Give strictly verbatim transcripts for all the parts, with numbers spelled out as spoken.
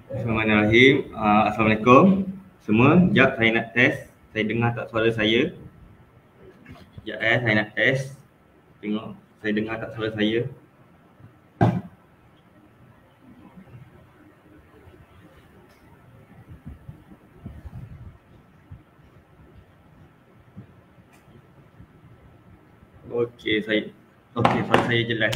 Bismillahirrahmanirrahim. Uh, Assalamualaikum semua. Sekejap saya nak test. Saya dengar tak suara saya? Sekejap eh, saya nak test. Tengok saya dengar tak suara saya? Okey, saya okey, suara saya jelas.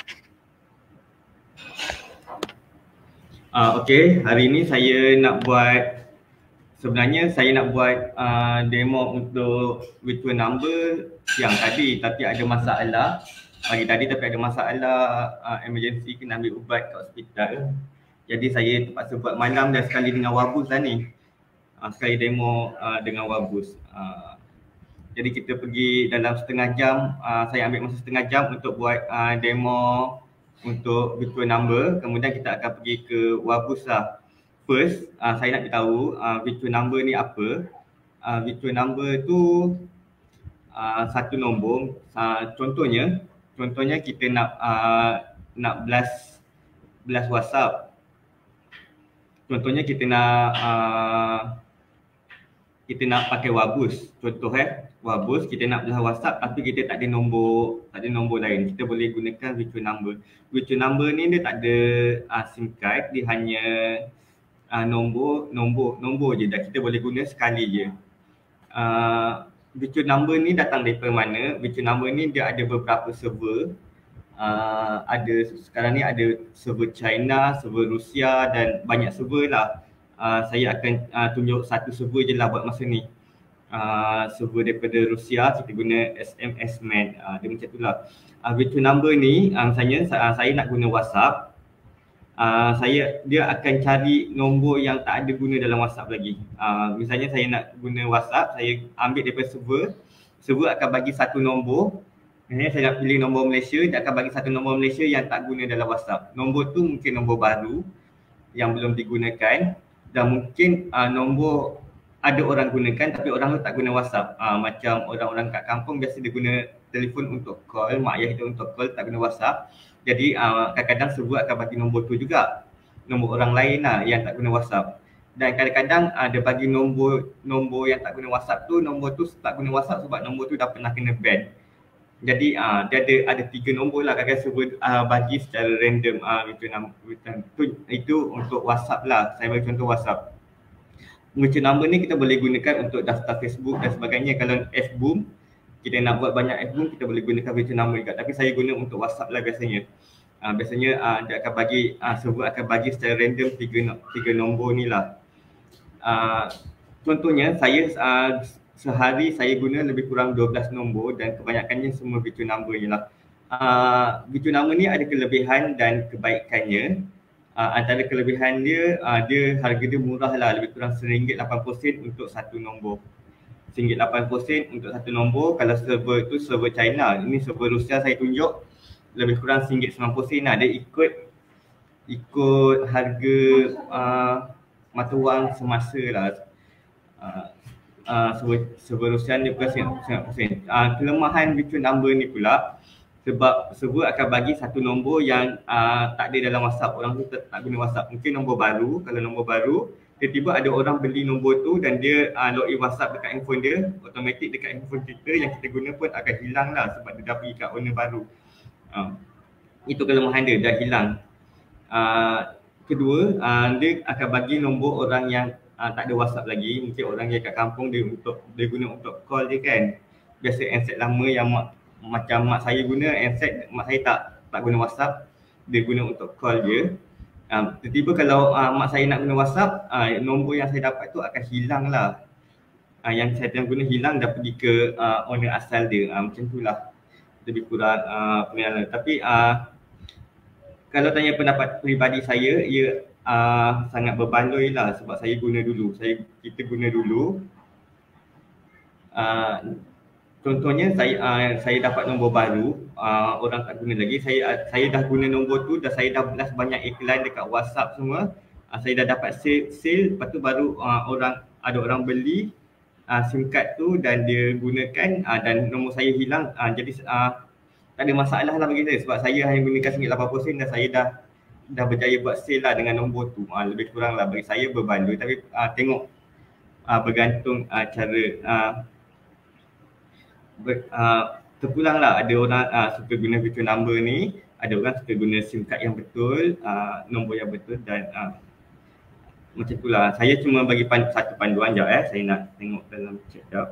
Uh, Okey, hari ni saya nak buat, sebenarnya saya nak buat uh, demo untuk virtual number siang tadi, tapi ada masalah pagi tadi tapi ada masalah uh, emergency, kena ambil ubat kat hospital. Jadi saya terpaksa buat malam dan sekali dengan Wabus lah ni. Uh, sekali demo uh, dengan Wabus. Uh, jadi kita pergi dalam setengah jam, uh, saya ambil masa setengah jam untuk buat uh, demo untuk virtual number. Kemudian kita akan pergi ke Wabus lah. First, uh, saya nak beritahu uh, virtual number ni apa. Uh, virtual number tu uh, satu nombor. Uh, contohnya, contohnya kita nak uh, nak blast blast WhatsApp. Contohnya kita nak uh, kita nak pakai Wabus. Contoh eh, Wabus kita nak blast WhatsApp tapi kita tak ada nombor, tak ada nombor lain. Kita boleh gunakan virtual number. Virtual number ni dia tak ada uh, SIM card, dia hanya Uh, nombor nombor nombor je dah, kita boleh guna sekali je. Uh, virtual number ni datang daripada mana? Virtual number ni dia ada beberapa server. Uh, ada sekarang ni ada server China, server Rusia dan banyak server lah. Uh, saya akan uh, tunjuk satu server je lah buat masa ni. Uh, server daripada Rusia, kita guna S M S man. Uh, dia macam tu lah. Uh, virtual number ni uh, misalnya uh, saya nak guna WhatsApp. Uh, saya dia akan cari nombor yang tak ada guna dalam WhatsApp lagi. Uh, misalnya saya nak guna WhatsApp, saya ambil daripada server. Server akan bagi satu nombor. Misalnya saya nak pilih nombor Malaysia, dia akan bagi satu nombor Malaysia yang tak guna dalam WhatsApp. Nombor tu mungkin nombor baru yang belum digunakan dan mungkin uh, nombor ada orang gunakan tapi orang tu tak guna WhatsApp. Uh, macam orang-orang kat kampung biasa dia guna telefon untuk call, mak ayah dia untuk call, tak guna WhatsApp. Jadi uh, kadang-kadang server akan bagi nombor tu juga, nombor orang lain lah yang tak guna WhatsApp. Dan kadang-kadang uh, dia bagi nombor nombor yang tak guna WhatsApp tu, nombor tu tak guna WhatsApp sebab nombor tu dah pernah kena ban. Jadi uh, dia ada ada tiga nombor lah kadang-kadang server uh, bagi secara random. Uh, itu, itu, itu untuk WhatsApp lah, saya bagi contoh WhatsApp. Virtual number ni kita boleh gunakan untuk daftar Facebook dan sebagainya. Kalau F-Boom, kita nak buat banyak F-Boom, kita boleh gunakan virtual number juga. Tapi saya guna untuk WhatsApp lah biasanya. Uh, biasanya uh, dia akan bagi, uh, server akan bagi secara random tiga, tiga nombor ni lah. Uh, contohnya saya uh, sehari saya guna lebih kurang dua belas nombor dan kebanyakannya semua virtual number je lah. Uh, virtual number ni ada kelebihan dan kebaikannya. Uh, antara kelebihan dia, uh, dia harga dia murah lah, lebih kurang seringgit lapan puluh sen untuk satu nombor. seringgit lapan puluh sen untuk satu nombor. Kalau server tu server China, ini server Rusia saya tunjuk lebih kurang seringgit sembilan puluh sen lah. Dia ikut ikut harga uh, mata wang semasa lah. Uh, uh, server, server Rusia ni bukan sembilan puluh sen. Uh, kelemahan virtual number ni pula sebab server akan bagi satu nombor yang uh, tak ada dalam WhatsApp. Orang tu tak, tak guna WhatsApp. Mungkin nombor baru. Kalau nombor baru, tiba-tiba ada orang beli nombor tu dan dia uh, login WhatsApp dekat handphone dia, automatik dekat handphone kita yang kita guna pun akan hilang lah sebab dia dah pergi kat owner baru. Uh, itu kelemahan dia, dah hilang. Uh, kedua, uh, dia akan bagi nombor orang yang uh, tak ada WhatsApp lagi. Mungkin orang yang kat kampung dia untuk dia guna untuk call je kan. Biasa handset lama yang mak, macam mak saya guna handset, mak saya tak tak guna WhatsApp, dia guna untuk call je. Uh, tiba-tiba kalau uh, mak saya nak guna WhatsApp, uh, nombor yang saya dapat tu akan hilang lah. Uh, yang saya tengah guna hilang dah pergi ke uh, owner asal dia. Uh, macam tu lah lebih kurang uh, pengenalan. Tapi uh, kalau tanya pendapat peribadi saya, ia uh, sangat berbaloi lah sebab saya guna dulu. Saya kita guna dulu. Uh, Contohnya saya uh, saya dapat nombor baru, uh, orang tak guna lagi. Saya uh, saya dah guna nombor tu, dah saya dah blast banyak iklan dekat WhatsApp semua. Uh, saya dah dapat sale, sale lepas tu baru uh, orang ada orang beli uh, SIM card tu dan dia gunakan uh, dan nombor saya hilang. Uh, jadi uh, tak ada masalah lah bagi saya sebab saya hanya gunakan seringgit lapan puluh sen dan saya dah dah berjaya buat sale lah dengan nombor tu. Uh, lebih kurang lah bagi saya berbaloi, tapi uh, tengok uh, bergantung uh, cara uh, ber, uh, terpulang lah. Ada orang uh, suka guna virtual number ni, ada orang suka guna SIM card yang betul, uh, nombor yang betul dan uh, macam tu lah. Saya cuma bagi pan, satu panduan je eh. Saya nak tengok dalam chat jap.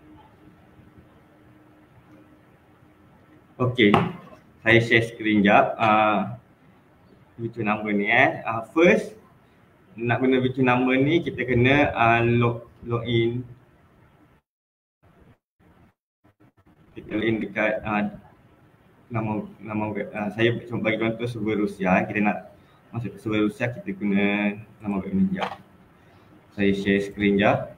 Okey, saya share screen jap. Uh, virtual number ni eh. Uh, first, nak guna virtual number ni kita kena uh, log login. Kita login dekat uh, nama nama web. Uh, saya cuma bagi contoh server Rusia. Kita nak masuk ke server Rusia, kita guna nama web ni jap. Saya share screen jap.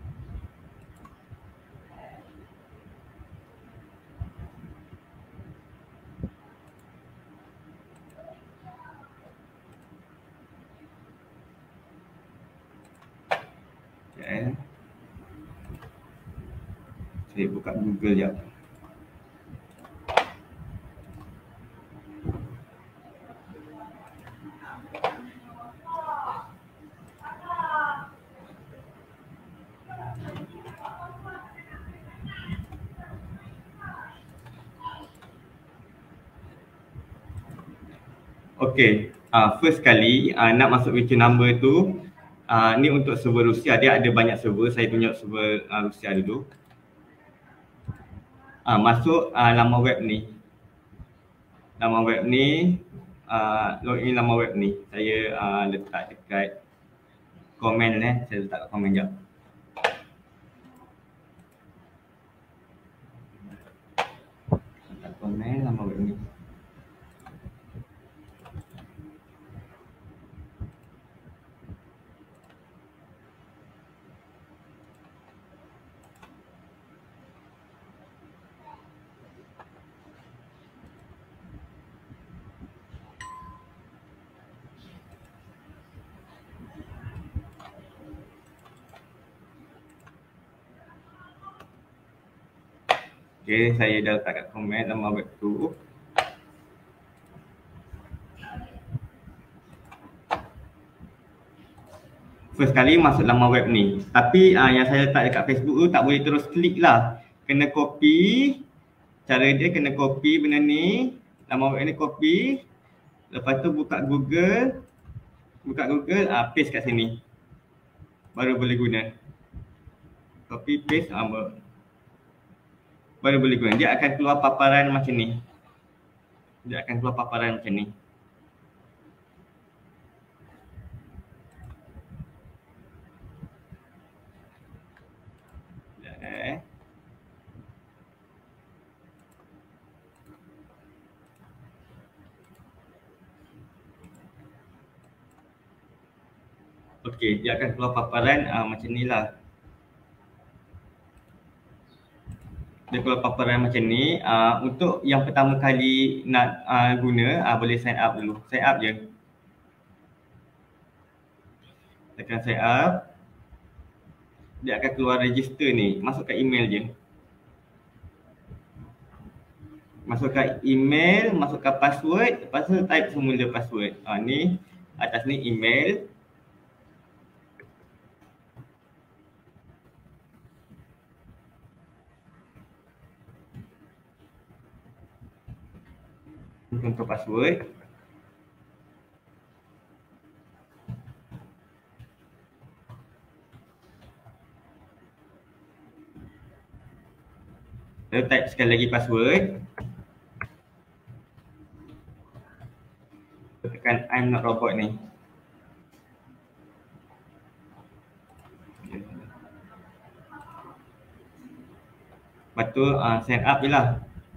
Okay. Saya buka Google jap. Okay, uh, first kali uh, nak masuk virtual number tu, uh, ni untuk server Rusia. Dia ada banyak server, saya tunjuk server uh, Rusia dulu. Uh, masuk uh, laman web ni. Laman web ni, uh, login laman web ni. Saya uh, letak dekat komen eh, saya letak komen jap. Letak komen laman web ni. Okay, saya dah letak kat komen laman web tu. First kali masuk laman web ni. Tapi uh, yang saya letak dekat Facebook tu tak boleh terus klik lah. Kena copy. Cara dia kena copy benda ni. Laman web ni copy. Lepas tu buka Google. Buka Google, uh, paste kat sini. Baru boleh guna. Copy, paste, uh, baru boleh guna. Dia akan keluar paparan macam ni. Dia akan keluar paparan macam ni. Eh. Okey, dia akan keluar paparan uh, macam ni lah. Dia keluar paparan macam ni. Uh, untuk yang pertama kali nak uh, guna, uh, boleh sign up dulu. Sign up je. Tekan sign up. Dia akan keluar register ni. Masuk kat email je. Masukkan email, masukkan password. Lepas tu type semula password. Uh, ni, atas ni email. Untuk password. Lalu type sekali lagi password. Tekan I'm not robot ni. Lepas tu uh, sign up je lah.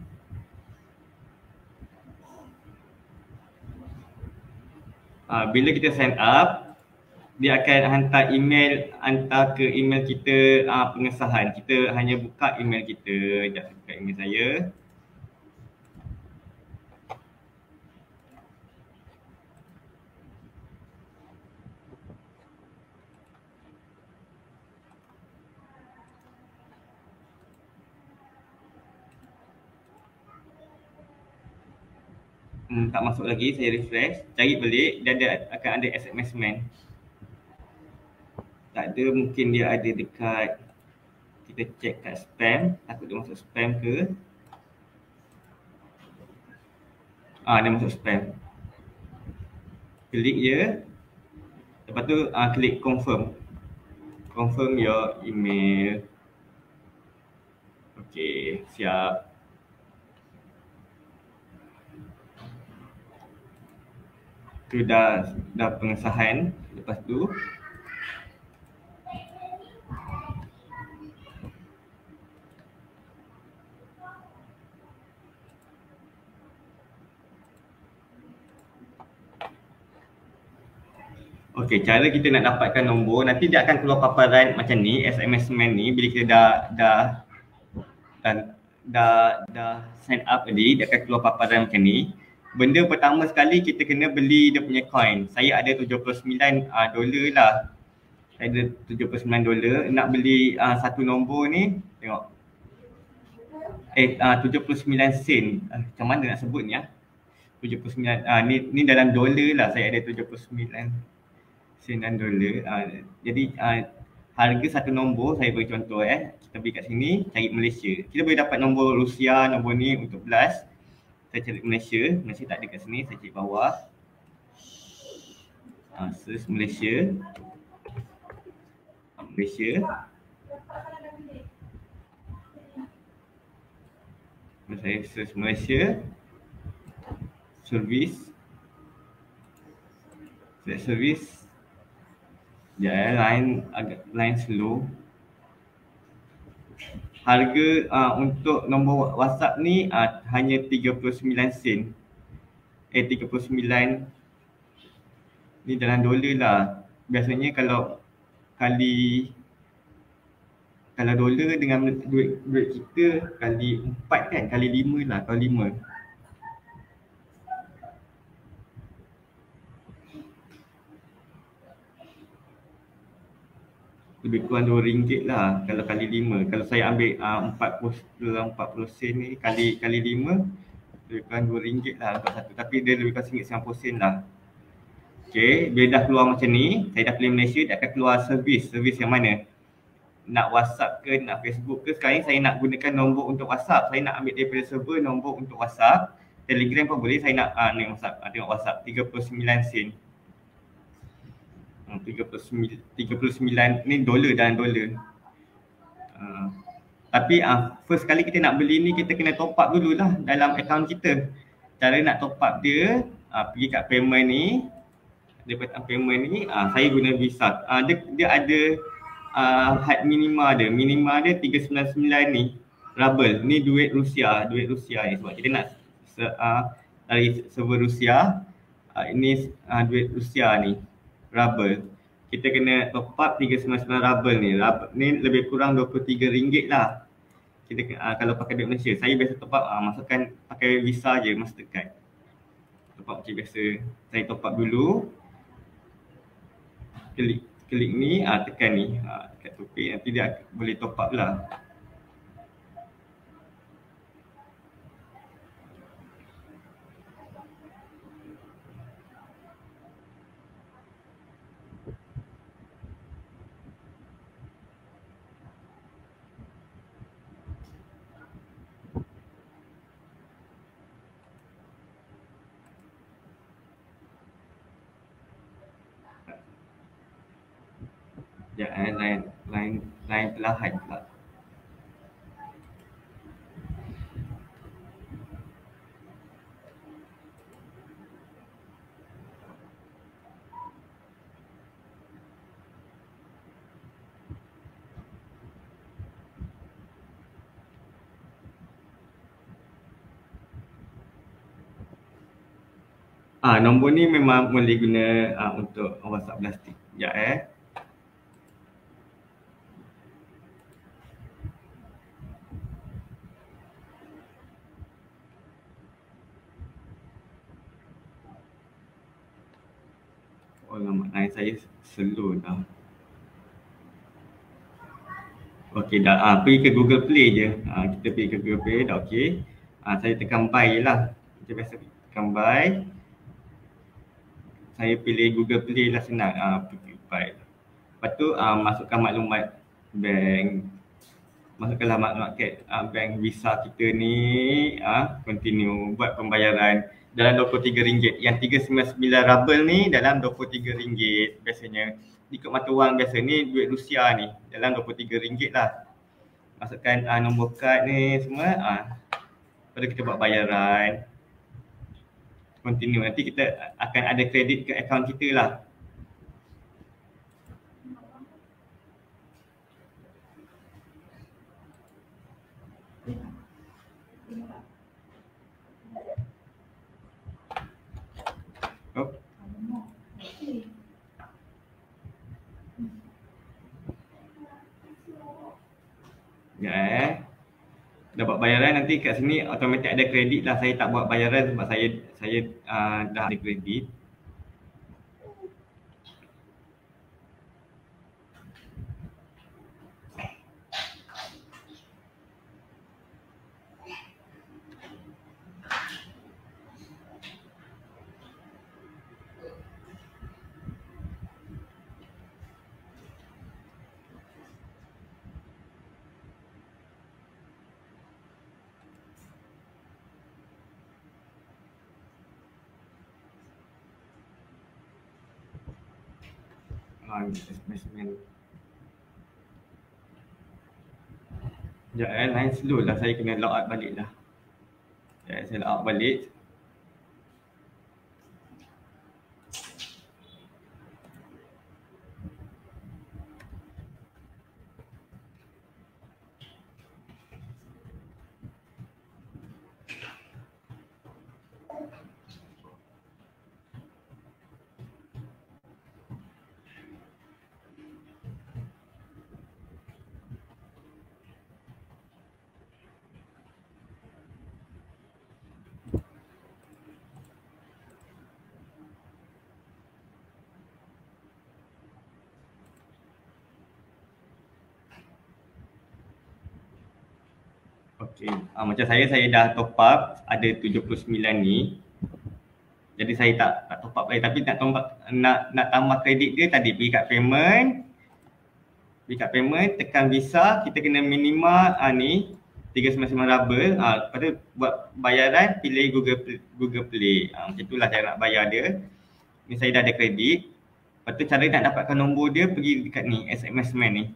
Uh, bila kita sign up, dia akan hantar email, hantar ke email kita uh, pengesahan. Kita hanya buka email kita. Sekejap, buka email saya. hmm, tak masuk lagi, saya refresh, cari balik dan dia akan ada S M S man. Tak ada, mungkin dia ada dekat, kita check kat spam, takut dia masuk spam ke. Ah, dia masuk spam. Klik je, lepas tu ah, klik confirm. Confirm your email. Okey, siap. Tu dah, dah pengesahan. Lepas tu Okey, cara kita nak dapatkan nombor, nanti dia akan keluar paparan macam ni, S M S man ni, bila kita dah dah dah dah, dah sign up tadi, dia akan keluar paparan macam ni. Benda pertama sekali kita kena beli dia punya coin. Saya ada tujuh puluh sembilan uh, dolar lah. Saya ada tujuh puluh sembilan dolar. Nak beli uh, satu nombor ni, tengok. Eh, uh, tujuh puluh sembilan sen. Uh, macam mana nak sebut ni ah? tujuh puluh sembilan, uh, ni, ni dalam dolar lah, saya ada tujuh puluh sembilan sen dan dolar. Uh, jadi uh, harga satu nombor, saya beri contoh eh. Kita beri kat sini, cari Malaysia. Kita boleh dapat nombor Rusia, nombor ni untuk belas. Saya cari Malaysia, Malaysia tak ada kat sini, saya cari bawah. Uh, search Malaysia. Uh, Malaysia. Saya search Malaysia. Servis. Select servis. Sekejap eh, line agak line slow. Harga uh, untuk nombor WhatsApp ni uh, hanya tiga puluh sembilan sen. Eh tiga puluh sembilan. Ni dalam dolar lah. Biasanya kalau kali kalau dolar dengan duit duit kita kali empat kan, kali lima lah, kali lima. Lebih kurang dua ringgit lah kalau kali lima. Kalau saya ambil uh, empat puluh sen ni kali kali lima, lebih kurang dua ringgit lah untuk satu. Tapi dia lebih kurang sembilan puluh sen lah. Okay, bila dah keluar macam ni, saya dah pilih Malaysia, dia akan keluar servis. Servis yang mana? Nak WhatsApp ke, nak Facebook ke. Sekarang saya nak gunakan nombor untuk WhatsApp. Saya nak ambil daripada server nombor untuk WhatsApp. Telegram pun boleh, saya nak uh, ni WhatsApp, uh, tengok WhatsApp tiga puluh sembilan sen. tiga puluh sembilan ni dolar dalam dolar. Uh, tapi uh, first kali kita nak beli ni, kita kena top up dululah dalam akaun kita. Cara nak top up dia, uh, pergi kat payment ni. Daripada payment ni, uh, saya guna Visa. Uh, dia, dia ada uh, had minima dia. Minima dia tiga sembilan sembilan ni. Ruble. Ni duit Rusia. Duit Rusia ni. Sebab kita nak uh, dari server Rusia. Uh, ini uh, duit Rusia ni. Ruble. Kita kena top up tiga sembilan sembilan ruble ni. Ruble ni lebih kurang dua puluh tiga ringgit lah. Kita uh, kalau pakai duit Malaysia. Saya biasa top up uh, masukkan pakai Visa je, Mastercard. Top up macam biasa. Saya top up dulu. Klik klik ni, uh, tekan ni, uh, tekan topik, nanti dia boleh top up lah. Ya, eh, lain lain lain perlahan pula. Ah, nombor ni memang boleh guna ah, untuk WhatsApp plastik. Ya eh. Oh, lama line saya slow dah. Okey dah, ah, pergi ke Google Play je. Ah, kita pergi ke Google Play dah okey. Ah, saya tekan buy lah. Macam biasa tekan buy. Saya pilih Google Play lah, senang. Uh, buy. Lepas tu uh, masukkan maklumat bank. Masukkanlah maklumat uh, bank Visa kita ni, uh, continue buat pembayaran dalam dua puluh tiga ringgit. Yang tiga sembilan sembilan rubble ni dalam dua puluh tiga ringgit biasanya. Ikut mata wang biasa ni, duit Rusia ni dalam dua puluh tiga ringgit lah. Masukkan uh, nombor kad ni semua. Uh, Lepas kita buat bayaran. Continue. Nanti kita akan ada kredit ke akaun kita lah. Oh. Ya eh. Dah buat bayaran, nanti kat sini automatik ada kredit lah. Saya tak buat bayaran sebab saya saya uh, dah ada kredit. Investment. Sekejap eh, line slow lah, saya kena log out balik lah. Sekejap, saya log out balik. Okey, uh, macam saya, saya dah top up ada tujuh puluh sembilan ni. Jadi saya tak tak top up lagi, tapi nak tambah nak nak tambah kredit dia tadi pergi kat payment. Pergi kat payment, tekan Visa, kita kena minima uh, ni tiga sembilan sembilan rubble. Ah uh, lepas tu buat bayaran, pilih Google Google Play. Ah uh, macam itulah cara nak bayar dia. Ni saya dah ada kredit. Lepas tu cara nak dapatkan nombor dia, pergi dekat ni S M S Man ni.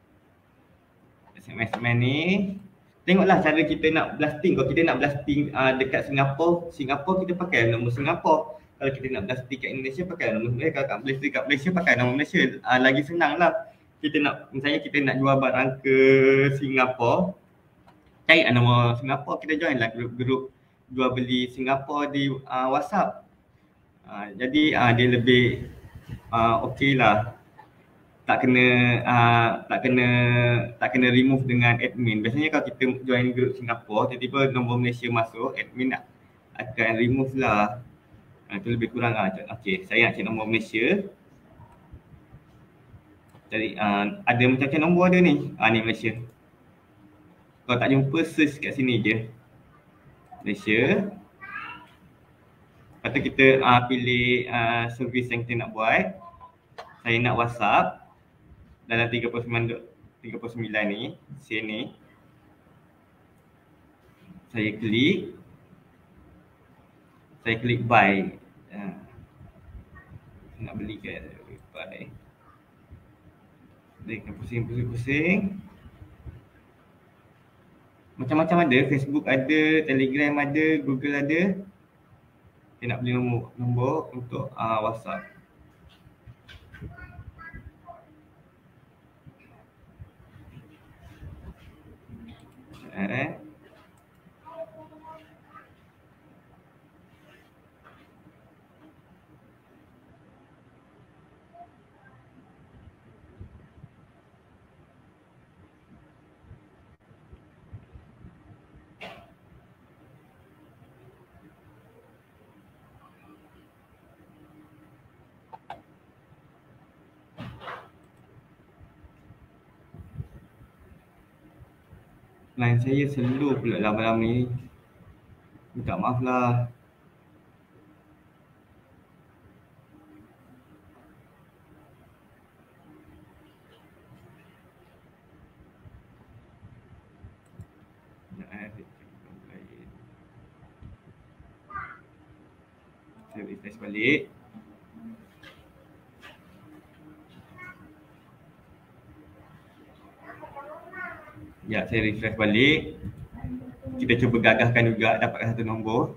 S M S Man ni tengoklah cara kita nak blasting. Kalau kita nak blasting uh, dekat Singapura, Singapura kita pakai nombor Singapura. Kalau kita nak blasting kat Indonesia, pakai nombor Malaysia. Kalau kat Malaysia, kat Malaysia pakai nombor Malaysia. Uh, lagi senang lah. Kita nak, misalnya kita nak jual barang ke Singapura, cari nombor Singapura, kita join lah grup-grup jual beli Singapura di uh, WhatsApp. Uh, jadi uh, dia lebih uh, okey lah. Tak kena uh, tak kena tak kena remove dengan admin. Biasanya kalau kita join group Singapura, tiba-tiba nombor Malaysia masuk, admin nak akan remove lah. Uh, itu lebih kurang lah. Okey, saya nak cek nombor Malaysia. Jadi uh, ada macam-macam nombor ada ni. Ah uh, ni Malaysia. Kalau tak jumpa, search kat sini je. Malaysia. Lepas tu kita uh, pilih uh, servis yang kita nak buat. Saya nak WhatsApp. Dalam tiga puluh sembilan ni, sini saya klik, saya klik buy. Uh, nak beli ke buy. Dia kena pusing-pusing-pusing. Macam-macam ada, Facebook ada, Telegram ada, Google ada. Saya nak beli nombor, nombor untuk uh, WhatsApp. Eh. Line saya slow pula lama-lama ni. Minta maaf lah. Saya refresh balik. Ya, saya refresh balik. Kita cuba gagahkan juga dapatkan satu nombor.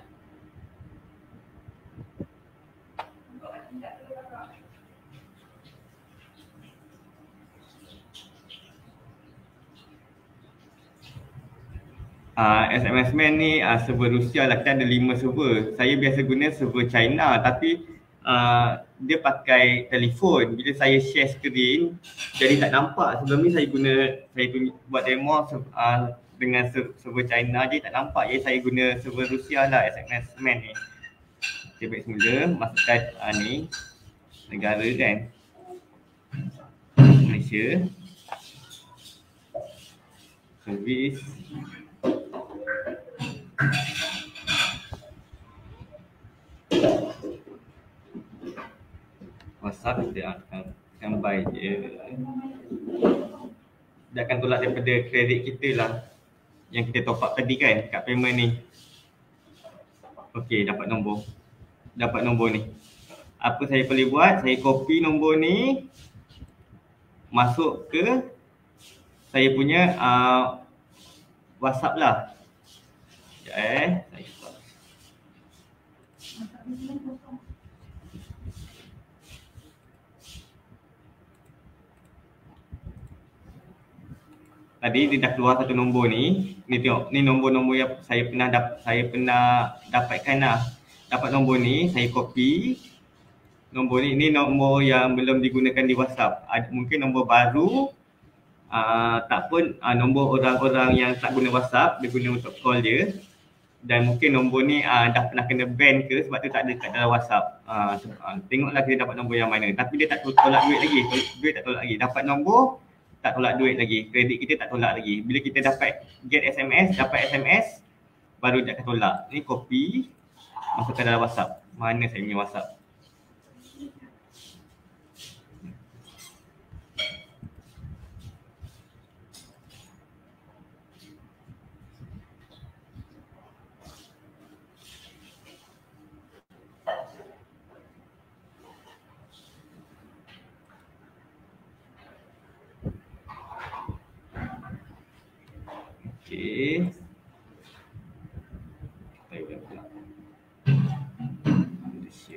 Uh, S M S Man ni uh, server Rusia lah, kita ada lima server. Saya biasa guna server China tapi uh, dia pakai telefon. Bila saya share screen jadi tak nampak. Sebelum ni saya guna, saya guna, buat demo uh, dengan server China je tak nampak. Jadi saya guna server Rusia lah, S M S Man ni. Okay, baik semula masukkan uh, ni negara kan, Malaysia, servis. WhatsApp dia akan standby je. Dia akan tolak daripada kredit kita lah yang kita top up tadi kan kat payment ni. Okey, dapat nombor. Dapat nombor ni. Apa saya boleh buat? Saya copy nombor ni masuk ke saya punya uh, WhatsApp lah. Sekejap eh. Saya stop. Tadi dia dah keluar satu nombor ni. Ni tengok, ni nombor-nombor yang saya pernah dap, saya pernah dapatkan lah. Dapat nombor ni, saya copy. Nombor ni, ni nombor yang belum digunakan di WhatsApp. Ada, mungkin nombor baru. Uh, tak pun uh, nombor orang-orang yang tak guna WhatsApp, dia guna untuk call dia. Dan mungkin nombor ni uh, dah pernah kena ban ke sebab tu tak ada kat dalam WhatsApp. Uh, uh, tengoklah kita dapat nombor yang mana. Tapi dia tak tolak duit lagi. Tolak, duit tak tolak lagi. Dapat nombor, tak tolak duit lagi. Kredit kita tak tolak lagi. Bila kita dapat get S M S, dapat S M S, baru dia akan tolak. Ni copy, masukkan dalam WhatsApp. Mana saya punya WhatsApp? Okey. Saya dah pula. Malaysia.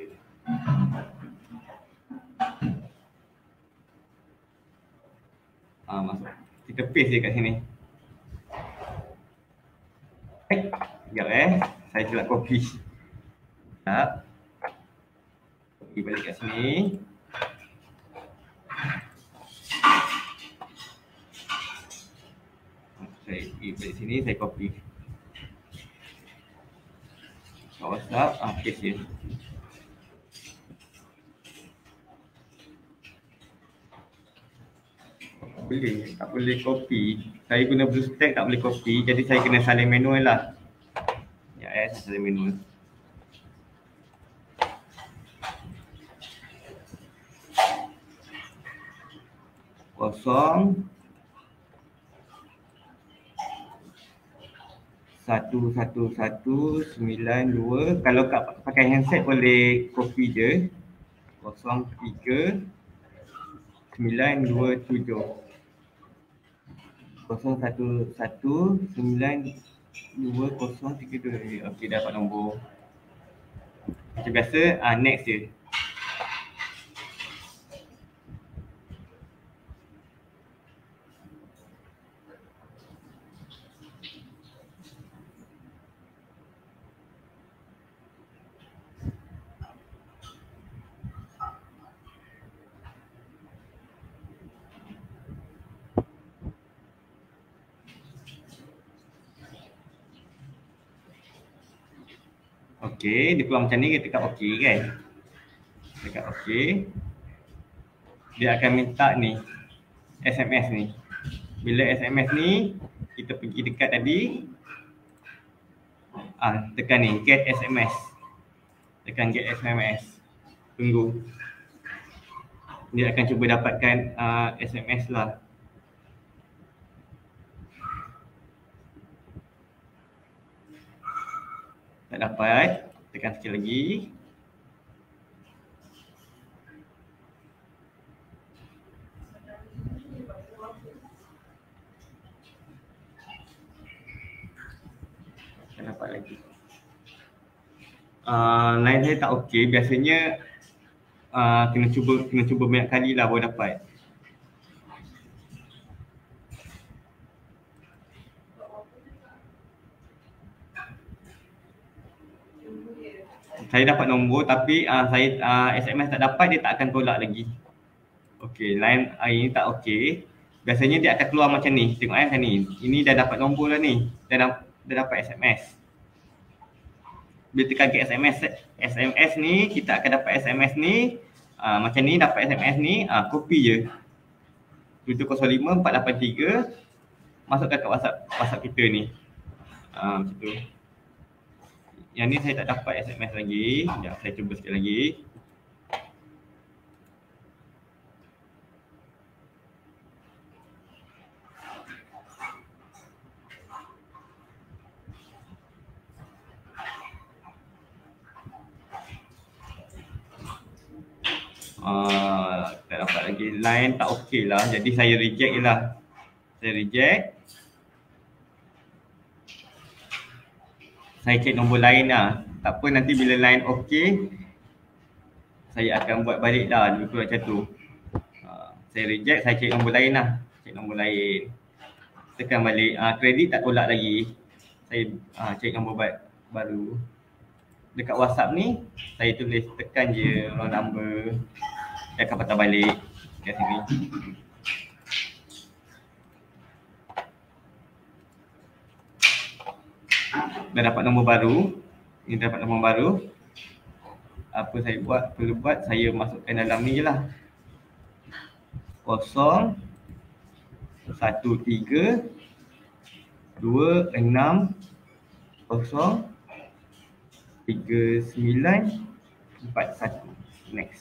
Ah, masuk. Kita paste je kat sini. Eh, sekejap eh. Saya silap copy. Sekejap. Copy balik kat sini. Saya pergi balik sini, saya copy. Kat WhatsApp, ah, paste je. Boleh, tak boleh copy. Saya guna BlueStack tak boleh copy, jadi saya kena salin manual lah. Ya eh, saya salin manual. Kosong satu satu satu sembilan dua. Kalau kat pakai handset boleh copy je. Kosong tiga sembilan dua tujuh. Kosong satu satu sembilan dua kosong tiga dua. Okey, dapat nombor. Macam biasa, uh, next je. Okey, dia keluar macam ni, kita tekan okey kan. Tekan okey. Dia akan minta ni S M S ni. Bila S M S ni, kita pergi dekat tadi. Ah, tekan ni, get S M S. Tekan get S M S. Tunggu. Dia akan cuba dapatkan uh, S M S lah. Tak dapat, tekan sekali lagi. dapat lagi. Uh, line saya tak okey. Biasanya uh, kena cuba kena cuba banyak kali lah baru dapat. Saya dapat nombor tapi uh, saya uh, S M S tak dapat, dia tak akan tolak lagi. Okey, line uh, ini tak okey. Biasanya dia akan keluar macam ni. Tengok eh macam ni. Ini dah dapat nombor dah ni. Dah, dah dapat S M S. Bila tekan ke S M S S M S ni, kita akan dapat S M S ni. Uh, macam ni dapat S M S ni, uh, copy je. tujuh kosong lima empat lapan tiga masukkan kat WhatsApp WhatsApp kita ni. Uh, macam tu. Yang ni saya tak dapat S M S lagi. Sekejap saya cuba sekali lagi. Uh, tak dapat lagi. Line tak okey lah. Jadi saya reject je lah. Saya reject. Saya cek nombor lain lah. Tak apa, nanti bila line okey, saya akan buat balik lah. Lebih kurang macam tu. Uh, saya reject, saya cek nombor lain lah. Cek nombor lain. Tekan balik. Uh, kredit tak tolak lagi. Saya uh, cek nombor baru. Dekat WhatsApp ni, saya tulis tekan je wrong number. Dia akan patah balik kat sini. Dah dapat nombor baru. Ini dapat nombor baru. Apa saya buat, perlu buat, saya masukkan dalam ni je lah. Kosong Satu tiga Dua enam Kosong Tiga sembilan Empat satu. Next.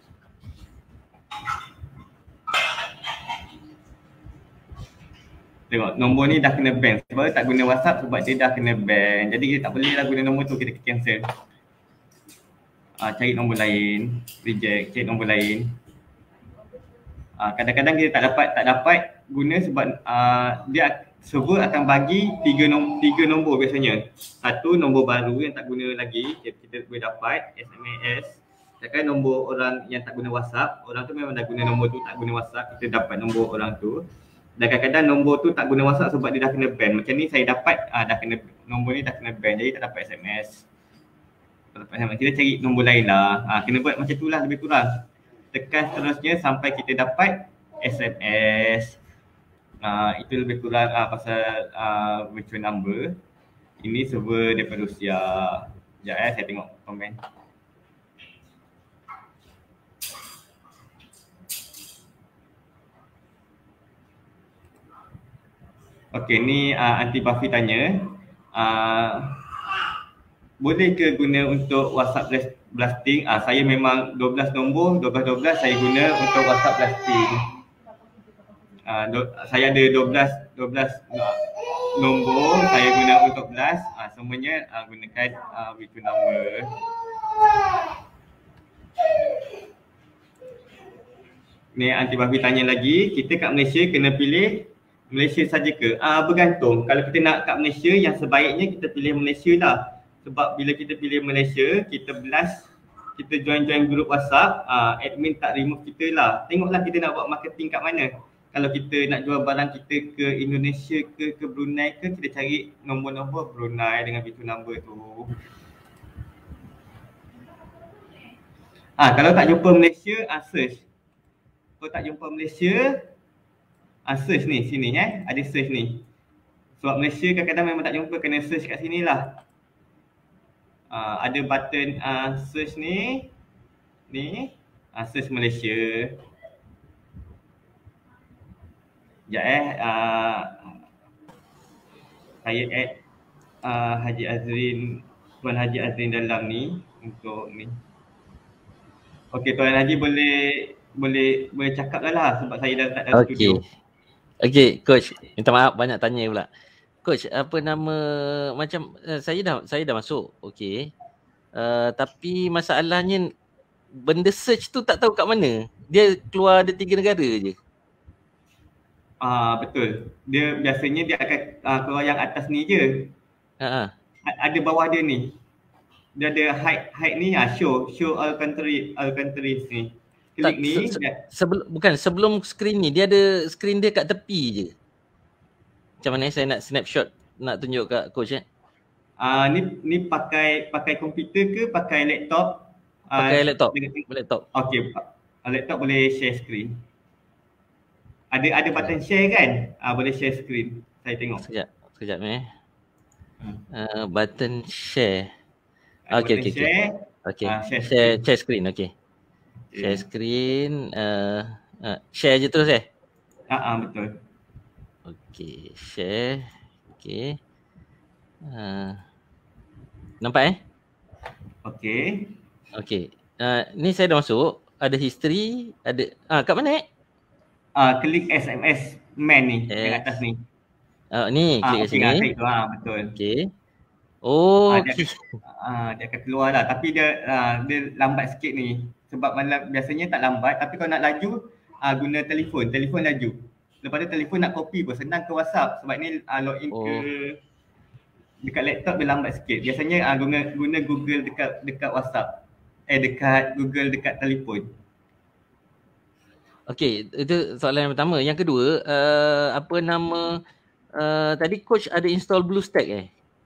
Tengok nombor ni dah kena ban. Sebab tak guna WhatsApp sebab dia dah kena ban. Jadi kita tak boleh lah guna nombor tu, kita cancel. Ah, cari nombor lain, reject, cari nombor lain. Ah, kadang-kadang kita tak dapat tak dapat guna sebab ah, dia server akan bagi tiga nombor, tiga nombor biasanya. Satu nombor baru yang tak guna lagi, kita boleh dapat S M S. Sedangkan nombor orang yang tak guna WhatsApp, orang tu memang dah guna nombor tu, tak guna WhatsApp, kita dapat nombor orang tu. Dan kadang-kadang nombor tu tak guna WhatsApp sebab dia dah kena ban. Macam ni saya dapat ah, dah kena, nombor ni dah kena ban, jadi tak dapat S M S. Tak dapat S M S. Kita cari nombor lain lah. Ah, kena buat macam tu lah lebih kurang. Tekan seterusnya sampai kita dapat S M S. Ah, itu lebih kurang ah, pasal ah, virtual number. Ini server daripada Rusia. Sekejap eh, saya tengok komen. Okey, ni uh, Aunty Buffy tanya, uh, boleh ke guna untuk WhatsApp blasting? Uh, saya memang dua belas nombor, dua belas dua belas saya guna untuk WhatsApp blasting. Uh, do, saya ada dua belas dua belas nombor saya guna untuk blast. Uh, semuanya uh, gunakan uh, virtual number. Ni Aunty Buffy tanya lagi, kita kat Malaysia kena pilih Malaysia saja ke? Ah, bergantung. Kalau kita nak kat Malaysia, yang sebaiknya kita pilih Malaysia lah. Sebab bila kita pilih Malaysia, kita blast, kita join-join grup WhatsApp, ah, admin tak remove kita lah. Tengoklah kita nak buat marketing kat mana. Kalau kita nak jual barang kita ke Indonesia ke, ke Brunei ke, kita cari nombor-nombor Brunei dengan virtual number tu. Ah, kalau tak jumpa Malaysia, ah, search. Kalau tak jumpa Malaysia, ah, search ni, sini eh, ada search ni. Sebab Malaysia kadang-kadang memang tak jumpa, kena search kat sini lah. Ah, ada button ah, search ni, ni, ah, search Malaysia. Sekejap eh, ah, saya add ah, Haji Azrin, Tuan Haji Azrin dalam ni, untuk ni. Okey, Tuan Haji boleh, boleh, boleh cakap lah lah sebab saya dah tak dalam okay. studio. Okey, coach. Minta maaf banyak tanya pula. Coach, apa nama, macam uh, saya dah saya dah masuk. Okey. Uh, tapi masalahnya benda search tu tak tahu kat mana. Dia keluar ada tiga negara je. Ah, betul. Dia biasanya dia akan uh, keluar yang atas ni je. Ha. ada bawah dia ni. Dia ada hide hide ni ah, show show all country all countries ni. Klik Tak, ni se, se, dia, sebelum bukan sebelum skrin ni dia ada skrin dia kat tepi je. Macam mana saya nak snapshot nak tunjuk kat coach eh? ah, ni ni pakai pakai komputer ke pakai laptop? Ah, Pakai laptop. dengan, Laptop. okey, laptop boleh share screen. Ada ada button share kan? Ah, boleh share screen. Saya tengok. Sekejap, sekejap eh. Hmm. Uh, button share. Ada Okey button okey okey. share. Okey. Ah, share Share screen. share screen okey. Okay. Share screen uh, uh, share je terus eh. Ah, ah betul. Okey, share. Okey. Uh, nampak eh? Okey. Okey. Uh, ni saya dah masuk, ada history, ada ah kat mana eh? Ah, klik S M S man ni Eh. dekat atas ni. Uh, ni Ah, klik kat okey, ah, sini. klik tu ah, betul. Okey. Oh, Ah, dia, okey. ah, dia akan keluar lah, tapi dia ah, dia lambat sikit ni. Sebab malam biasanya tak lambat, tapi kalau nak laju ah, guna telefon, telefon laju. Lepas tu telefon nak copy pun senang ke WhatsApp, sebab ni ah, login Oh. ke dekat laptop dia lambat sikit. Biasanya ah, guna guna Google dekat dekat WhatsApp. Eh dekat Google dekat telefon. Okey, itu soalan yang pertama. Yang kedua, uh, apa nama uh, tadi coach ada install BlueStack eh?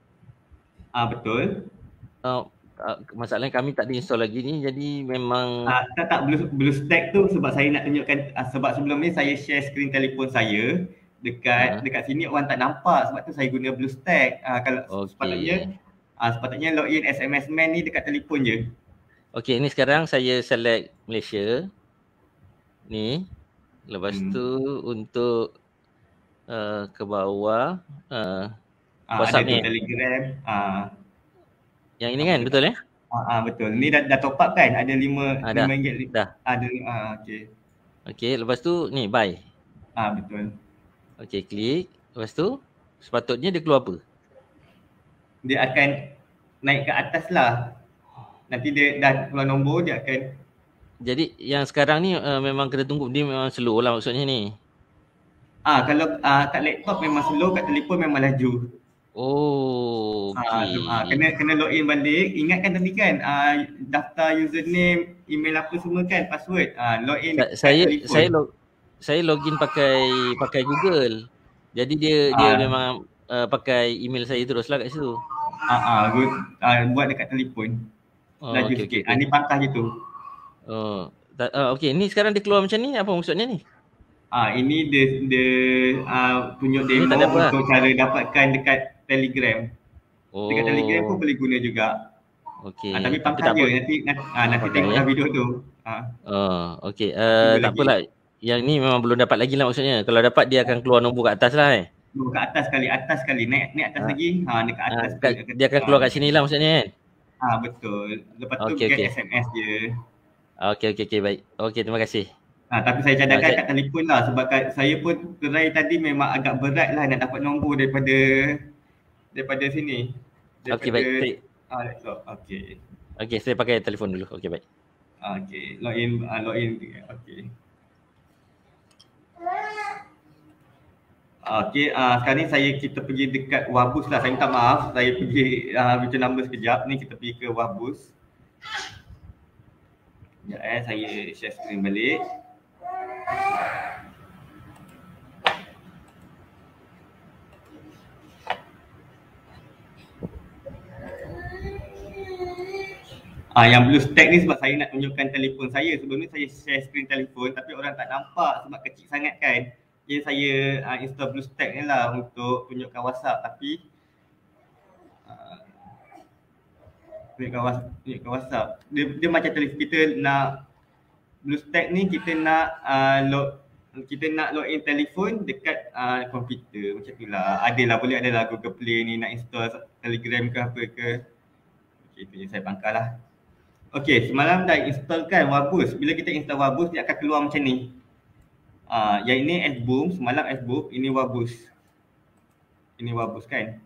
Ah betul. Uh, uh, masalahnya kami tak ada install lagi ni, jadi memang Ah, tak tak Blue, BlueStack tu sebab saya nak tunjukkan ah, sebab sebelum ni saya share skrin telefon saya dekat Ha. dekat sini orang tak nampak, sebab tu saya guna BlueStack. Ah, kalau Okey. sepatutnya ah, sepatutnya login S M S man ni dekat telefon je. Okey, ni sekarang saya select Malaysia. Ni. Lepas Hmm. tu untuk uh, ke bawah uh, Ah, WhatsApp ada tu ni. Telegram. Ah, Yang ini kan, betul eh? ah, ah betul. Ni dah, dah top up kan? Ada lima Ah, dah. lima ringgit. Dah. Ada ah okey. Okey, lepas tu ni buy. Ah betul. Okey, klik. Lepas tu sepatutnya dia keluar apa? Dia akan naik ke atas lah. Nanti dia dah keluar nombor, dia akan Jadi yang sekarang ni uh, memang kena tunggu, dia memang slow lah maksudnya ni. ah kalau ah, kat laptop memang slow, kat telefon memang laju. Oh, Ah, okey. tu, ah, kena kena login balik. Ingatkan tadi kan ah, daftar username, email apa semua kan, password. Ah, login Sa- dekat saya telefon. saya log, saya login pakai pakai Google. Jadi dia dia Ah. memang uh, pakai email saya teruslah kat situ. Ah, ah, good. Ah, buat dekat telefon. Oh, Laju okey sikit. okey. Ah, ni pangkah je tu. Oh, ta- uh, okey, ni sekarang dia keluar macam ni, apa maksudnya ni? Ah, ini dia dia ah, tunjuk Ni demo tak ada apa lah. untuk cara dapatkan dekat Telegram. Oh. Dekat Telegram pun boleh guna juga. Okey. Ah, tapi Tapi pangkah tak je apa. nanti nanti, ah, nanti Pangkah, tengoklah ya. video tu. Ah, Oh, okey. Uh, tunggu tak lagi. apalah. Yang ni memang belum dapat lagi lah maksudnya. Kalau dapat dia akan keluar nombor kat atas lah eh. Tunggu kat atas kali, atas kali. Naik naik atas Ah. lagi. Ha, dekat Uh, atas tu kat, dia akan keluar kat sini lah maksudnya kan. Ah, betul. Lepas tu Okey, get okey. S M S je. Okey okey okey baik. Okey, terima kasih. Ah, tapi saya cadangkan Ah, kat telefon lah sebab kat, saya pun try tadi memang agak berat lah nak dapat nombor daripada daripada sini. Daripada Okey baik. Saya, ah, laptop. Okey. okey, saya pakai telefon dulu. Okey baik. Ah, okey. Login ah, login okey. Ah, okey, ah, sekarang ni saya kita pergi dekat Wahbus lah. Saya minta maaf, saya pergi ah, virtual number sekejap. Ni kita pergi ke Wahbus. Sekejap eh, saya share screen balik. Ah, yang BlueStack ni sebab saya nak tunjukkan telefon saya. Sebelum ni saya share screen telefon tapi orang tak nampak sebab kecil sangat kan. Jadi saya uh, install BlueStack ni lah untuk tunjukkan WhatsApp, tapi uh, tunjukkan WhatsApp, tunjukkan WhatsApp. Dia, dia macam telefon kita nak BlueStack ni kita nak uh, log kita nak login telefon dekat uh, komputer macam tu lah. Adalah boleh adalah Google Play ni nak install Telegram ke apa ke. Okey, tu je saya bangkar lah. Okey, semalam dah install kan Wahbus. Bila kita install Wahbus dia akan keluar macam ni. Ah, uh, yang ini S-Boom, semalam S-Boom, ini Wahbus. Ini Wahbus kan.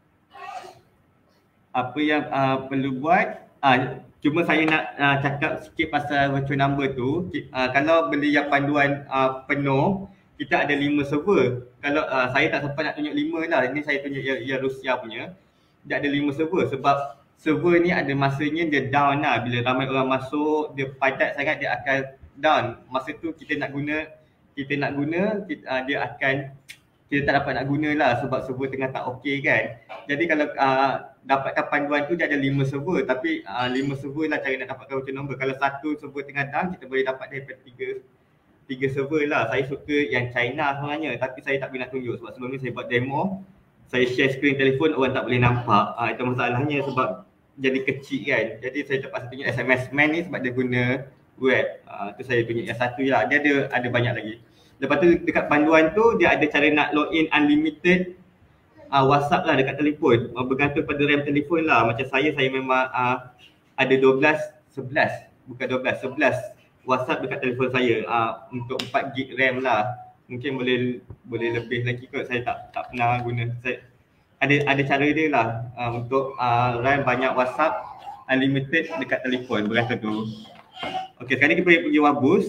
Apa yang uh, perlu buat, ah uh, cuma saya nak uh, cakap sikit pasal virtual number tu. Uh, kalau beli yang panduan uh, penuh, kita ada lima server. Kalau uh, saya tak sempat nak tunjuk lima lah, ini saya tunjuk yang, yang Rusia punya. dia ada lima server sebab server ni ada masanya dia down lah. Bila ramai orang masuk, dia padat sangat, dia akan down. Masa tu kita nak guna, kita nak guna, kita, uh, dia akan, kita tak dapat nak guna lah sebab server tengah tak okey kan. Jadi kalau uh, dapatkan panduan tu dia ada lima server, tapi uh, lima server lah cara nak dapatkan router number. Kalau satu server tengah down, kita boleh dapat daripada tiga tiga server lah. Saya suka yang China sebenarnya, tapi saya tak boleh nak tunjuk sebab sebelum ni saya buat demo, saya share screen telefon, orang tak boleh nampak. Uh, itu masalahnya sebab jadi kecil kan. Jadi saya terpaksa tunjuk S M S man ni sebab dia guna web. Uh, tu saya tunjuk yang satu lah. Dia ada ada banyak lagi. Lepas tu dekat panduan tu dia ada cara nak login unlimited uh, WhatsApp lah dekat telefon. Uh, bergantung pada RAM telefon lah. Macam saya, saya memang uh, ada dua belas, sebelas. Bukan dua belas, sebelas WhatsApp dekat telefon saya. Uh, untuk empat gig RAM lah. Mungkin boleh boleh lebih lagi kot. Saya tak tak pernah guna. Saya, ada ada cara dia lah uh, untuk uh, RAM banyak WhatsApp unlimited dekat telefon. Bergantung tu. Okey, sekarang ni kita boleh pergi Wabus.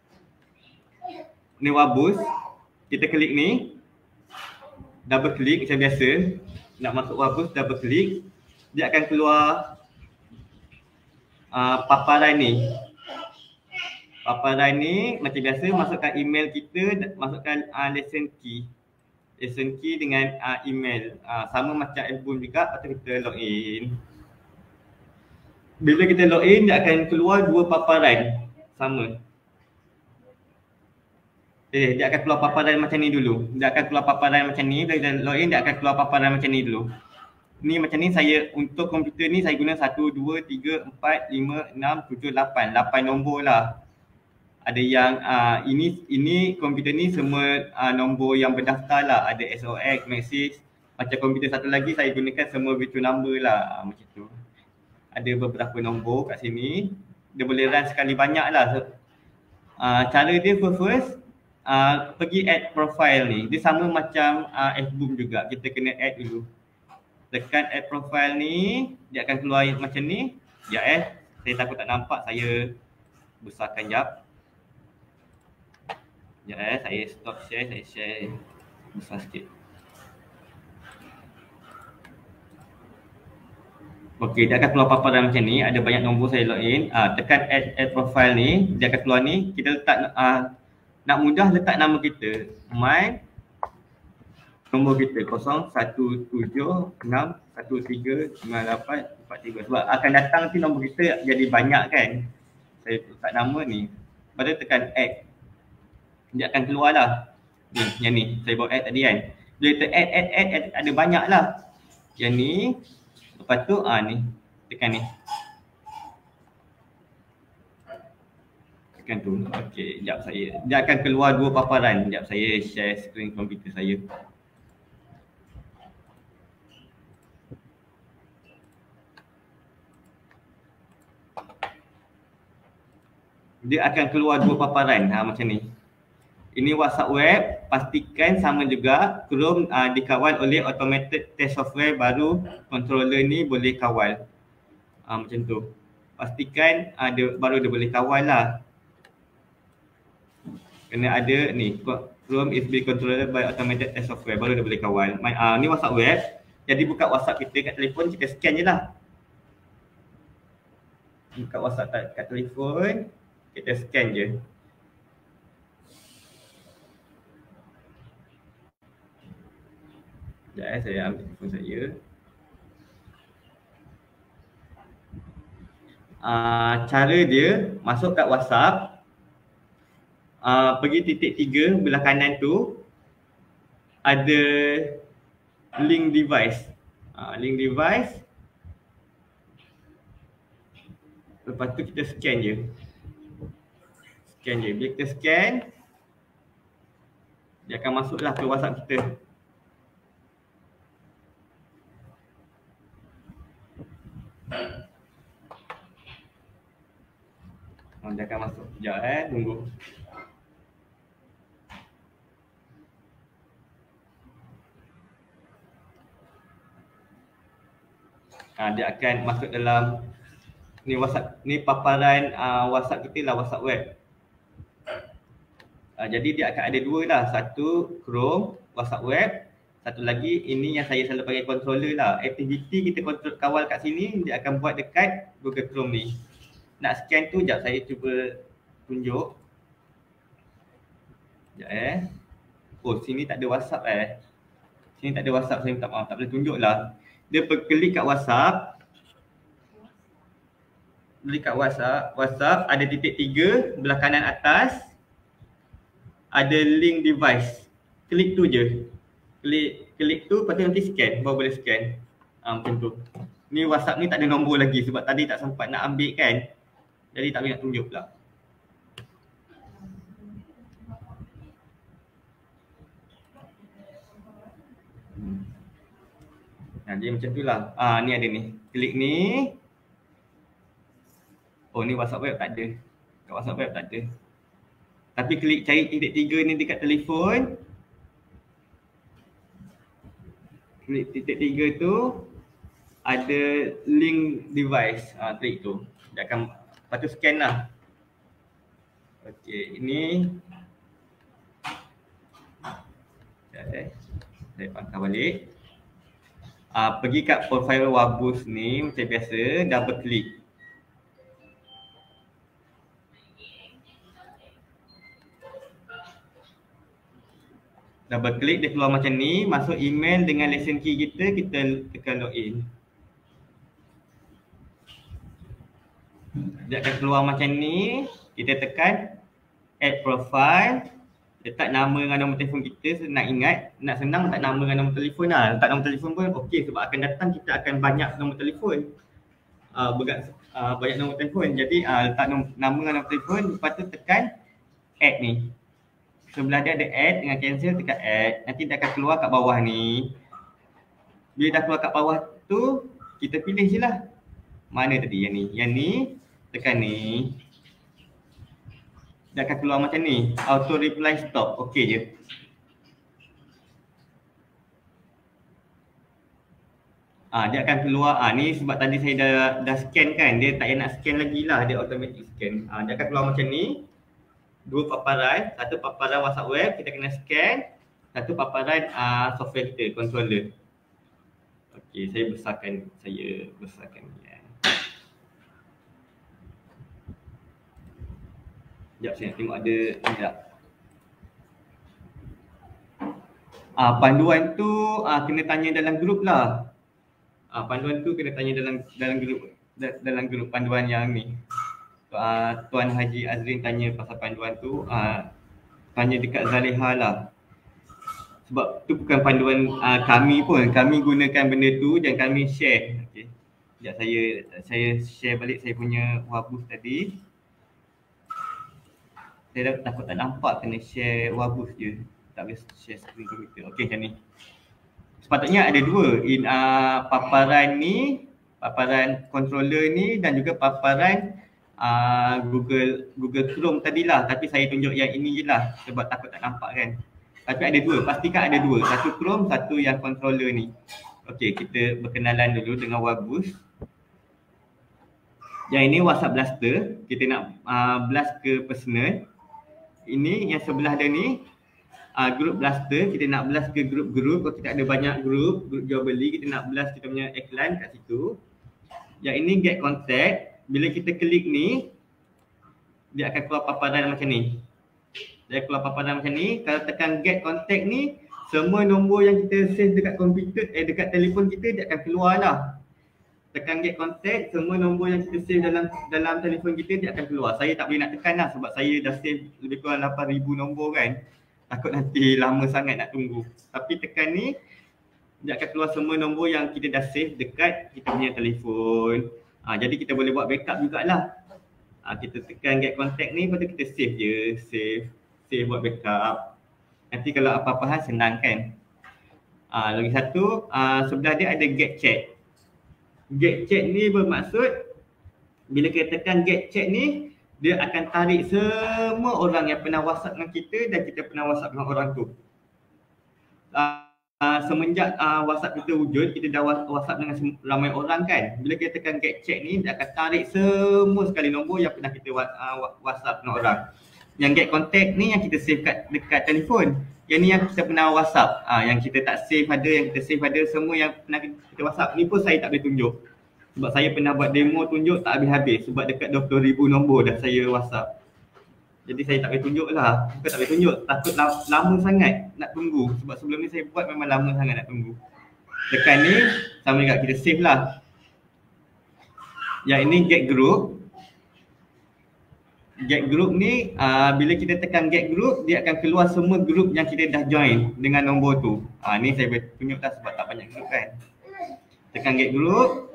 Ni Wabus, kita klik ni, double klik macam biasa. Nak masuk Wabus, double klik, dia akan keluar uh, paparan ni. Paparan ni macam biasa, masukkan email kita, masukkan uh, lesson key. Lesson key dengan uh, email. Uh, sama macam album juga, lepas tu kita login. Bila kita login, dia akan keluar dua paparan. Sama. Eh, dia akan keluar paparan macam ni dulu. Dia akan keluar paparan macam ni. Bila kita login, dia akan keluar paparan macam ni dulu. Ni macam ni, saya untuk komputer ni saya guna satu, dua, tiga, empat, lima, enam, tujuh, lapan. lapan nombor lah. Ada yang uh, ini ini komputer ni semua uh, nombor yang berdaftar lah. Ada S O X, message. Macam komputer satu lagi saya gunakan semua virtual number lah. Uh, macam tu. Ada beberapa nombor kat sini. Dia boleh run sekali banyak lah. Uh, cara dia first, uh, pergi add profile ni. Dia sama macam uh, F-Boom juga. Kita kena add dulu. Tekan add profile ni. Dia akan keluar macam ni. Ya eh. Saya takut tak nampak. Saya besarkan jap. Ya eh, saya stop share, saya share besar sikit. Okey, dia akan keluar paparan macam ni, ada banyak nombor saya login. Ah, tekan add add profile ni, dia akan keluar ni. Kita letak ah, nak mudah letak nama kita. My nombor kita kosong satu tujuh enam satu tiga sembilan lapan empat tiga. Sebab akan datang nanti nombor kita jadi banyak kan. Saya letak nama ni. Lepas tu tekan add. Dia akan keluar lah. Ni, yang ni. Saya buat add tadi kan. Bila kita add, add, add, add, ada banyak lah. Yang ni. Lepas tu, ah ni. Tekan ni. Tekan tu. Okey, sekejap saya. Dia akan keluar dua paparan. Sekejap saya share screen komputer saya. Dia akan keluar dua paparan. Ha, macam ni. Ini WhatsApp web, pastikan sama juga Chrome uh, dikawal oleh automated test software, baru controller ni boleh kawal. Uh, macam tu. Pastikan uh, dia, baru dia boleh kawal lah. Kena ada ni, Chrome is being controlled by automated test software, baru dia boleh kawal. Uh, ni WhatsApp web, jadi buka WhatsApp kita kat telefon, kita scan je lah. Buka WhatsApp kat telefon, kita scan je. Sekejap eh, saya ambil telefon saya. Uh, cara dia masuk kat WhatsApp, uh, pergi titik tiga belah kanan tu, ada link device. Uh, link device. Lepas tu kita scan je. Scan je. Bila kita scan, dia akan masuklah ke WhatsApp kita. Oh, dia akan masuk. Sekejap eh, tunggu. Ha, dia akan masuk dalam ni WhatsApp, ni paparan uh, WhatsApp kita lah, WhatsApp web. Uh, jadi dia akan ada dua lah, satu Chrome WhatsApp web, satu lagi ini yang saya selalu pakai controller lah. Activity kita kontrol kawal kat sini, dia akan buat dekat Google Chrome ni. Nak scan tu jap saya cuba tunjuk. Sekejap eh. Oh, sini tak ada WhatsApp eh. Sini tak ada WhatsApp, saya minta maaf, tak boleh tunjuk lah. Dia perklik kat WhatsApp. Klik kat WhatsApp. WhatsApp ada titik tiga belah kanan atas. Ada link device. Klik tu je. Klik klik tu, lepas tu nanti scan. Baru boleh scan. Ha, macam tu. Ni WhatsApp ni tak ada nombor lagi sebab tadi tak sempat nak ambil kan. Jadi tak boleh nak tunjuk pula. Nah, jadi macam tu lah. Ah, ni ada ni. Klik ni. Oh, ni WhatsApp web tak ada. Kat WhatsApp web tak ada. Tapi klik cari titik tiga ni dekat telefon. Klik titik tiga tu. Ada link device. Ah, klik tu. Dia akan, lepas tu scan lah. Okey, ini. Sekejap eh. Saya pangkal balik. Uh, pergi kat profile Wabus ni macam biasa, double klik. Double klik dia keluar macam ni, masuk email dengan lesson key kita, kita tekan login. Dia akan keluar macam ni, kita tekan add profile. Letak nama dengan nombor telefon kita, nak ingat, nak senang letak nama dengan nombor telefon lah. Letak nombor telefon pun okey sebab akan datang kita akan banyak nombor telefon. Uh, bergat, uh, banyak nombor telefon. Jadi uh, letak nom- nama dengan nombor telefon, lepas tu tekan add ni. Sebelah dia ada add dengan cancel, tekan add. Nanti dia akan keluar kat bawah ni. Bila dah keluar kat bawah tu, kita pilih je lah. Mana tadi yang ni? Yang ni, tekan ni. Dia akan keluar macam ni, auto reply stop, okey je. Ah, dia akan keluar, ah ni sebab tadi saya dah dah scan kan, dia tak payah nak scan lagi lah, dia automatic scan. Ah, dia akan keluar macam ni, dua paparan, satu paparan WhatsApp web kita kena scan, satu paparan ah, software kita, controller. Okey, saya besarkan, saya besarkan ni. Sekejap saya nak tengok ada tidak. Ah, panduan tu ah, kena tanya dalam grup lah. Ah, panduan tu kena tanya dalam dalam grup dalam grup panduan yang ni. Ah, Tuan Haji Azrin tanya pasal panduan tu, ah, tanya dekat Zaleha lah. Sebab tu bukan panduan ah, kami pun. Kami gunakan benda tu dan kami share. Okey. Sekejap saya saya share balik saya punya Wabus tadi. Saya dah takut tak nampak, kena share Wabus je. Tak boleh share screen komputer. Okey macam ni. Sepatutnya ada dua. In uh, paparan ni, paparan controller ni dan juga paparan uh, Google Google Chrome tadilah. Tapi saya tunjuk yang ini je lah sebab takut tak nampak kan. Tapi ada dua, pastikan ada dua. Satu Chrome, satu yang controller ni. Okey, kita berkenalan dulu dengan Wabus. Yang ini WhatsApp Blaster. Kita nak uh, blast ke personal. Ini yang sebelah dia ni uh, group Blaster, kita nak blast ke grup-grup. Kalau kita ada banyak grup, grup jual beli, kita nak blast kita punya iklan kat situ. Yang ini get contact, bila kita klik ni dia akan keluar paparan macam ni. Dia keluar paparan macam ni. Kalau tekan get contact ni, semua nombor yang kita save dekat komputer, eh dekat telefon kita dia akan keluar lah. Tekan get contact, semua nombor yang kita save dalam dalam telefon kita dia akan keluar. Saya tak boleh nak tekan lah sebab saya dah save lebih kurang lapan ribu nombor kan. Takut nanti lama sangat nak tunggu. Tapi tekan ni, dia akan keluar semua nombor yang kita dah save dekat kita punya telefon. Ha, jadi kita boleh buat backup jugalah. Ha, kita tekan get contact ni, lepas tu kita save je. Save, save buat backup. Nanti kalau apa-apa hal senang kan. Ha, lagi satu, ha, sebelah dia ada get chat. Get chat ni bermaksud bila kita tekan get chat ni, dia akan tarik semua orang yang pernah WhatsApp dengan kita dan kita pernah WhatsApp dengan orang tu. Uh, uh, semenjak uh, WhatsApp kita wujud, kita dah WhatsApp dengan ramai orang kan. Bila kita tekan get chat ni, dia akan tarik semua sekali nombor yang pernah kita uh, WhatsApp dengan orang. Yang get contact ni yang kita save kat dekat telefon. Yang ni yang kita pernah WhatsApp, ah, yang kita tak save ada, yang kita save ada, semua yang pernah kita WhatsApp. Ni pun saya tak boleh tunjuk. Sebab saya pernah buat demo tunjuk tak habis-habis. Sebab dekat dua puluh ribu nombor dah saya WhatsApp. Jadi saya tak boleh tunjuk lah. Bukan tak boleh tunjuk, takut lama sangat nak tunggu. Sebab sebelum ni saya buat memang lama sangat nak tunggu. Tekan ni, sama juga kita save lah. Yang ini get group. Get group ni, uh, bila kita tekan get group, dia akan keluar semua group yang kita dah join dengan nombor tu. Ah, ni saya boleh tunjuk dah sebab tak banyak group kan. Tekan get group.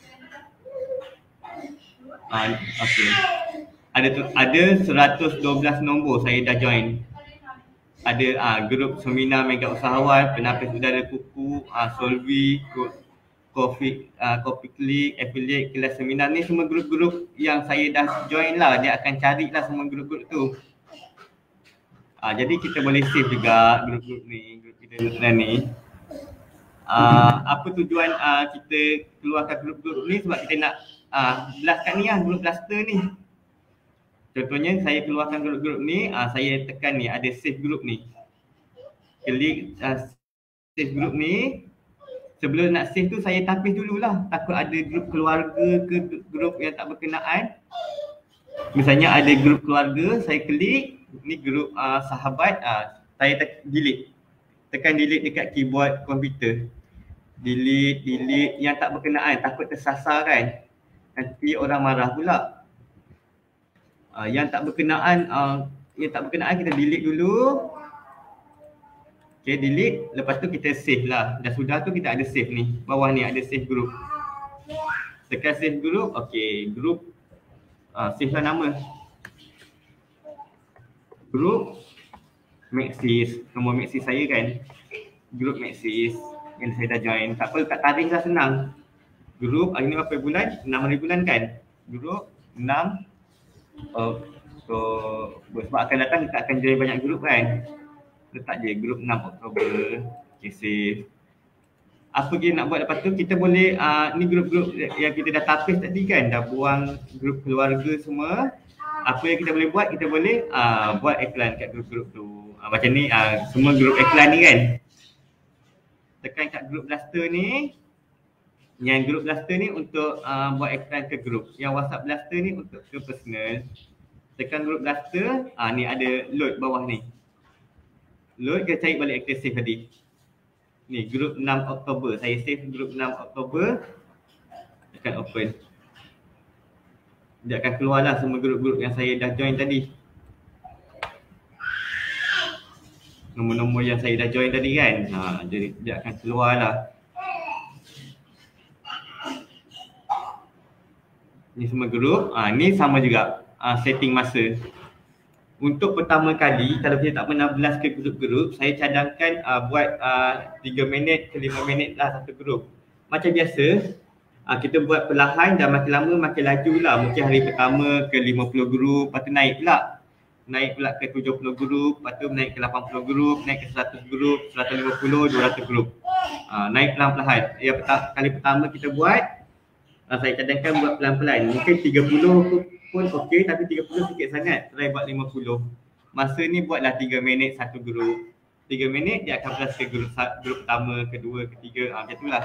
Ah, okay. Ada tu, ada seratus dua belas nombor saya dah join. Ada ah, grup seminar mega usahawan, penapis udara kuku, ah, Solvi, Coffee, uh, Coffee Click, Affiliate, kelas seminar ni semua grup-grup yang saya dah join lah. Dia akan carilah semua grup-grup tu. Uh, jadi kita boleh save juga grup-grup ni, grup kita ni. Uh, apa tujuan uh, kita keluarkan grup-grup ni? Sebab kita nak uh, blastkan ni lah, grup blaster ni. Contohnya saya keluarkan grup-grup ni, uh, saya tekan ni, ada save grup ni. Klik uh, save grup ni. Sebelum nak save tu saya tapis dululah. Takut ada grup keluarga ke grup yang tak berkenaan. Misalnya ada grup keluarga, saya klik. Ni grup uh, sahabat, uh, saya tek- delete. Tekan delete dekat keyboard komputer. Delete, delete yang tak berkenaan. Takut tersasar kan. Nanti orang marah pula. Uh, yang tak berkenaan, uh, yang tak berkenaan kita delete dulu. Okay, delete. Lepas tu kita save lah. Dah sudah tu kita ada save ni. Bawah ni ada save group. Tekan save group. Okay, group. Uh, save lah nama. Group Maxis. Nombor Maxis saya kan. Group Maxis yang saya dah join. Tak apa, letak tarikh lah senang. Group, hari ni berapa bulan? enam hari bulan kan? Group enam. Oh, so, sebab akan datang kita akan join banyak group kan. Letak je grup enam Oktober. Okay, save. Apa kita nak buat lepas tu, kita boleh uh, ni grup-grup yang kita dah tapis tadi kan, dah buang grup keluarga semua. Apa yang kita boleh buat, kita boleh uh, buat iklan kat grup-grup tu. uh, Macam ni, uh, semua grup iklan ni kan. Tekan kat grup blaster ni. Yang grup blaster ni untuk uh, buat iklan ke grup. Yang WhatsApp blaster ni untuk ke personal. Tekan grup blaster, uh, ni ada load bawah ni. Load, kita cari balik active save tadi. Ni grup enam Oktober. Saya save grup enam Oktober. Tekan open. Dia akan keluarlah semua grup-grup yang saya dah join tadi. Nombor-nombor yang saya dah join tadi kan. Ha, jadi dia akan keluarlah. Ni semua grup. Ha, ni sama juga ha, setting masa. Untuk pertama kali, kalau kita tak pernah blast ke grup-grup, saya cadangkan uh, buat uh, tiga minit ke lima minit lah satu grup. Macam biasa, uh, kita buat perlahan dan makin lama makin laju lah. Mungkin hari pertama ke lima puluh grup, lepas tu naik pula. Naik pula ke tujuh puluh grup, lepas tu naik ke lapan puluh grup, naik ke seratus grup, seratus lima puluh, dua ratus grup. Uh, naik pelan-pelan. Yang peta- kali pertama kita buat, uh, saya cadangkan buat pelan-pelan. Mungkin tiga puluh pun okey, tapi tiga puluh sikit sangat. Try buat lima puluh. Masa ni buatlah tiga minit satu grup. tiga minit dia akan plus ke grup, grup pertama, kedua, ketiga. Ah, macam itulah.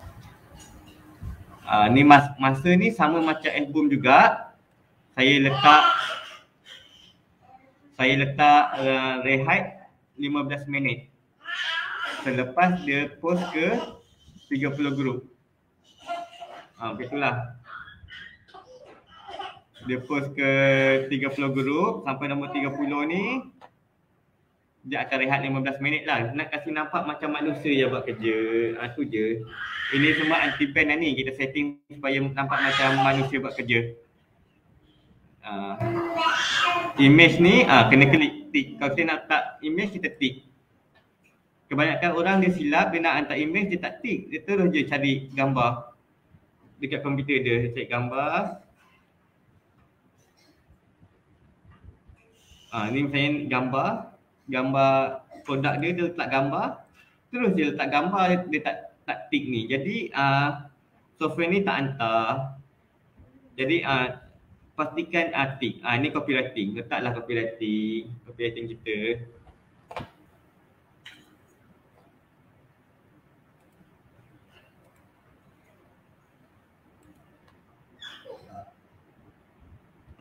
Ah, ni mas, masa ni sama macam F-Boom juga. Saya letak saya letak uh, rehat lima belas minit. Selepas dia post ke tiga puluh grup. Ah, begitulah. Dia post ke tiga puluh grup, sampai nombor tiga puluh ni dia akan rehat lima belas minit lah. Nak kasih nampak macam manusia yang buat kerja. Ha, tu je. Ini semua anti-ban lah ni. Kita setting supaya nampak macam manusia buat kerja. Uh, image ni uh, kena klik tick. Kalau kita nak letak image, kita tick. Kebanyakan orang dia silap, dia nak hantar image, dia tak tick. Dia terus je cari gambar. Dekat komputer dia, dia cari gambar. Ah, ni misalnya gambar, gambar produk dia, dia letak gambar, terus dia letak gambar, dia, dia tak tak tick ni. Jadi ah, software ni tak hantar. Jadi ah, pastikan ah, tick. Ah, ni copywriting, letaklah copywriting, copywriting kita.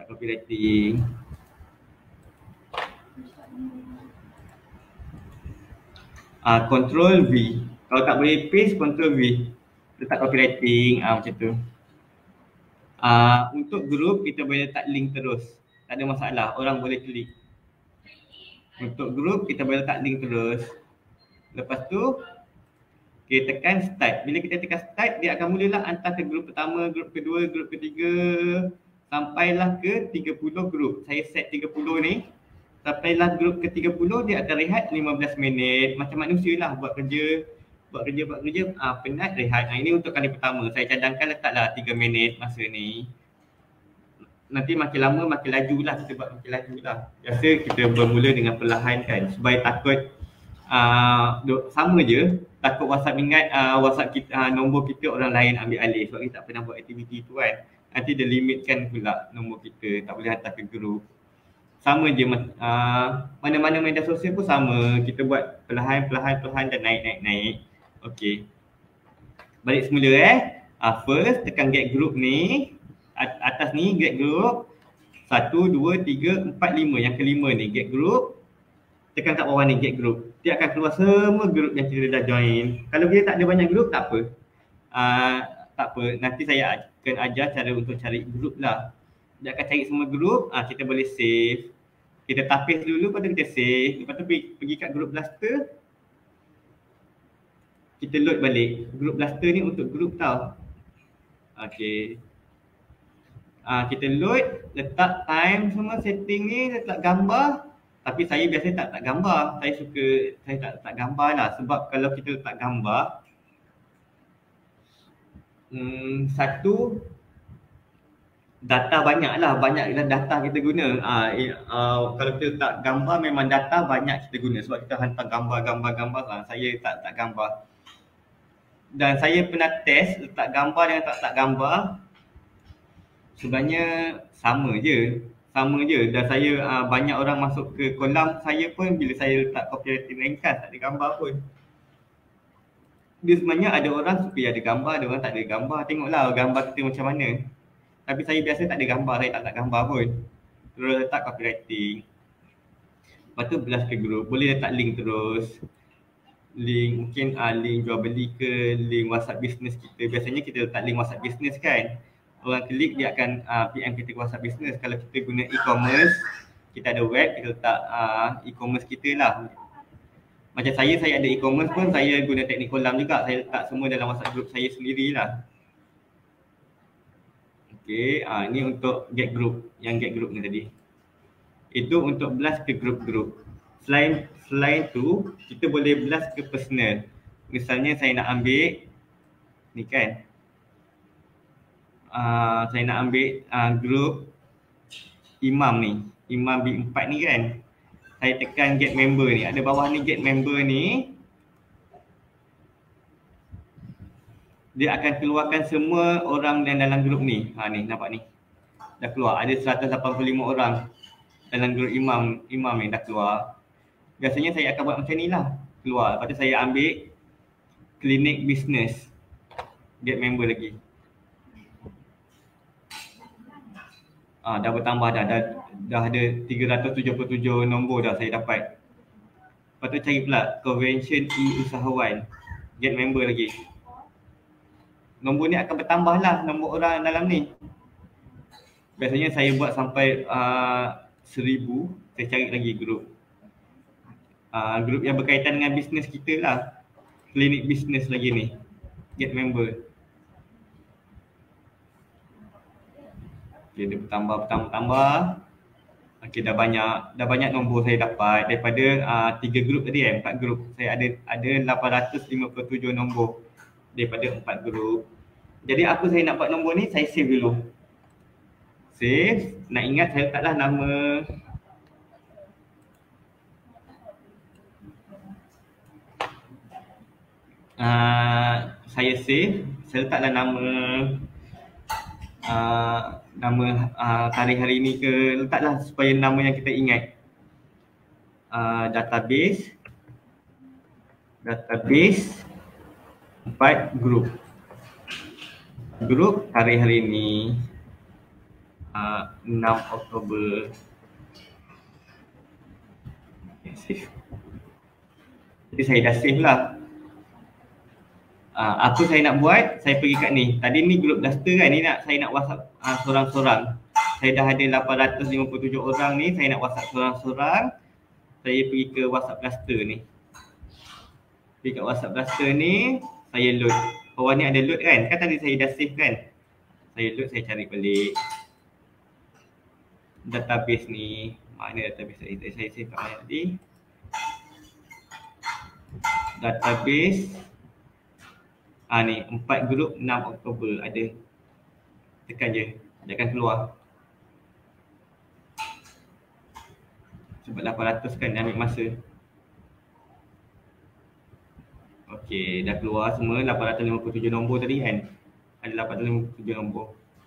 tak copywriting. Ah, Control V. Kalau tak boleh paste, Control V. Letak copywriting, ah, macam tu. Ah, untuk group kita boleh letak link terus. Tak ada masalah, orang boleh klik. Untuk group kita boleh letak link terus. Lepas tu kita tekan start. Bila kita tekan start, dia akan mulalah hantar ke group pertama, group kedua, group ketiga sampailah ke tiga puluh group. Saya set tiga puluh ni. Sampailah group ke tiga puluh, dia akan rehat lima belas minit. Macam manusia lah, buat kerja, buat kerja, buat kerja, ah, penat, rehat. Ah, ini untuk kali pertama. Saya cadangkan letaklah tiga minit masa ni. Nanti makin lama makin laju lah, kita buat makin laju lah. Biasa kita bermula dengan perlahan kan, supaya takut uh, sama je, takut WhatsApp ingat uh, WhatsApp kita, uh, nombor kita orang lain ambil alih sebab kita tak pernah buat aktiviti tu kan. Nanti dia limitkan pula nombor kita, tak boleh hantar ke group. Sama je, uh, mana-mana media sosial pun sama, kita buat perlahan, perlahan, perlahan dan naik, naik, naik. Okay, balik semula eh. Uh, first tekan get group ni. Atas ni get group satu, dua, tiga, empat, lima. Yang kelima ni get group. Tekan kat bawah ni get group. Dia akan keluar semua group yang kita dah join. Kalau kita tak ada banyak group tak apa. Uh, tak apa. Nanti saya akan ajar cara untuk cari group lah. Dia akan cari semua group. Uh, kita boleh save. Kita tapis dulu, lepas tu kita save. Lepas tu pergi, pergi kat group blaster. Kita load balik. Group blaster ni untuk group tau. Okay. Uh, kita load, letak time semua setting ni, letak gambar. Tapi saya biasa tak letak gambar. Saya suka, saya tak letak gambar lah. Sebab kalau kita letak gambar, hmm, satu, data banyak lah. Banyak data kita guna. Uh, uh, kalau kita letak gambar, memang data banyak kita guna. Sebab kita hantar gambar-gambar-gambar lah. Saya tak letak gambar. Dan saya pernah test letak gambar dengan tak letak gambar. Sebenarnya sama je, sama je. Dan saya uh, banyak orang masuk ke kolam saya pun bila saya letak copywriting ringkas, tak ada gambar pun. Dia sebenarnya ada orang suka ada gambar, ada orang tak ada gambar. Tengoklah gambar kita macam mana. Tapi saya biasa tak ada gambar, saya tak letak gambar pun. Terus letak copywriting. Lepas tu belas ke group, boleh letak link terus. Link, mungkin uh, link jual beli ke, link WhatsApp business kita. Biasanya kita letak link WhatsApp business kan. Orang klik dia akan uh, P M kita ke WhatsApp business. Kalau kita guna e-commerce, kita ada web, kita letak uh, e-commerce kita lah. Macam saya, saya ada e-commerce pun saya guna teknik kolam juga. Saya letak semua dalam WhatsApp group saya sendirilah. Okay, uh, ni untuk get group, yang get group ni tadi. Itu untuk blast ke group-group. Selain selain tu, kita boleh blast ke personal. Misalnya saya nak ambil ni kan. Uh, saya nak ambil uh, group imam ni, imam B empat ni kan. Saya tekan get member ni, ada bawah ni get member ni. Dia akan keluarkan semua orang yang dalam group ni. Ha ni, nampak ni. Dah keluar, ada seratus lapan puluh lima orang dalam group imam, imam ni dah keluar. Biasanya saya akan buat macam ni lah, keluar. Lepas tu saya ambil klinik business, get member lagi. Ah, dah bertambah dah, dah, dah ada tiga ratus tujuh puluh tujuh nombor dah saya dapat. Lepas tu cari pula convention e-usahawan, get member lagi. Nombor ni akan bertambah lah, nombor orang dalam ni. Biasanya saya buat sampai uh, seribu, saya cari lagi grup. Uh, grup yang berkaitan dengan bisnes kita lah. Klinik bisnes lagi ni, get member. Okay, dia bertambah, bertambah, bertambah. Okay, dah banyak, dah banyak nombor saya dapat daripada uh, tiga grup tadi eh, empat grup. Saya ada ada lapan ratus lima puluh tujuh nombor daripada empat grup. Jadi apa saya nak buat nombor ni, saya save dulu. Save, nak ingat saya letaklah nama. Uh, saya save, saya letaklah nama. Uh, nama uh, tarikh hari ni ke, letaklah supaya nama yang kita ingat. Uh, database database empat grup. Grup tarikh hari ni. uh, enam Oktober. Okay, save. Jadi saya dah save lah. Uh, apa saya nak buat, saya pergi kat ni. Tadi ni group Duster kan, ni nak saya nak WhatsApp uh, sorang-sorang. Saya dah ada lapan ratus lima puluh tujuh orang ni, saya nak WhatsApp sorang-sorang. Saya pergi ke WhatsApp Duster ni. Pergi kat WhatsApp Duster ni, saya load. Bawah ni ada load kan, kan tadi saya dah save kan. Saya load, saya cari balik database ni. Mana database saya, saya save kat mana tadi. Database. Ah ni, empat grup enam Oktober ada. Tekan je, dia akan keluar. Sebab lapan ratus kan, dia ambil masa. Okey, dah keluar semua lapan ratus lima puluh tujuh nombor tadi kan. Ada lapan ratus lima puluh tujuh nombor.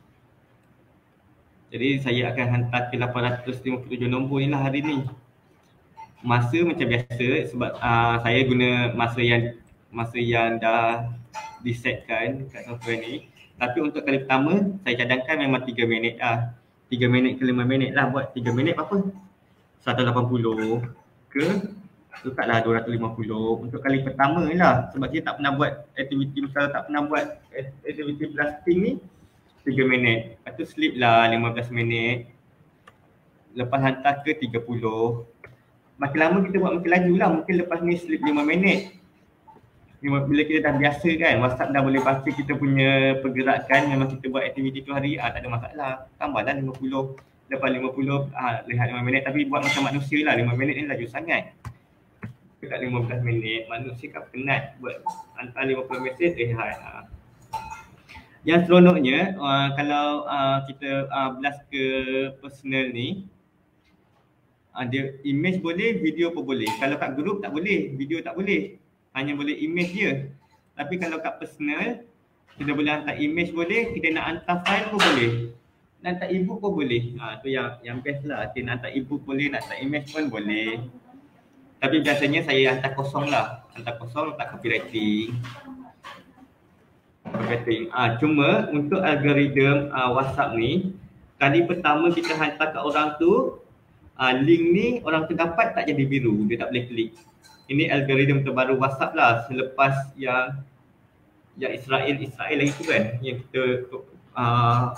Jadi saya akan hantar ke lapan ratus lima puluh tujuh nombor ni lah hari ni. Masa macam biasa sebab uh, saya guna masa yang masa yang dah disetkan kat software ni. Tapi untuk kali pertama saya cadangkan memang tiga minit lah. tiga minit ke lima minit lah buat. tiga minit apa? seratus lapan puluh ke letaklah dua ratus lima puluh untuk kali pertama lah. Sebab kita tak pernah buat aktiviti, kalau tak pernah buat aktiviti blasting ni tiga minit. Lepas tu sleep lah lima belas minit. Lepas hantar ke tiga puluh. Makin lama kita buat makin laju lah. Mungkin lepas ni sleep lima minit. Bila kita dah biasa kan, WhatsApp dah boleh baca kita punya pergerakan. Memang kita buat aktiviti tu hari, ah, tak ada masalah. Tambahlah lima puluh. Lepas lima puluh, ah, lihat lima minit. Tapi buat macam manusia lah, lima minit ni laju sangat. Dekat lima belas minit, manusia kan penat buat hantar lima puluh mesej, rehat. Ah. Yang seronoknya, uh, kalau uh, kita uh, blast ke personal ni, uh, dia image boleh, video pun boleh. Kalau kat group tak boleh, video tak boleh. Hanya boleh image je. Tapi kalau kat personal, kita boleh hantar image boleh, kita nak hantar file pun boleh. Nak hantar ebook pun boleh. Ha, tu yang yang best lah. Kita nak hantar ebook boleh, nak hantar image pun boleh. Tapi biasanya saya hantar kosong lah. Hantar kosong, tak copywriting. Copywriting. Ah, cuma untuk algoritma uh, WhatsApp ni, kali pertama kita hantar kat orang tu, uh, link ni orang tu dapat tak jadi biru, dia tak boleh klik. Ini algoritma terbaru WhatsApp lah selepas yang yang Israel Israel lagi tu kan, yang kita uh,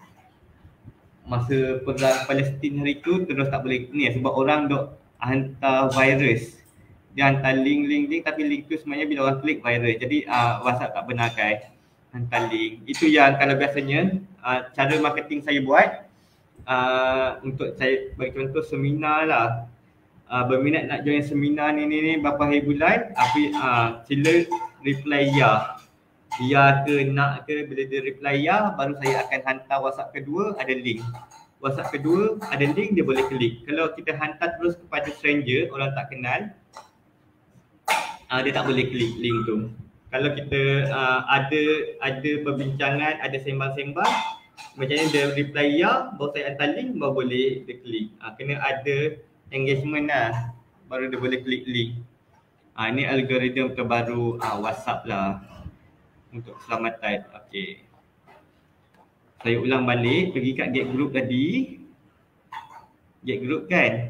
masa perang Palestin hari tu terus tak boleh ni sebab orang dok hantar virus. Dia hantar link-link-link tapi link tu sebenarnya bila orang klik virus. Jadi uh, WhatsApp tak benarkan hantar link. Itu yang kalau biasanya uh, cara marketing saya buat uh, untuk saya bagi contoh seminar lah. Uh, berminat nak join seminar ni ni, ni berapa hari bulan, tapi uh, sila reply ya. Ya ke nak ke, bila dia reply ya, baru saya akan hantar WhatsApp kedua ada link. WhatsApp kedua ada link, dia boleh klik. Kalau kita hantar terus kepada stranger, orang tak kenal, uh, dia tak boleh klik link tu. Kalau kita uh, ada ada perbincangan, ada sembang-sembang, macam ni dia reply ya, baru saya hantar link, baru boleh dia klik. Uh, kena ada engagement lah, baru dia boleh klik link. Ha, ini algoritma terbaru uh, WhatsApp lah untuk keselamatan. Okey. Saya ulang balik, pergi kat get group tadi. Get group kan.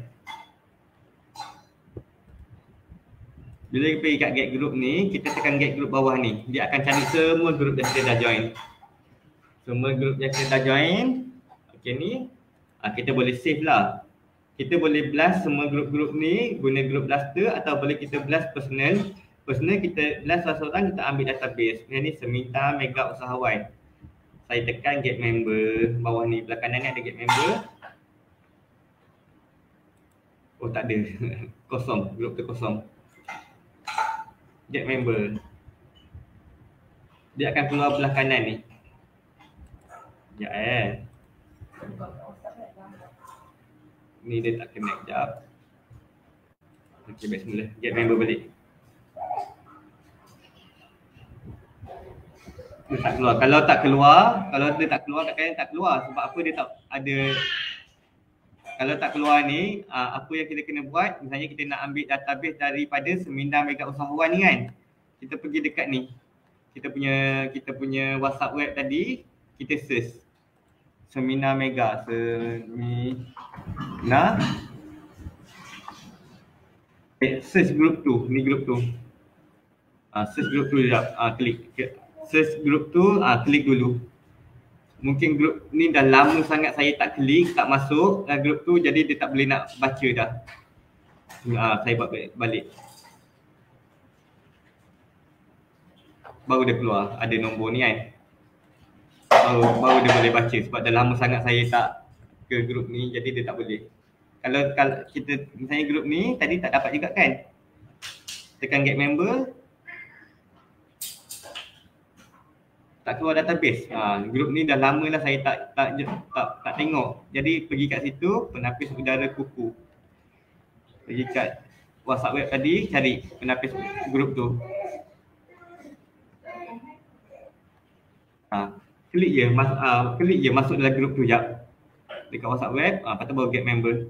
Bila kita pergi kat get group ni, kita tekan get group bawah ni. Dia akan cari semua group yang kita dah join. Semua group yang kita dah join. Okey ni, uh, kita boleh save lah. Kita boleh blast semua grup-grup ni guna grup blaster atau boleh kita blast personal. Personal kita blast seorang, kita ambil database. Yang ni Seminta Mega Usahawan. Saya tekan get member. Bawah ni, belah kanan ni ada get member. Oh tak ada. Kosong, grup tu kosong. Get member. Dia akan keluar belah kanan ni. Ya eh. Ni dia tak connect, sekejap. Okey, baik semula. Get member balik. Dia tak keluar. Kalau tak keluar, kalau dia tak keluar, kadang-kadang tak keluar. Sebab apa dia tak ada. Kalau tak keluar ni, apa yang kita kena buat, misalnya kita nak ambil database daripada Seminar Mega Usahawan ni kan. Kita pergi dekat ni. Kita punya kita punya WhatsApp web tadi, kita search. Seminar Mega. Seminar. Eh, search group tu. Ni group tu. Uh, search group tu sekejap. Uh, klik. Search group tu, uh, klik dulu. Mungkin grup ni dah lama sangat saya tak klik, tak masuk dalam grup tu, jadi dia tak boleh nak baca dah. Uh, saya buat balik, balik. Baru dia keluar, ada nombor ni kan. Baru, baru dia boleh baca sebab dah lama sangat saya tak ke grup ni, jadi dia tak boleh. Kalau, kalau kita, misalnya grup ni tadi tak dapat juga kan. Tekan get member. Tak keluar database. Ha, grup ni dah lama lah saya tak tak, tak tak tak tengok. Jadi pergi kat situ, penapis udara kuku. Pergi kat WhatsApp web tadi, cari penapis grup tu. Ha, klik je, mas, uh, klik je masuk dalam grup tu jap. Dekat WhatsApp web, ha, lepas tu baru get member.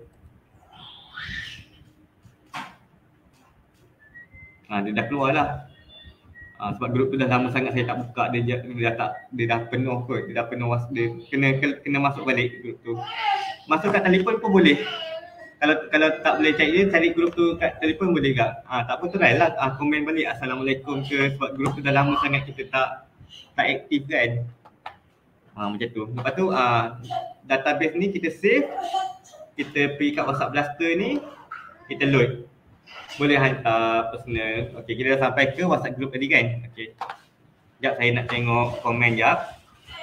Ha, dia dah keluar lah. Ha, sebab grup tu dah lama sangat saya tak buka, dia, dia dah tak dia dah penuh kot, dia dah penuh, dia kena kena masuk balik grup tu. Masuk kat telefon pun boleh. Kalau kalau tak boleh cari dia, cari grup tu kat telefon boleh tak? Ah, tak apa, try lah. Ah, komen balik Assalamualaikum ke, sebab grup tu dah lama sangat kita tak tak aktif kan. Ah, macam tu. Lepas tu ah, database ni kita save, kita pergi kat WhatsApp Blaster ni, kita load. Boleh hantar personal. Okey, kita dah sampai ke WhatsApp group tadi kan? Okey. Sekejap saya nak tengok komen jap.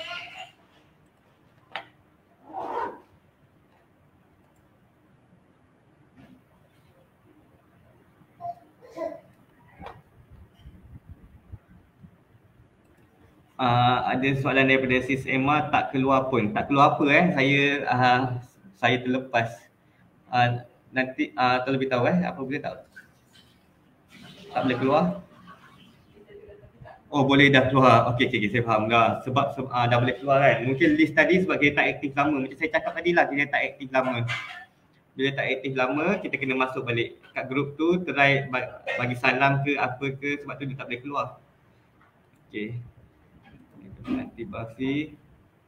Uh, ada soalan daripada Sis Emma, tak keluar pun. Tak keluar apa eh? Saya uh, saya terlepas. Uh, nanti uh, terlebih tahu eh, apa boleh tahu? Tak boleh keluar? Oh, boleh dah keluar. Okey, okey, okay, saya faham dah. Sebab uh, dah boleh keluar kan. Mungkin list tadi sebab kita tak aktif lama. Macam saya cakap tadi lah, kita tak aktif lama. Bila tak aktif lama, kita kena masuk balik kat grup tu, try bagi salam ke apa ke, sebab tu dia tak boleh keluar. Okey. Aktivasi.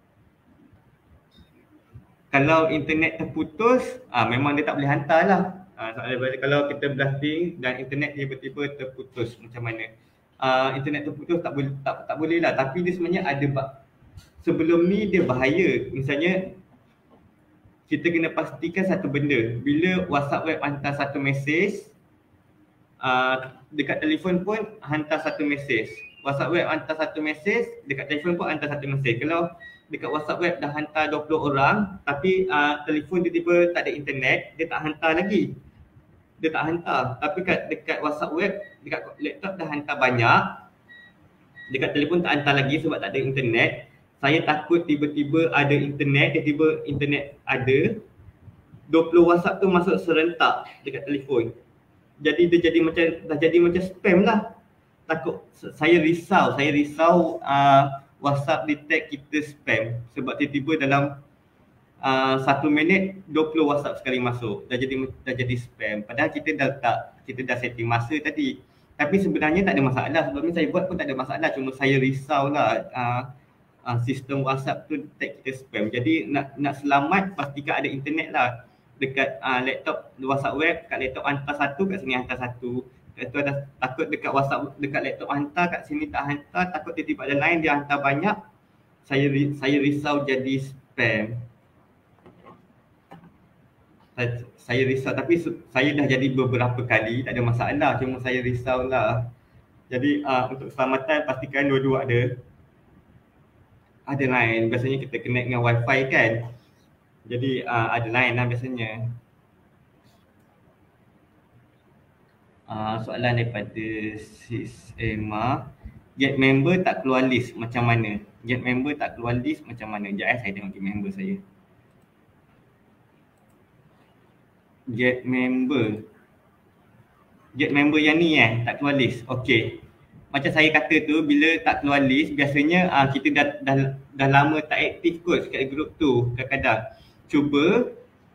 Kalau internet terputus, ah memang dia tak boleh hantar lah. Ah, soalnya kalau kita blasting dan internet tiba-tiba terputus, macam mana? Ah, internet terputus tak boleh tak, tak boleh lah, tapi dia sebenarnya ada sebelum ni dia bahaya. Misalnya kita kena pastikan satu benda, bila WhatsApp web hantar satu mesej, ah, dekat telefon pun hantar satu mesej. WhatsApp web hantar satu mesej, dekat telefon pun hantar satu mesej. Kalau dekat WhatsApp web dah hantar dua puluh orang, tapi uh, telefon tiba-tiba tak ada internet, dia tak hantar lagi. Dia tak hantar. Tapi kat, dekat WhatsApp web, dekat laptop dah hantar banyak, dekat telefon tak hantar lagi sebab tak ada internet. Saya takut tiba-tiba ada internet, tiba-tiba internet ada, dua puluh WhatsApp tu masuk serentak dekat telefon. Jadi dia jadi macam, dah jadi macam spam lah. Takut, saya risau, saya risau uh, WhatsApp detect kita spam sebab tiba-tiba dalam uh, satu minit dua puluh WhatsApp sekali masuk, dah jadi dah jadi spam. Padahal kita dah tak, kita dah setting masa tadi. Tapi sebenarnya tak ada masalah, sebab ni saya buat pun tak ada masalah, cuma saya risau lah uh, uh, sistem WhatsApp tu detect kita spam. Jadi nak nak selamat, pastikan ada internet lah dekat uh, laptop WhatsApp web, kat laptop hantar satu, kat sini hantar satu. Itu ada takut dekat WhatsApp, dekat laptop hantar, kat sini tak hantar, takut tiba-tiba ada lain dia hantar banyak. Saya saya risau jadi spam. Saya, saya risau, tapi saya dah jadi beberapa kali, tak ada masalah, cuma saya risau lah. Jadi uh, untuk keselamatan pastikan dua-dua ada. Ada line, biasanya kita connect dengan wifi kan. Jadi uh, ada line lah biasanya. Uh, soalan daripada Sis Emma, get member tak keluar list macam mana? Get member tak keluar list macam mana? Sekejap eh, saya tengok get member saya. Get member. Get member yang ni eh, tak keluar list. Okey. Macam saya kata tu, bila tak keluar list, biasanya uh, kita dah, dah dah lama tak aktif kot kat grup tu kadang-kadang. Cuba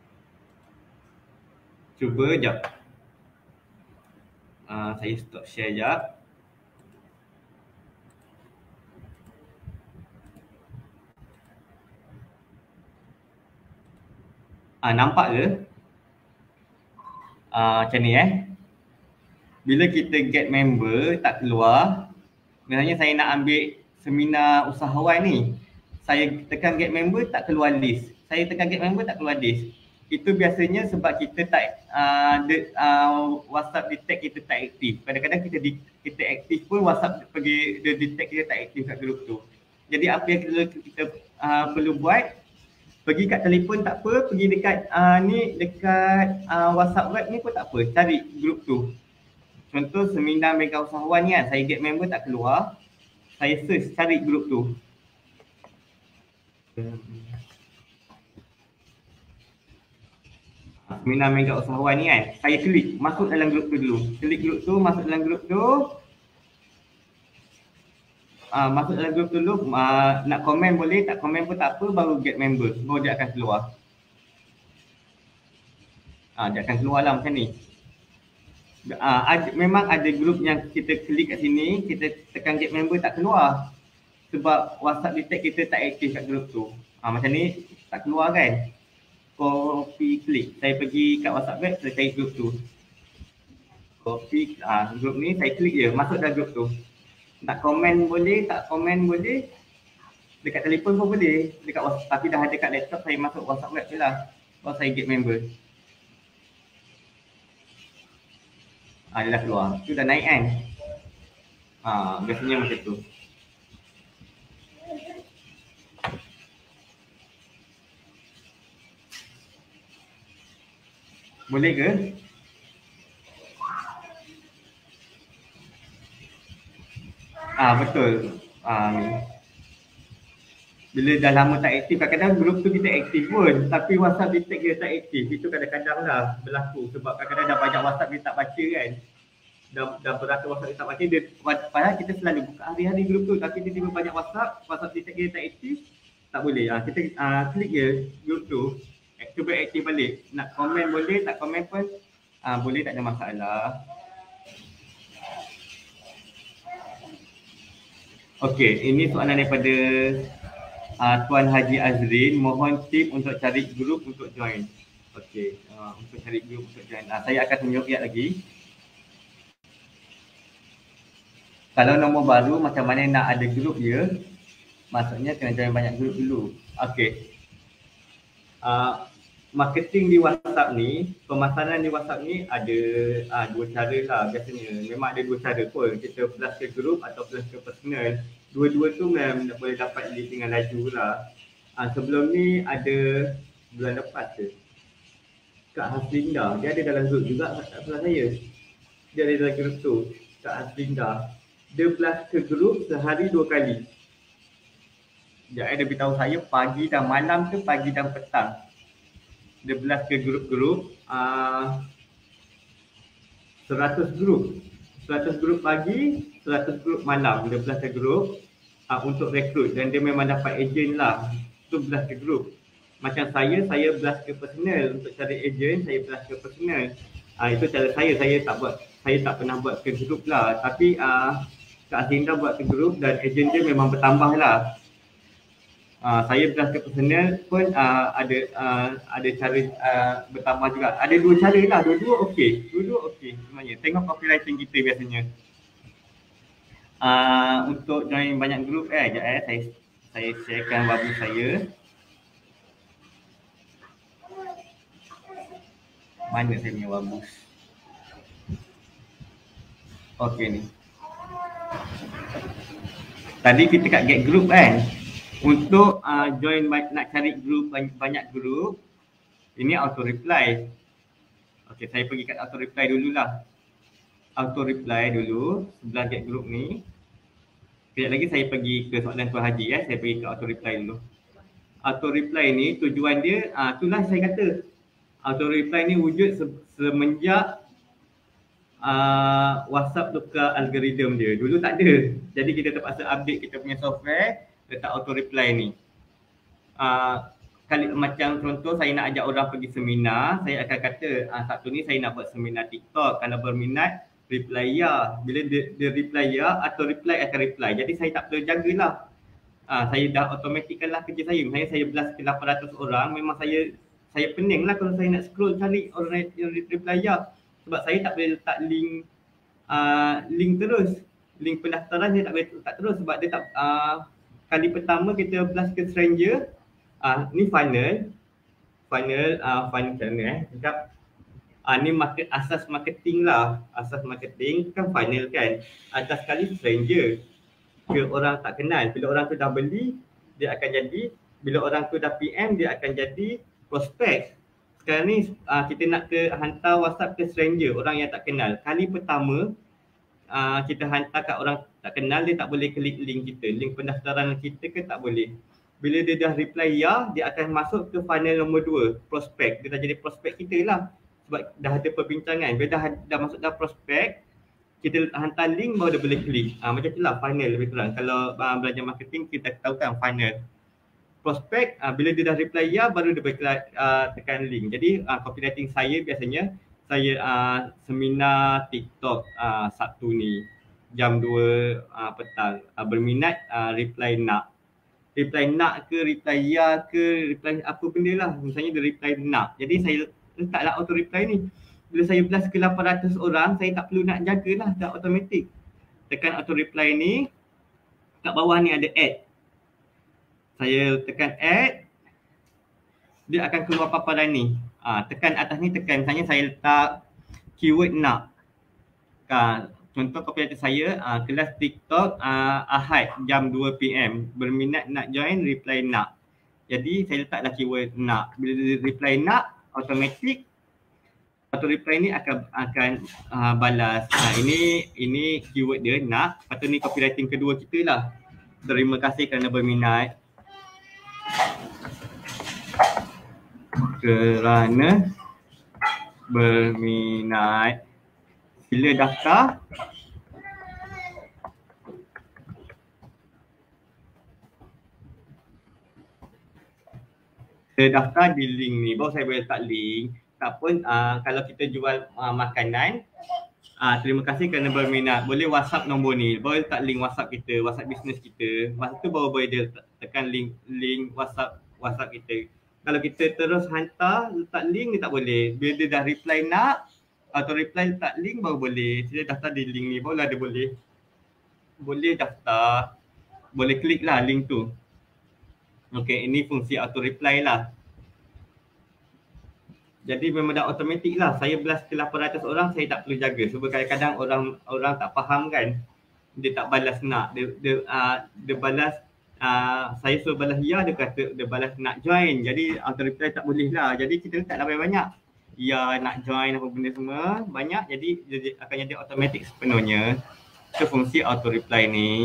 Cuba jap. Uh, saya stop share jap. Ah, nampak ke? Ah, macam ni eh. Bila kita get member tak keluar, misalnya saya nak ambil seminar usahawan ni, saya tekan get member tak keluar list. Saya tekan get member tak keluar list. Itu biasanya sebab kita tak uh, de, uh, WhatsApp detect kita tak aktif. Kadang-kadang kita di, kita aktif pun WhatsApp pergi dia detect kita tak aktif kat grup tu. Jadi apa yang kita, kita uh, perlu buat, pergi kat telefon tak apa, pergi dekat uh, ni dekat uh, WhatsApp web ni pun tak apa, cari grup tu. Contoh seminar Mega Usahawan ni kan, saya get member tak keluar, saya search cari grup tu. Seminar Mega Usahawan ni kan, saya klik masuk dalam grup tu dulu. Klik grup tu, masuk dalam grup tu. Ah, masuk dalam grup tu dulu, ah, nak komen boleh, tak komen pun tak apa, baru get member, baru dia akan keluar. Ah, dia akan keluar lah macam ni. Ah, ada, memang ada grup yang kita klik kat sini, kita tekan get member tak keluar. Sebab WhatsApp detect kita tak aktif kat grup tu. Ah, macam ni tak keluar kan. Copy klik. Saya pergi kat WhatsApp web, saya cari grup tu. Copy, ah, grup ni saya klik je, masuk dalam grup tu. Nak komen boleh, tak komen boleh. Dekat telefon pun boleh. Dekat WhatsApp, tapi dah ada kat laptop, saya masuk WhatsApp web je lah. Baru saya get member. Ah, dia dah keluar. Tu dah naik kan. Ah, biasanya macam tu. Boleh ke? Ah, betul. Ah, ni. Bila dah lama tak aktif, kadang-kadang grup tu kita aktif pun, tapi WhatsApp detect dia tak aktif. Itu kadang-kadang lah berlaku sebab kadang-kadang dah banyak WhatsApp dia tak baca kan. Dah, dah beratus WhatsApp dia tak baca, dia, padahal kita selalu buka hari-hari grup tu, tapi tiba-tiba banyak WhatsApp, WhatsApp detect dia tak aktif, tak boleh. Ah, kita ah, klik je grup tu, cuba aktif balik. Nak komen boleh, tak komen pun ah, boleh, tak ada masalah. Okey, ini soalan daripada uh, Tuan Haji Azrin. Mohon tip untuk cari grup untuk join. Okey, uh, untuk cari grup untuk join. Uh, saya akan tunjuk ayat lagi. Kalau nombor baru, macam mana nak ada grup dia? Maksudnya kena join banyak grup dulu. Okey. Uh, marketing di WhatsApp ni, pemasaran di WhatsApp ni ada uh, dua cara lah biasanya. Memang ada dua cara pun. Kita plus ke grup atau plus ke personal. Dua-dua tu memang boleh dapat lead dengan laju lah. Uh, sebelum ni ada bulan lepas tu, Kak Haslinda, dia ada dalam grup juga kat sebelah saya. Dia ada dalam grup tu, Kak Haslinda. Dia plus ke grup sehari dua kali. Dia ada beritahu saya pagi dan malam ke pagi dan petang. Dia belas ke grup-grup uh, seratus grup. seratus grup pagi, seratus grup malam. Dia belas ke grup uh, untuk rekrut dan dia memang dapat ejen lah. Tu belas ke grup. Macam saya, saya belas ke personal. Untuk cari ejen, saya belas ke personal. Uh, itu cara saya, saya tak buat, saya tak pernah buat ke grup lah. Tapi uh, Kak Asinda buat ke grup dan ejen dia memang bertambah lah. Uh, saya belas ke personal pun uh, ada uh, ada cara uh, bertambah juga. Ada dua cara lah, dua-dua okey. Dua-dua okey sebenarnya. Tengok copywriting kita biasanya. Uh, untuk join banyak grup eh, sekejap eh. Saya, saya sharekan wabu saya. Mana saya punya wabu? Okey ni. Tadi kita kat get group kan. Untuk uh, join, nak cari group, banyak, banyak group, ini auto reply. Okey, saya pergi kat auto reply dululah. Auto reply dulu, sebelah get group ni. Sekejap lagi saya pergi ke soalan Tuan Haji ya, saya pergi ke auto reply dulu. Auto reply ni tujuan dia, uh, itulah saya kata. Auto reply ni wujud se- semenjak uh, WhatsApp tukar algoritma dia. Dulu tak ada. Jadi kita terpaksa update kita punya software, letak auto reply ni. Uh, kali macam contoh saya nak ajak orang pergi seminar, saya akan kata uh, Sabtu ni saya nak buat seminar TikTok. Kalau berminat reply ya. Bila dia, dia reply ya atau reply akan reply. Jadi saya tak perlu jagalah. Uh, saya dah automatickan lah kerja saya. Misalnya saya belas ke lapan ratus orang, memang saya saya pening lah kalau saya nak scroll cari orang yang reply ya. Sebab saya tak boleh letak link uh, link terus. Link pendaftaran saya tak boleh letak terus sebab dia tak uh, kali pertama kita blast ke stranger. Uh, ni final. Final uh, final channel eh. Cakap uh, ni market, asas marketing lah. Asas marketing kan final kan. Atas kali stranger ke orang tak kenal. Bila orang tu dah beli, dia akan jadi. Bila orang tu dah P M, dia akan jadi prospek. Sekarang ni uh, kita nak ke hantar WhatsApp ke stranger, orang yang tak kenal. Kali pertama uh, kita hantar kat orang tak kenal, dia tak boleh klik link kita. Link pendaftaran kita ke tak boleh. Bila dia dah reply ya, dia akan masuk ke funnel nombor dua, prospek. Dia dah jadi prospek kita lah. Sebab dah ada perbincangan. Bila dah, dah masuk dah prospek, kita hantar link baru dia boleh klik. Uh, macam itulah funnel lebih kurang. Kalau uh, belajar marketing, kita tahu kan funnel. Prospek, uh, bila dia dah reply ya, baru dia boleh uh, tekan link. Jadi uh, copywriting saya biasanya, saya uh, seminar TikTok uh, Sabtu ni, jam dua uh, petang. Uh, berminat, uh, reply nak. Reply nak ke, reply ya ke, reply apa benda lah. Misalnya dia reply nak. Jadi saya letaklah auto reply ni. Bila saya blast ke lapan ratus orang, saya tak perlu nak jagalah, dah automatik. Tekan auto reply ni, kat bawah ni ada add. Saya tekan add, dia akan keluar paparan ni. Ha, tekan atas ni, tekan. Misalnya saya letak keyword nak. Ha, contoh copywriter saya, ha, kelas TikTok ha, Ahad jam dua P M. Berminat nak join, reply nak. Jadi saya letaklah keyword nak. Bila dia reply nak, automatik auto reply ni akan akan uh, balas. Ha, ini ini keyword dia nak. Lepas tu ni copywriting kedua kita lah. Terima kasih kerana berminat. Kerana berminat, sila daftar. Saya daftar di link ni, baru saya boleh letak link. Tak pun uh, kalau kita jual uh, makanan, uh, terima kasih kerana berminat, boleh WhatsApp nombor ni, baru letak link WhatsApp kita, WhatsApp business kita. Masa tu baru boleh dia tekan link link WhatsApp WhatsApp kita. Kalau kita terus hantar letak link, dia tak boleh. Bila dia dah reply nak atau reply letak link baru boleh. Sila daftar di link ni, barulah dia boleh boleh daftar, boleh klik lah link tu. Okey, ini fungsi auto reply lah. Jadi memang dah automatik lah. Saya blast ke lapan ratus orang, saya tak perlu jaga. Sebab kadang-kadang orang orang tak faham kan. Dia tak balas nak. Dia dia, uh, dia balas, uh, saya suruh balas ya, dia kata dia balas nak join. Jadi auto reply tak boleh lah. Jadi kita letak lah banyak-banyak. Ya, nak join apa benda semua. Banyak, jadi, jadi akan jadi automatik sepenuhnya. Itu fungsi auto reply ni.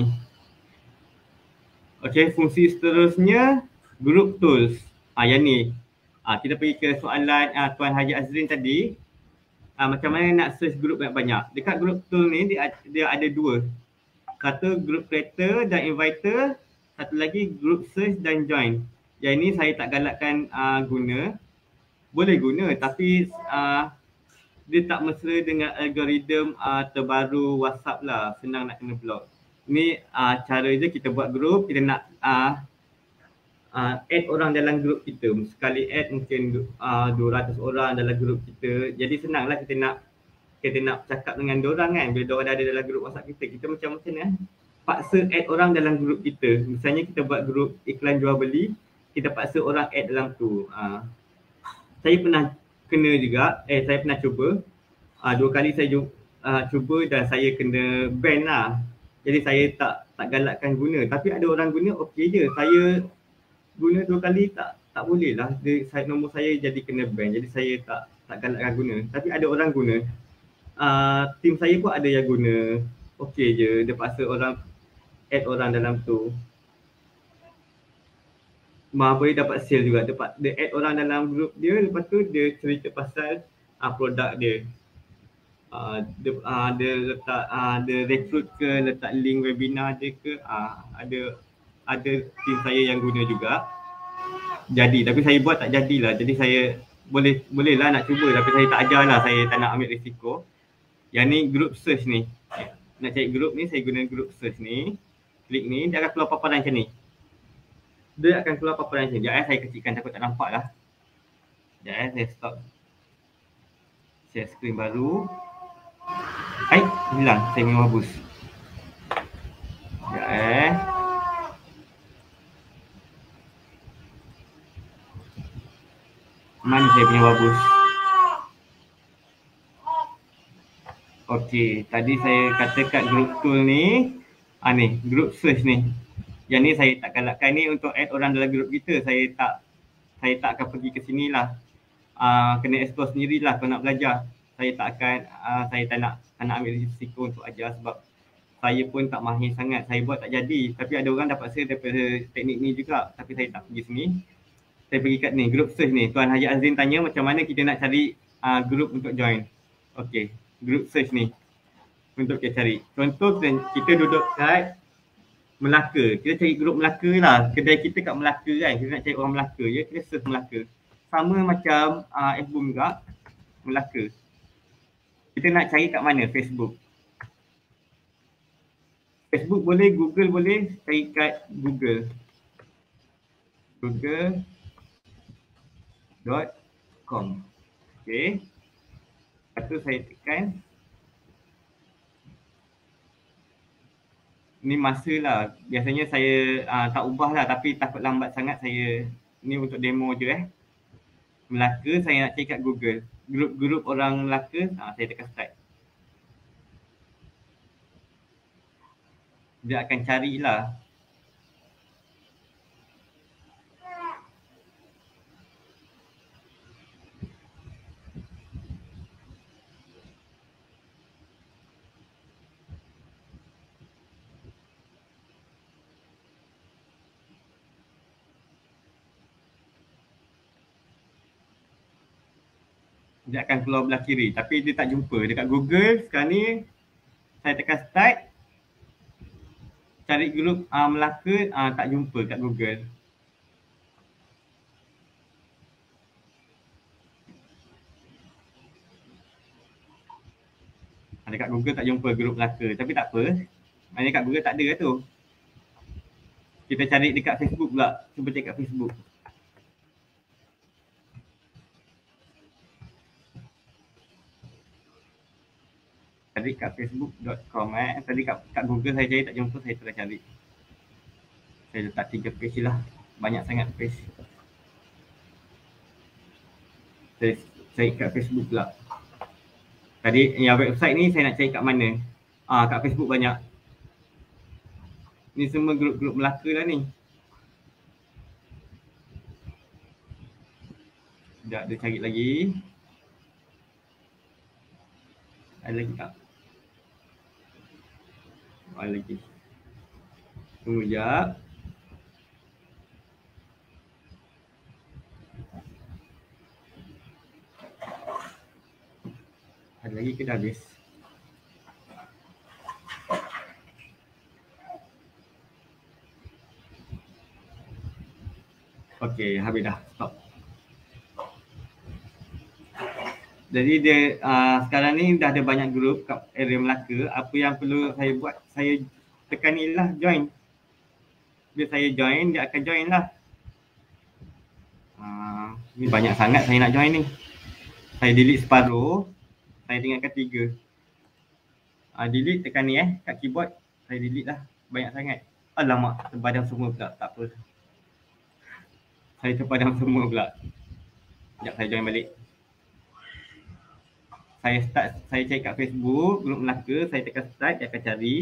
Okey, fungsi seterusnya group tools. Ah, yang ni. Ah, kita pergi ke soalan ah, Tuan Haji Azrin tadi. Ah, macam mana nak search group banyak-banyak. Dekat group tool ni dia, dia ada dua. Satu group creator dan inviter. Satu lagi group search dan join. Yang ini saya tak galakkan ah, guna. Boleh guna tapi ah, dia tak mesra dengan algoritma ah, terbaru WhatsApp lah. Senang nak kena block. Ni ah, cara je kita buat group. Kita nak ah, Uh, add orang dalam grup kita. Sekali add mungkin uh, dua ratus orang dalam grup kita. Jadi senanglah kita nak kita nak cakap dengan diorang kan. Bila diorang ada dalam grup WhatsApp kita, kita macam macam ni paksa add orang dalam grup kita. Misalnya kita buat grup iklan jual beli, kita paksa orang add dalam tu. Uh, saya pernah kena juga, eh saya pernah cuba. Uh, dua kali saya uh, cuba dan saya kena ban lah. Jadi saya tak tak galakkan guna. Tapi ada orang guna okey je. Saya guna dua kali tak tak boleh lah. Dia, saya, nombor saya jadi kena ban. Jadi saya tak tak galakkan guna. Tapi ada orang guna. Uh, tim saya pun ada yang guna. Okey je. Dia paksa orang add orang dalam tu. Mah boleh dapat sale juga. Dia, dia add orang dalam group dia. Lepas tu dia cerita pasal uh, produk dia. Uh, dia, uh, dia letak, uh, dia recruit ke, letak link webinar dia ke. Uh, ada ada tim saya yang guna juga. Jadi, tapi saya buat tak jadilah. Jadi saya boleh boleh lah nak cuba tapi saya tak ajar lah. Saya tak nak ambil risiko. Yang ni group search ni. Nak cari group ni, saya guna group search ni. Klik ni, dia akan keluar paparan macam ni. Dia akan keluar paparan macam ni. Sekejap eh, saya kecilkan takut tak nampak lah. Sekejap eh, saya stop share screen baru. Hai, hilang saya punya wabus. Sekejap eh. Mana saya punya wabus? Okey, tadi saya kata kat group tool ni, ah ni, group search ni. Yang ni saya tak galakkan ni untuk add orang dalam group kita. Saya tak saya tak akan pergi ke sini lah. Uh, kena explore sendirilah kalau nak belajar. Saya tak akan, uh, saya tak nak, tak nak ambil risiko untuk ajar sebab saya pun tak mahir sangat. Saya buat tak jadi. Tapi ada orang dapat saya daripada teknik ni juga. Tapi saya tak pergi sini. Saya pergi kat ni, group search ni. Tuan Haji Azrin tanya macam mana kita nak cari uh, group untuk join. Okey, group search ni. Untuk kita cari. Contoh kita duduk kat Melaka. Kita cari grup Melaka lah. Kedai kita kat Melaka kan. Kita nak cari orang Melaka. Ya, kita search Melaka. Sama macam uh, F B O M juga. Melaka. Kita nak cari kat mana? Facebook. Facebook boleh, Google boleh. Cari kat Google. Google dot com. Okay. Lepas tu saya tekan. Ni masa lah. Biasanya saya uh, tak ubah lah. Tapi takut lambat sangat saya. Ni untuk demo je eh. Melaka, saya nak cari kat Google. Grup-grup orang Melaka, ha, saya tekan start. Dia akan carilah. Dia akan keluar belah kiri. Tapi dia tak jumpa. Dekat Google sekarang ni, saya tekan start. Cari grup uh, Melaka, uh, tak jumpa kat Google. Dekat Google tak jumpa grup Melaka. Tapi tak apa. Maksudnya kat Google tak ada tu. Kita cari dekat Facebook pula. Cuba cari kat Facebook. Tadi kat facebook dot com eh. Tadi kat, kat Google saya cari tak jumpa, saya terus cari. Saya letak tiga page lah. Banyak sangat page. Saya cari kat Facebook pula. Tadi yang website ni saya nak cari kat mana? Ah, kat Facebook banyak. Ni semua grup-grup Melaka lah ni. Sekejap, dia cari lagi. Ada lagi tak? Ada lagi. Tunggu sekejap. Ada lagi ke dah habis? Okey, habis dah. Stop. Jadi dia uh, sekarang ni dah ada banyak grup kat area Melaka. Apa yang perlu saya buat, saya tekan ni lah, join. Bila saya join, dia akan join lah. Uh, ni banyak sangat saya nak join ni. Saya delete separuh. Saya tinggalkan tiga. Uh, delete tekan ni eh, kat keyboard. Saya delete lah. Banyak sangat. Alamak, terpadam semua pula. Tak apa. Saya terpadam semua pula. Sekejap saya join balik. Saya start, saya cari kat Facebook, grup Melaka, saya tekan start, dia akan cari.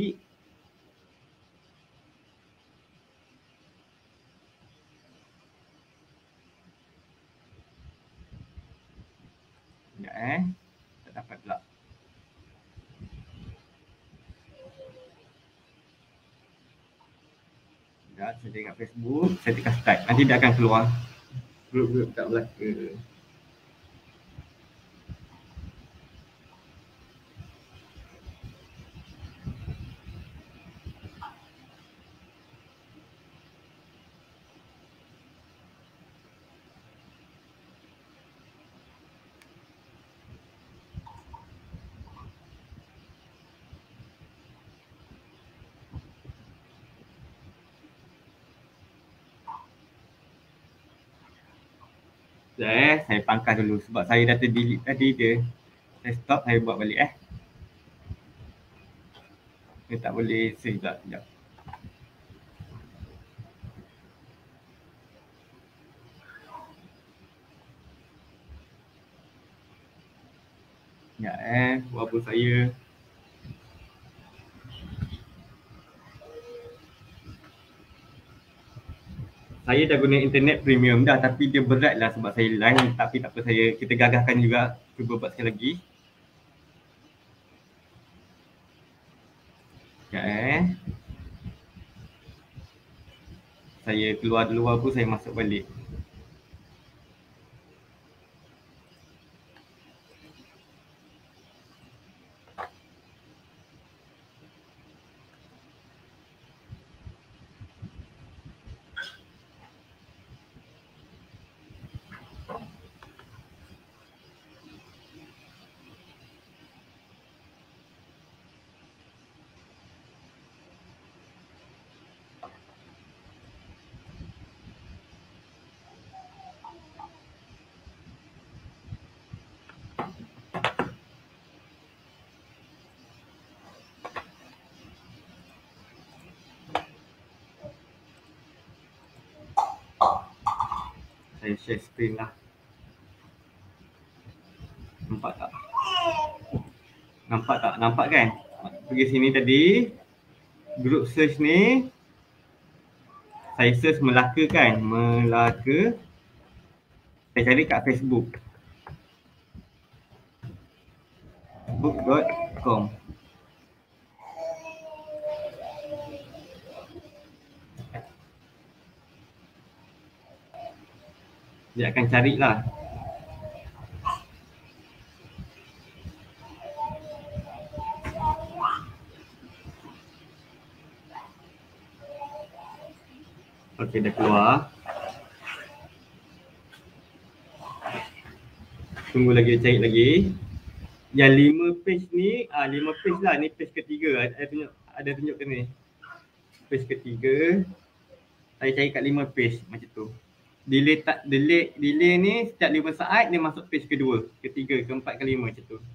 Sekejap eh, tak dapat pula. Sekejap, saya cari kat Facebook, saya tekan start. Nanti dia akan keluar grup-grup kat Melaka. Sekejap eh, saya pangkas dulu sebab saya dah terdelete tadi dia. Saya stop, saya buat balik eh. Dia tak boleh save pula, sekejap. Sekejap eh, buat apa saya. Saya dah guna internet premium dah tapi dia berat lah sebab saya line, tapi tak apa, saya kita gagahkan juga, cuba buat sekali lagi. Sekejap eh. Saya keluar dulu apa, saya masuk balik. Saya share screen lah. Nampak tak? Nampak tak? Nampak kan? Pergi sini tadi. Group search ni. Saya search Melaka kan? Melaka. Saya cari kat Facebook. facebook dot com. Dia akan carilah. Okey, dah keluar. Tunggu lagi, cari lagi. Yang lima page ni, ah lima page lah, ni page ketiga. Ada tunjuk, ada tunjuk ke ni. Page ketiga. Saya cari kat lima page macam tu. Delay tak delay delay ni setiap lima saat dia masuk page kedua, ketiga, keempat, kelima macam tu.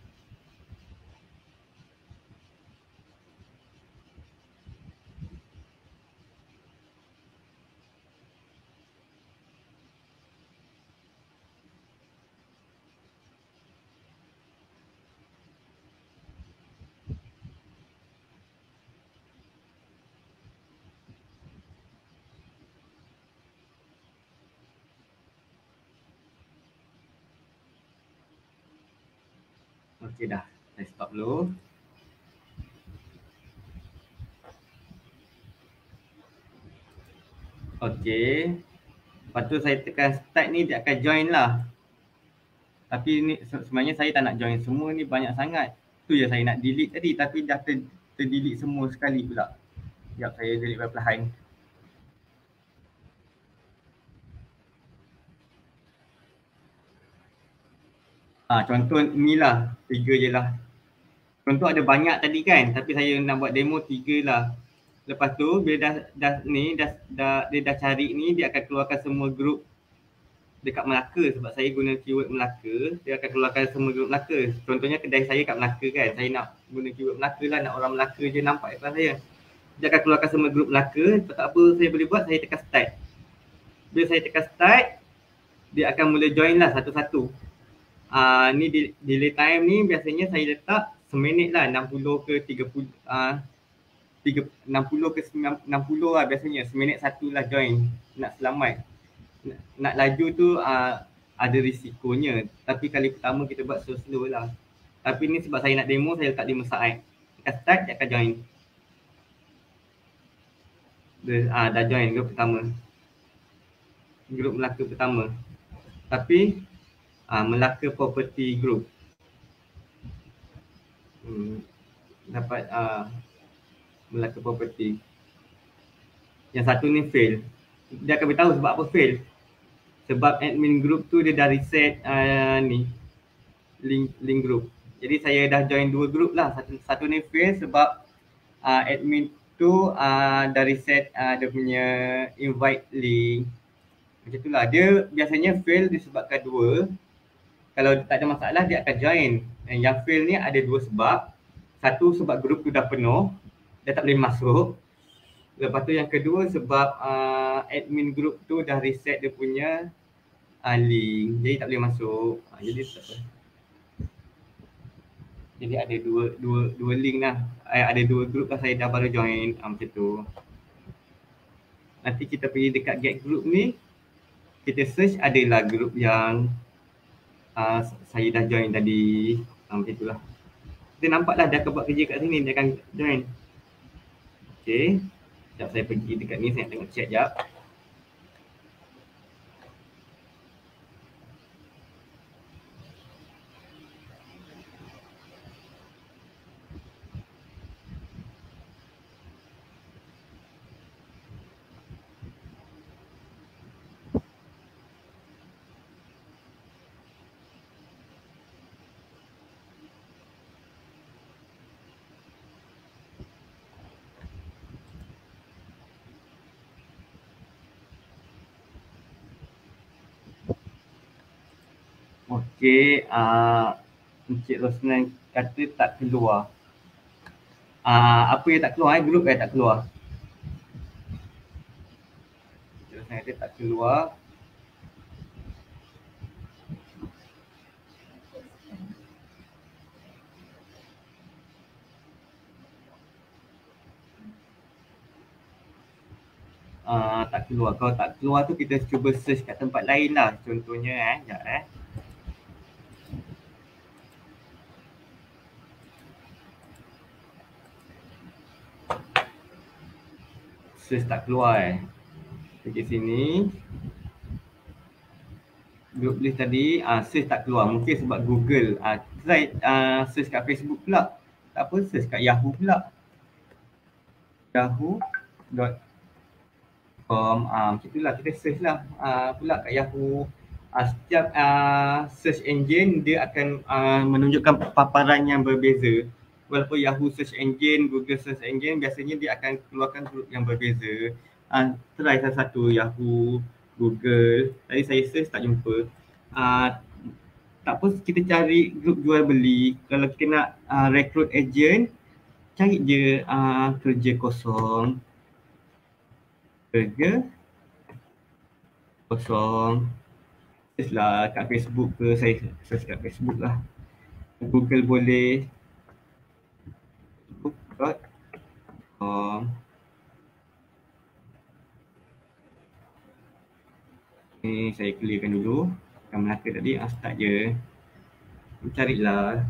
Okey dah, saya stop dulu. Okey. Lepas tu saya tekan start ni, dia akan join lah. Tapi ni sebenarnya saya tak nak join semua ni, banyak sangat. Tu je saya nak delete tadi, tapi dah ter, ter-delete semua sekali pula. Sekejap saya delete perlahan. Ah, contoh ni lah, tiga je lah. Contoh ada banyak tadi kan, tapi saya nak buat demo tiga lah. Lepas tu bila dah dah ni dah, dah dia dah cari ni, dia akan keluarkan semua grup dekat Melaka sebab saya guna keyword Melaka, dia akan keluarkan semua grup Melaka. Contohnya kedai saya kat Melaka kan, saya nak guna keyword Melaka lah, nak orang Melaka je nampak iklan saya. Dia akan keluarkan semua grup Melaka. Tak apa saya boleh buat, saya tekan start. Bila saya tekan start, dia akan mula join lah satu-satu. Uh, ni delay time ni biasanya saya letak seminit lah, enam puluh ke tiga puluh, uh, enam puluh ke enam puluh lah biasanya, seminit satu lah join, nak selamat. Nak, nak laju tu uh, ada risikonya, tapi kali pertama kita buat slow-slow lah. Tapi ni sebab saya nak demo, saya letak lima saat. Tekan start, dia akan join. Dia, uh, dah join grup pertama, grup Melaka pertama. Tapi uh, Melaka Property Group hmm, dapat uh, Melaka Property. Yang satu ni fail. Dia akan beritahu sebab apa fail. Sebab admin group tu dia dah reset uh, ni link link group. Jadi saya dah join dua group lah. Satu satu ni fail sebab uh, admin tu uh, dah reset uh, dia punya invite link. Macam itulah. Dia biasanya fail disebabkan dua. Kalau tak ada masalah, dia akan join. Dan yang fail ni ada dua sebab. Satu sebab grup tu dah penuh, dia tak boleh masuk. Lepas tu yang kedua sebab uh, admin grup tu dah reset dia punya uh, link. Jadi tak boleh masuk. Uh, jadi tak apa. Jadi ada dua dua dua link lah. Eh, ada dua grup lah saya dah baru join. Uh, macam tu. Nanti kita pergi dekat get group ni. Kita search adalah grup yang uh, saya dah join tadi. Uh, macam itulah. Kita nampaklah dia akan buat kerja kat sini. Dia akan join. Okay. Sekejap saya pergi dekat ni. Saya nak tengok chat sekejap. Okey, uh, Encik Rosnan kata tak keluar. Uh, apa yang tak keluar? Eh? Grup yang tak keluar. Encik Rosnan kata tak keluar. Uh, tak keluar. Kalau tak keluar tu kita cuba search kat tempat lain lah. Contohnya eh. Sekejap eh. Search tak keluar eh. Pergi sini. Group list tadi, uh, search tak keluar. Mungkin sebab Google. Uh, try uh, search kat Facebook pula. Tak apa, search kat Yahoo pula. Yahoo dot com. Uh, macam itulah, kita search lah uh, pula kat Yahoo. Uh, setiap uh, search engine, dia akan uh, menunjukkan paparan yang berbeza. Walaupun Yahoo search engine, Google search engine, biasanya dia akan keluarkan grup yang berbeza. Uh, try salah satu, Yahoo, Google. Tadi saya search tak jumpa. Uh, tak apa, kita cari grup jual beli. Kalau kita nak uh, recruit agent, cari je uh, kerja kosong. Kerja kosong. Search lah kat Facebook ke, saya search kat Facebook lah. Google boleh. Um, ni saya clearkan dulu. Yang Melaka tadi, ah, start je. Carilah.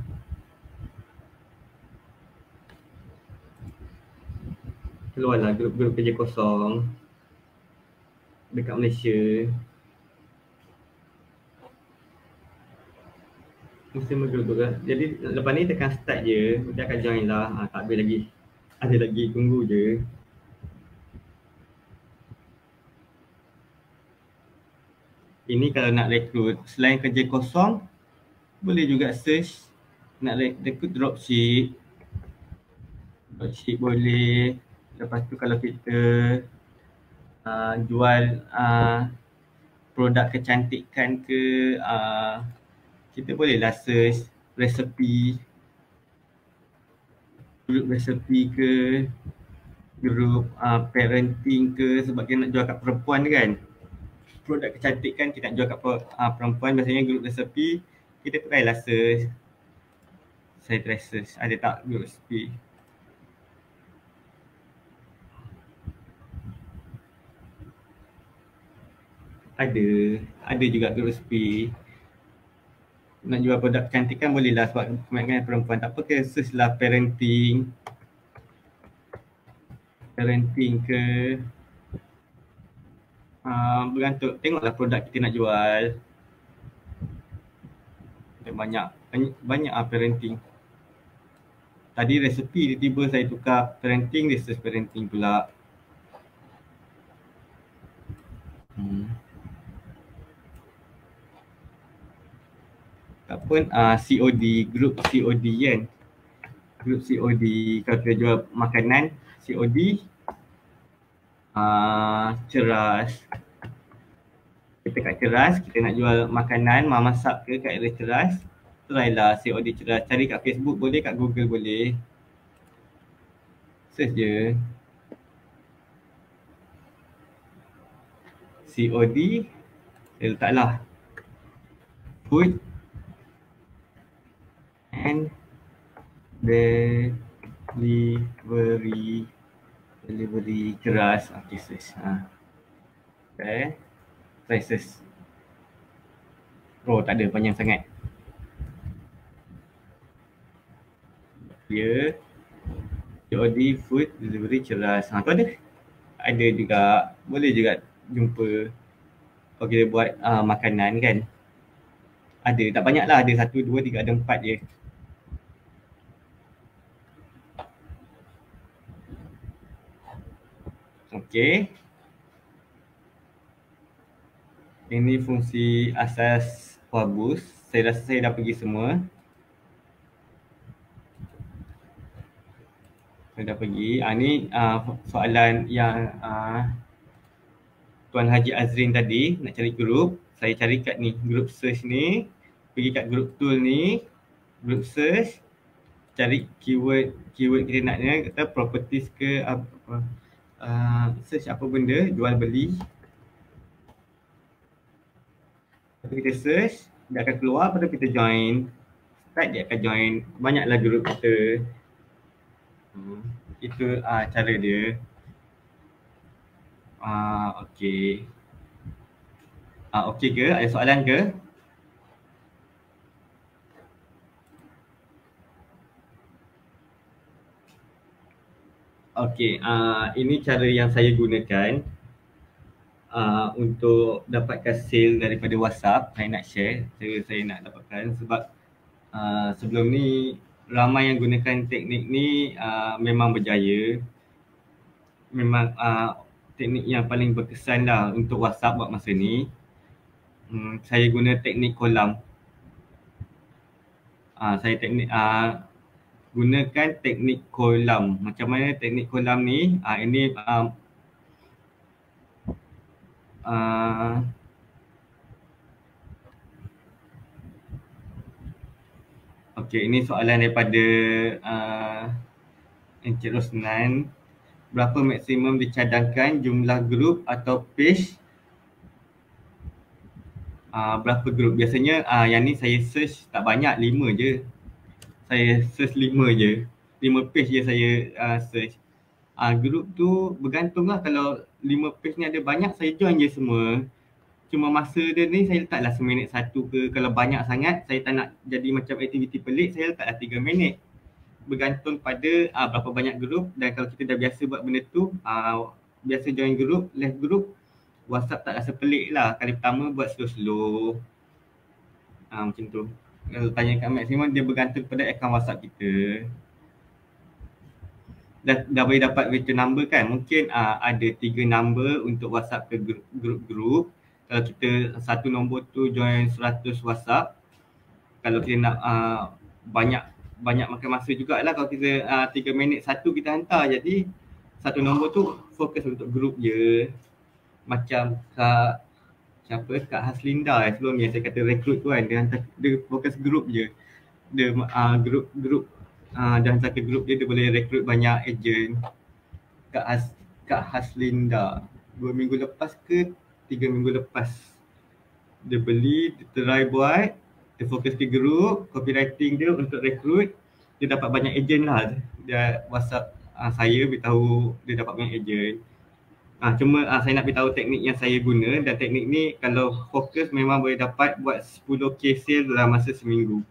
Keluarlah grup-grup kerja kosong dekat Malaysia. Mesti grup-grup lah. Jadi lepas ni tekan start je, dia akan join lah. Ha, tak habis lagi. Ada lagi, tunggu je. Ini kalau nak rekrut, selain kerja kosong, boleh juga search nak rekrut dropship. Dropship boleh. Lepas tu kalau kita uh, jual uh, produk kecantikan ke, uh, kita bolehlah search resepi. Grup resepi ke, grup uh, parenting ke, sebab kita nak jual kat perempuan kan. Produk kecantikan kita nak jual kat uh, perempuan, biasanya grup resepi. Kita try lah search. Saya try search, ada tak grup resepi. Ada, ada juga grup resepi. Nak jual produk kecantikan bolehlah sebab kebanyakan perempuan. Tak apa, ke search lah parenting. Parenting ke. Uh, bergantung, tengoklah produk kita nak jual. Ada banyak, banyak, banyak lah parenting. Tadi resepi, tiba-tiba saya tukar parenting, dia search parenting pula. Hmm. Ataupun uh, C O D, grup C O D kan. Grup C O D, kalau kita jual makanan, C O D, uh, ceras. kita kat Ceras, kita nak jual makanan, masak ke kat area Ceras, try lah C O D Ceras. Cari kat Facebook boleh, kat Google boleh. Search je. C O D, saya letaklah food and delivery delivery Ceras. Okay, search. Ha. Okay. Try search. Oh, tak ada, panjang sangat. Ya. C O D food delivery Ceras. Ha, tu ada. Ada juga. Boleh juga jumpa. Kalau kita buat uh, makanan kan. Ada, tak banyak lah. Ada satu, dua, tiga, ada empat je. Okey. Ini fungsi asas Wabus. Saya rasa saya dah pergi semua. Saya dah pergi. Ah, ni uh, soalan yang uh, Tuan Haji Azrin tadi nak cari grup. Saya cari kat ni, group search ni. Pergi kat group tool ni, group search. Cari keyword, keyword kita naknya, kata properties ke apa. Uh, search apa benda, jual beli. Lepas kita search, dia akan keluar, pada kita join. Start dia akan join. Banyaklah group kita. Hmm. Itu uh, cara dia. Uh, okay. Uh, okay ke? Ada soalan ke? Okay, uh, ini cara yang saya gunakan uh, untuk dapatkan sale daripada WhatsApp. Saya nak share, saya, saya nak dapatkan sebab uh, sebelum ni ramai yang gunakan teknik ni uh, memang berjaya. Memang uh, teknik yang paling berkesan lah untuk WhatsApp buat masa ni. Hmm, saya guna teknik kolam. Uh, saya teknik uh, gunakan teknik kolam. Macam mana teknik kolam ni? Uh, ini um, uh, Okey, ini soalan daripada uh, Encik Rosnan. Berapa maksimum dicadangkan jumlah grup atau page? Uh, berapa grup? Biasanya uh, yang ni saya search tak banyak, lima je. Saya search lima je. Lima page je saya uh, search. Uh, grup tu bergantung lah, kalau lima page ni ada banyak, saya join je semua. Cuma masa dia ni saya letaklah seminit satu ke. Kalau banyak sangat, saya tak nak jadi macam aktiviti pelik, saya letaklah tiga minit. Bergantung pada uh, berapa banyak grup, dan kalau kita dah biasa buat benda tu, uh, biasa join grup, left grup, WhatsApp tak rasa pelik lah. Kali pertama buat slow-slow. Uh, macam tu. Kalau tanya kat maksimum, dia bergantung pada akaun WhatsApp kita. Dah, dah boleh dapat return number kan? Mungkin uh, ada tiga number untuk WhatsApp ke grup-grup. Kalau kita satu nombor tu join seratus WhatsApp, kalau kita nak uh, banyak banyak makan masa jugalah kalau kita uh, tiga minit satu kita hantar. Jadi satu nombor tu fokus untuk grup je. Macam Kak siapa? Kak Haslinda eh, sebelum ni saya kata rekrut tu kan, dia hantar, dia fokus grup je. Dia uh, grup grup uh, dia hantar ke grup je, dia boleh rekrut banyak ejen. Kak Has Kak Haslinda dua minggu lepas ke tiga minggu lepas dia beli, dia try buat, dia fokus ke grup, copywriting dia untuk rekrut, dia dapat banyak ejen lah. Dia WhatsApp uh, saya beritahu dia dapat banyak ejen. Ah, cuma ah, saya nak beritahu teknik yang saya guna, dan teknik ni kalau fokus memang boleh dapat buat sepuluh K sale dalam masa seminggu.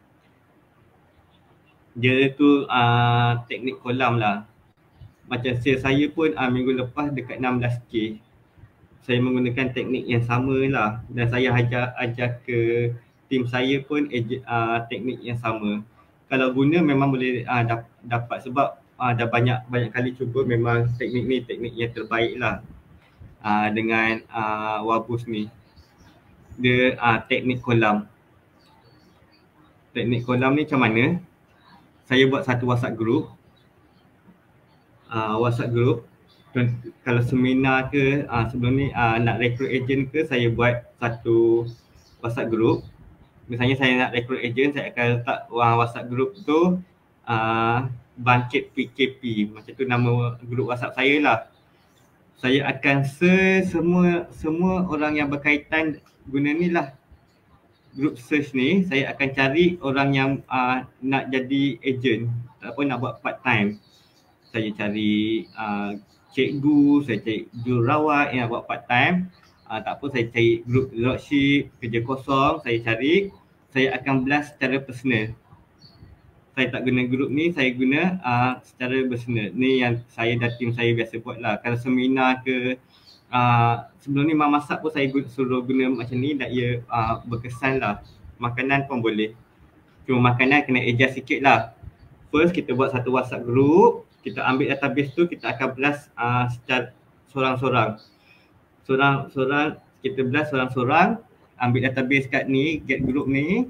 Dia tu ah, teknik kolam lah. Macam sale saya pun ah, minggu lepas dekat enam belas K. Saya menggunakan teknik yang sama lah, dan saya ajar, ajar ke tim saya pun eje, ah, teknik yang sama. Kalau guna memang boleh ah, dap, dapat sebab ah, dah banyak banyak kali cuba, memang teknik ni teknik yang terbaik lah. Uh, dengan uh, Wabus ni, dia uh, teknik kolam. Teknik kolam ni macam mana? Saya buat satu WhatsApp group, uh, WhatsApp group. kalau seminar ke uh, sebelum ni uh, nak rekrut agent ke, saya buat satu WhatsApp group. Misalnya saya nak rekrut agent, saya akan letak uh, WhatsApp group tu uh, Bangkit P K P, macam tu nama group WhatsApp saya lah. Saya akan search semua semua orang yang berkaitan guna ni lah. Group search ni, saya akan cari orang yang uh, nak jadi agent ataupun nak buat part time. Saya cari uh, cikgu, saya cari jururawat yang nak buat part time. Uh, tak apa, saya cari group dropship, kerja kosong, saya cari. Saya akan blast secara personal. Saya tak guna group ni, saya guna uh, secara personal. Ni yang saya dan tim saya biasa buat lah. Kalau seminar ke, uh, sebelum ni memasak pun saya suruh guna macam ni dan ia uh, berkesan lah. Makanan pun boleh. Cuma makanan kena adjust sikit lah. First kita buat satu WhatsApp group, kita ambil database tu, kita akan blast uh, secara sorang-sorang. Sorang-sorang, kita blast sorang-sorang, ambil database kat ni, get group ni,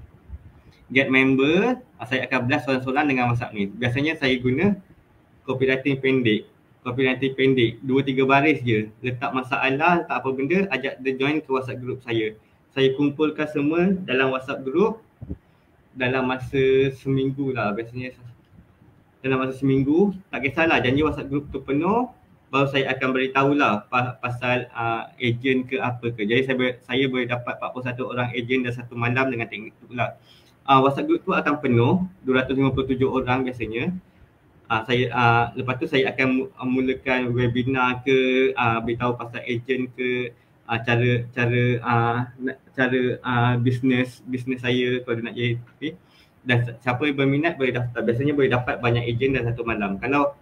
get member, saya akan blast sorang-sorang dengan WhatsApp ni. Biasanya saya guna copywriting pendek. Copywriting pendek, dua tiga baris je. Letak masalah, letak apa benda, ajak dia join ke WhatsApp group saya. Saya kumpulkan semua dalam WhatsApp group dalam masa seminggu lah biasanya. Dalam masa seminggu, tak kisahlah janji WhatsApp group tu penuh, baru saya akan beritahulah pasal uh, agent ke apa ke. Jadi saya, ber, saya boleh dapat empat puluh satu orang agent dalam satu malam dengan teknik tu pula. Uh, WhatsApp group tu akan penuh, dua ratus lima puluh tujuh orang biasanya. Uh, saya uh, lepas tu saya akan mulakan webinar ke, uh, beritahu pasal agent ke, uh, cara cara uh, cara uh, bisnes bisnes saya kalau nak jadi. Okay. Dan siapa yang berminat boleh daftar. Biasanya boleh dapat banyak agent dalam satu malam. Kalau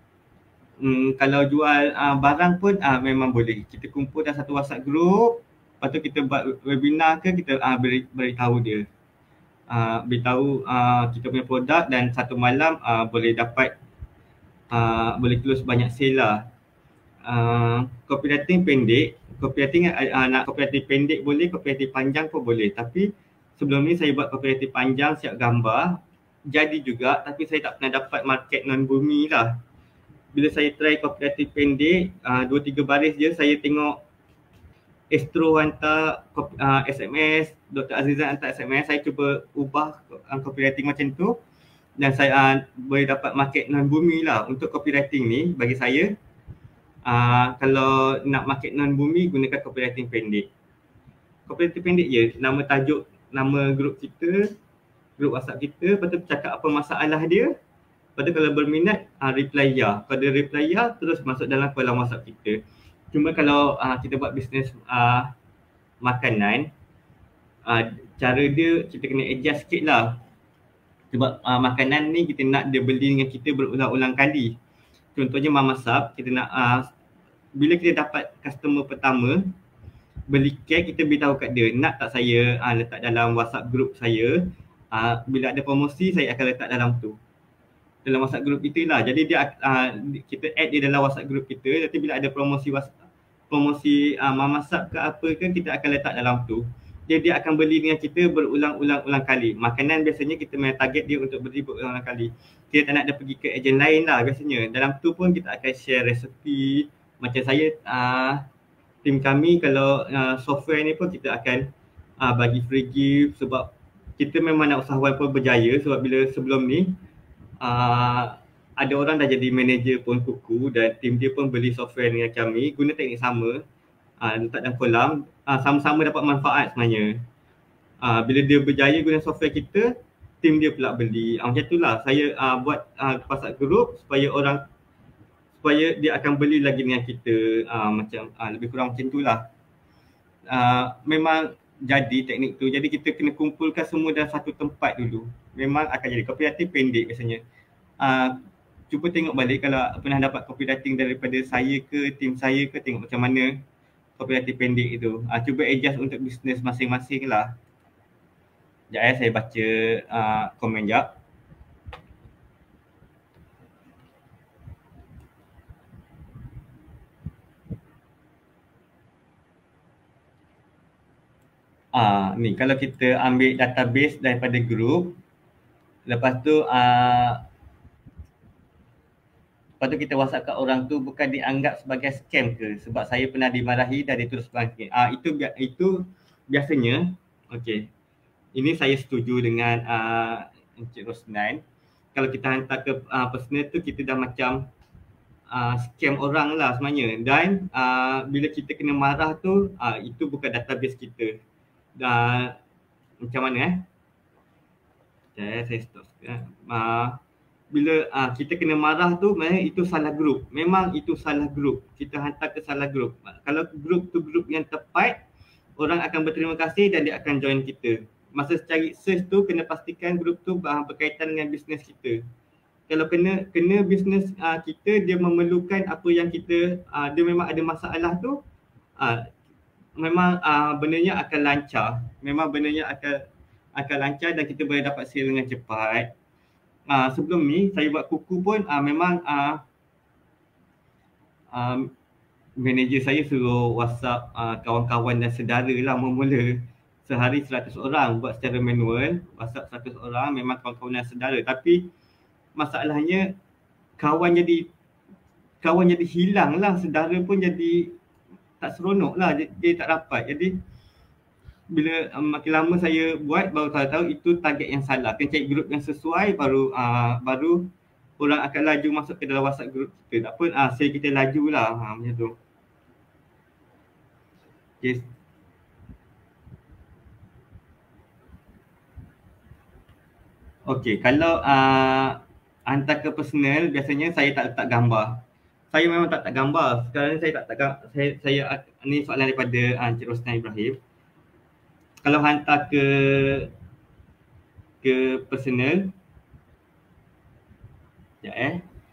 Hmm, kalau jual uh, barang pun uh, memang boleh. Kita kumpul dalam satu WhatsApp group, lepas tu kita buat webinar ke, kita uh, beri, beritahu dia. Uh, beritahu uh, kita punya produk dan satu malam uh, boleh dapat, uh, boleh close banyak sale lah. Uh, copywriting pendek, copywriting uh, nak copywriting pendek boleh, copywriting panjang pun boleh. Tapi sebelum ni saya buat copywriting panjang siap gambar, jadi juga, tapi saya tak pernah dapat market non-bumi lah. Bila saya try copywriting pendek, dua tiga baris je, saya tengok Astro hantar uh, S M S, Doktor Azizan hantar S M S, saya cuba ubah uh, copywriting macam tu dan saya uh, boleh dapat market non-bumi lah. Untuk copywriting ni bagi saya, uh, kalau nak market non-bumi, gunakan copywriting pendek. Copywriting pendek je, nama tajuk, nama group kita, group WhatsApp kita, lepas tu cakap apa masalah dia. Pada kalau berminat, uh, reply ya. Pada reply ya, terus masuk dalam kolom WhatsApp kita. Cuma kalau uh, kita buat bisnes uh, makanan, uh, cara dia kita kena adjust sikit lah. Sebab uh, makanan ni kita nak dia beli dengan kita berulang-ulang kali. Contohnya mamasap, kita nak, uh, bila kita dapat customer pertama, beli kek, kita beritahu kat dia, nak tak saya uh, letak dalam WhatsApp group saya, uh, bila ada promosi saya akan letak dalam tu. Dalam WhatsApp group kita lah. Jadi dia uh, kita add dia dalam WhatsApp group kita. Nanti bila ada promosi promosi uh, mamasap ke apa ke, kita akan letak dalam tu. Jadi dia akan beli dengan kita berulang-ulang-ulang kali. Makanan biasanya kita main target dia untuk beli berulang-ulang kali. Kita tak nak dia pergi ke ejen lain lah biasanya. Dalam tu pun kita akan share resepi. Macam saya, uh, tim kami kalau uh, software ni pun kita akan uh, bagi free gift sebab kita memang nak usahawan pun berjaya. Sebab bila sebelum ni, Uh, ada orang dah jadi manager pun kuku dan tim dia pun beli software dengan kami, guna teknik sama, uh, letak dalam kolam, uh, sama-sama dapat manfaat sebenarnya. Uh, bila dia berjaya guna software kita, tim dia pula beli. Uh, macam itulah saya uh, buat uh, WhatsApp group supaya orang, supaya dia akan beli lagi dengan kita, uh, macam uh, lebih kurang macam itulah. Uh, memang jadi teknik tu. Jadi kita kena kumpulkan semua dalam satu tempat dulu. Memang akan jadi. Copywriting pendek biasanya. Uh, cuba tengok balik kalau pernah dapat copywriting daripada saya ke, tim saya ke, tengok macam mana copywriting pendek itu. Uh, cuba adjust untuk bisnes masing-masing lah. Sekejap ya, saya baca uh, komen sekejap. Ah, ni kalau kita ambil database daripada group, lepas tu uh, Lepas tu kita WhatsApp kat orang tu bukan dianggap sebagai scam ke? Sebab saya pernah dimarahi dan dia terus pulang sikit. Ah, itu itu biasanya, okey. Ini saya setuju dengan uh, Encik Rosnan. Kalau kita hantar ke uh, personal tu, kita dah macam uh, scam orang lah sebenarnya. Dan uh, bila kita kena marah tu, uh, itu bukan database kita. Dan macam mana eh? Okay, saya stop sekejap. Uh, bila uh, kita kena marah tu, memang itu salah grup. Memang itu salah grup. Kita hantar ke salah grup. Kalau grup tu grup yang tepat, orang akan berterima kasih dan dia akan join kita. Masa cari search tu, kena pastikan grup tu uh, berkaitan dengan bisnes kita. Kalau kena kena bisnes uh, kita, dia memerlukan apa yang kita, uh, dia memang ada masalah tu, uh, memang uh, benarnya akan lancar. Memang benarnya akan akan lancar dan kita boleh dapat sale dengan cepat. Uh, sebelum ni, saya buat kuku pun uh, memang uh, um, manager saya suruh WhatsApp uh, kawan-kawan dan saudara lah mula-mula. Sehari seratus orang buat secara manual, WhatsApp seratus orang memang kawan-kawan dan saudara. Tapi masalahnya kawan jadi kawan jadi hilang lah, saudara pun jadi tak seronok lah, dia, dia tak rapat. Jadi bila um, makin lama saya buat, baru tahu-tahu itu target yang salah. Kena cari grup yang sesuai, baru uh, baru orang akan laju masuk ke dalam WhatsApp grup kita. Tak apa, uh, sale kita laju lah, ha, macam tu. Okay. Okey, kalau uh, hantar ke personal, biasanya saya tak letak gambar. Saya memang tak letak gambar. Sekarang ni saya tak letak gambar. Saya, saya, ni soalan daripada uh, Encik Rosnan Ibrahim. Kalau hantar ke ke personal, sekejap eh.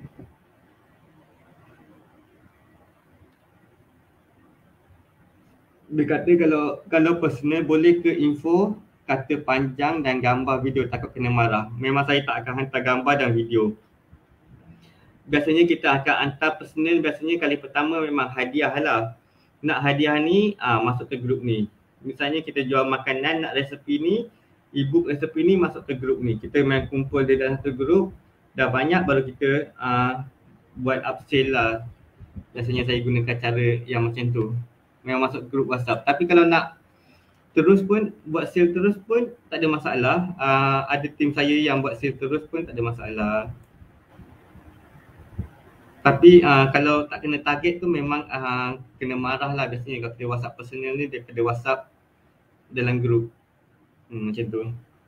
Dia kata kalau kalau personal boleh ke info kata panjang dan gambar video, takut kena marah. Memang saya tak akan hantar gambar dan video. Biasanya kita akan hantar personal, biasanya kali pertama memang hadiah lah. Nak hadiah ni, ah, masuk ke grup ni. Misalnya kita jual makanan, nak resepi ni, e-book resepi ni masuk ke grup ni. Kita main kumpul dia dalam satu grup, dah banyak baru kita ah, buat upsell lah. Biasanya saya gunakan cara yang macam tu. Memang masuk grup WhatsApp. Tapi kalau nak terus pun, buat sale terus pun tak ada masalah. Uh, ada tim saya yang buat sale terus pun tak ada masalah. Tapi uh, kalau tak kena target tu memang uh, kena marah lah biasanya. Kalau kita WhatsApp personal ni daripada WhatsApp dalam grup. Hmm, macam tu.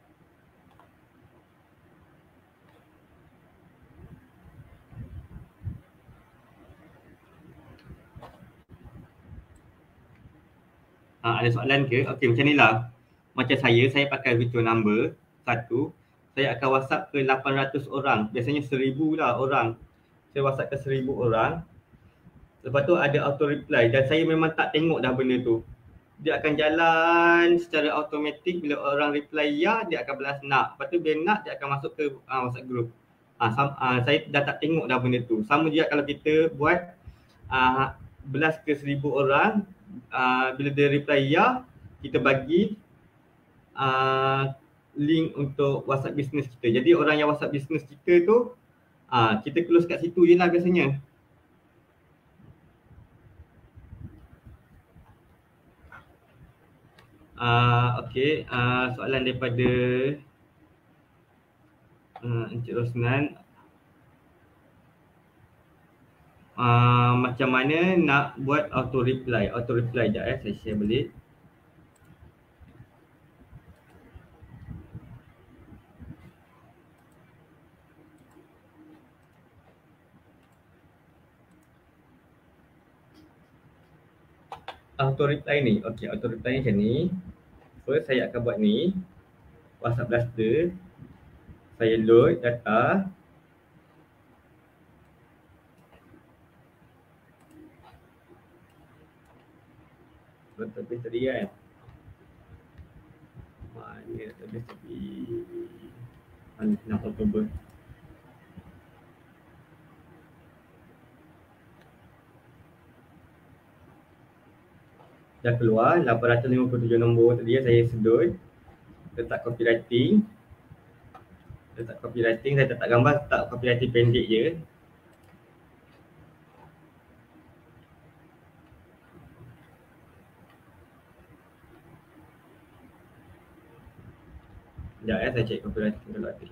Ha, ada soalan ke? Okey, macam ni lah. Macam saya, saya pakai virtual number satu. Saya akan WhatsApp ke lapan ratus orang. Biasanya seribu lah orang. Saya WhatsApp ke seribu orang. Lepas tu ada auto reply dan saya memang tak tengok dah benda tu. Dia akan jalan secara automatik. Bila orang reply ya, dia akan balas nak. Lepas tu bila nak, dia akan masuk ke uh, WhatsApp group. Uh, sam, uh, saya dah tak tengok dah benda tu. Sama juga kalau kita buat uh, belas ke seribu orang. Uh, bila dia reply ya, kita bagi uh, link untuk WhatsApp business kita. Jadi orang yang WhatsApp business kita tu, uh, kita close kat situ je lah biasanya. Uh, okay, uh, soalan daripada uh, Encik Rosnan. Uh, macam mana nak buat auto reply? Auto reply sekejap eh, saya share balik. Auto reply ni, okey, auto reply macam ni. First saya akan buat ni, WhatsApp Blaster. Saya load data. Database tadi kan. Mana database tadi? Mana enam Oktober. Dah keluar lapan ratus lima puluh tujuh nombor tadi saya sedut. Letak copywriting. Letak copywriting, saya tak gambar, letak copywriting pendek je. Sekejap eh, saya cek copywriting dulu ada.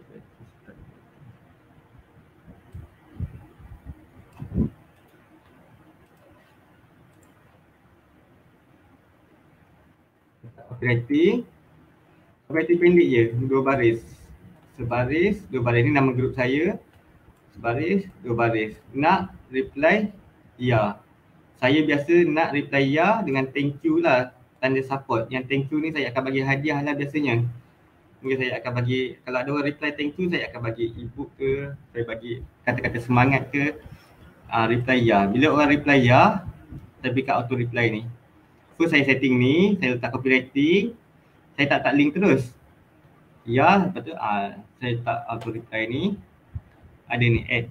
Copywriting. Copywriting pendek je, dua baris. Sebaris, dua baris. Ni nama grup saya. Sebaris, dua baris. Nak reply, ya. Saya biasa nak reply ya dengan thank you lah, tanda support. Yang thank you ni saya akan bagi hadiah lah biasanya. Mungkin saya akan bagi, kalau ada orang reply thank you, saya akan bagi ebook ke, saya bagi kata-kata semangat ke, uh, reply ya. Bila orang reply ya, saya pick auto reply ni. First saya setting ni, saya letak copywriting, saya tak tak link terus. Ya, lepas tu uh, saya letak auto reply ni. Ada ni add.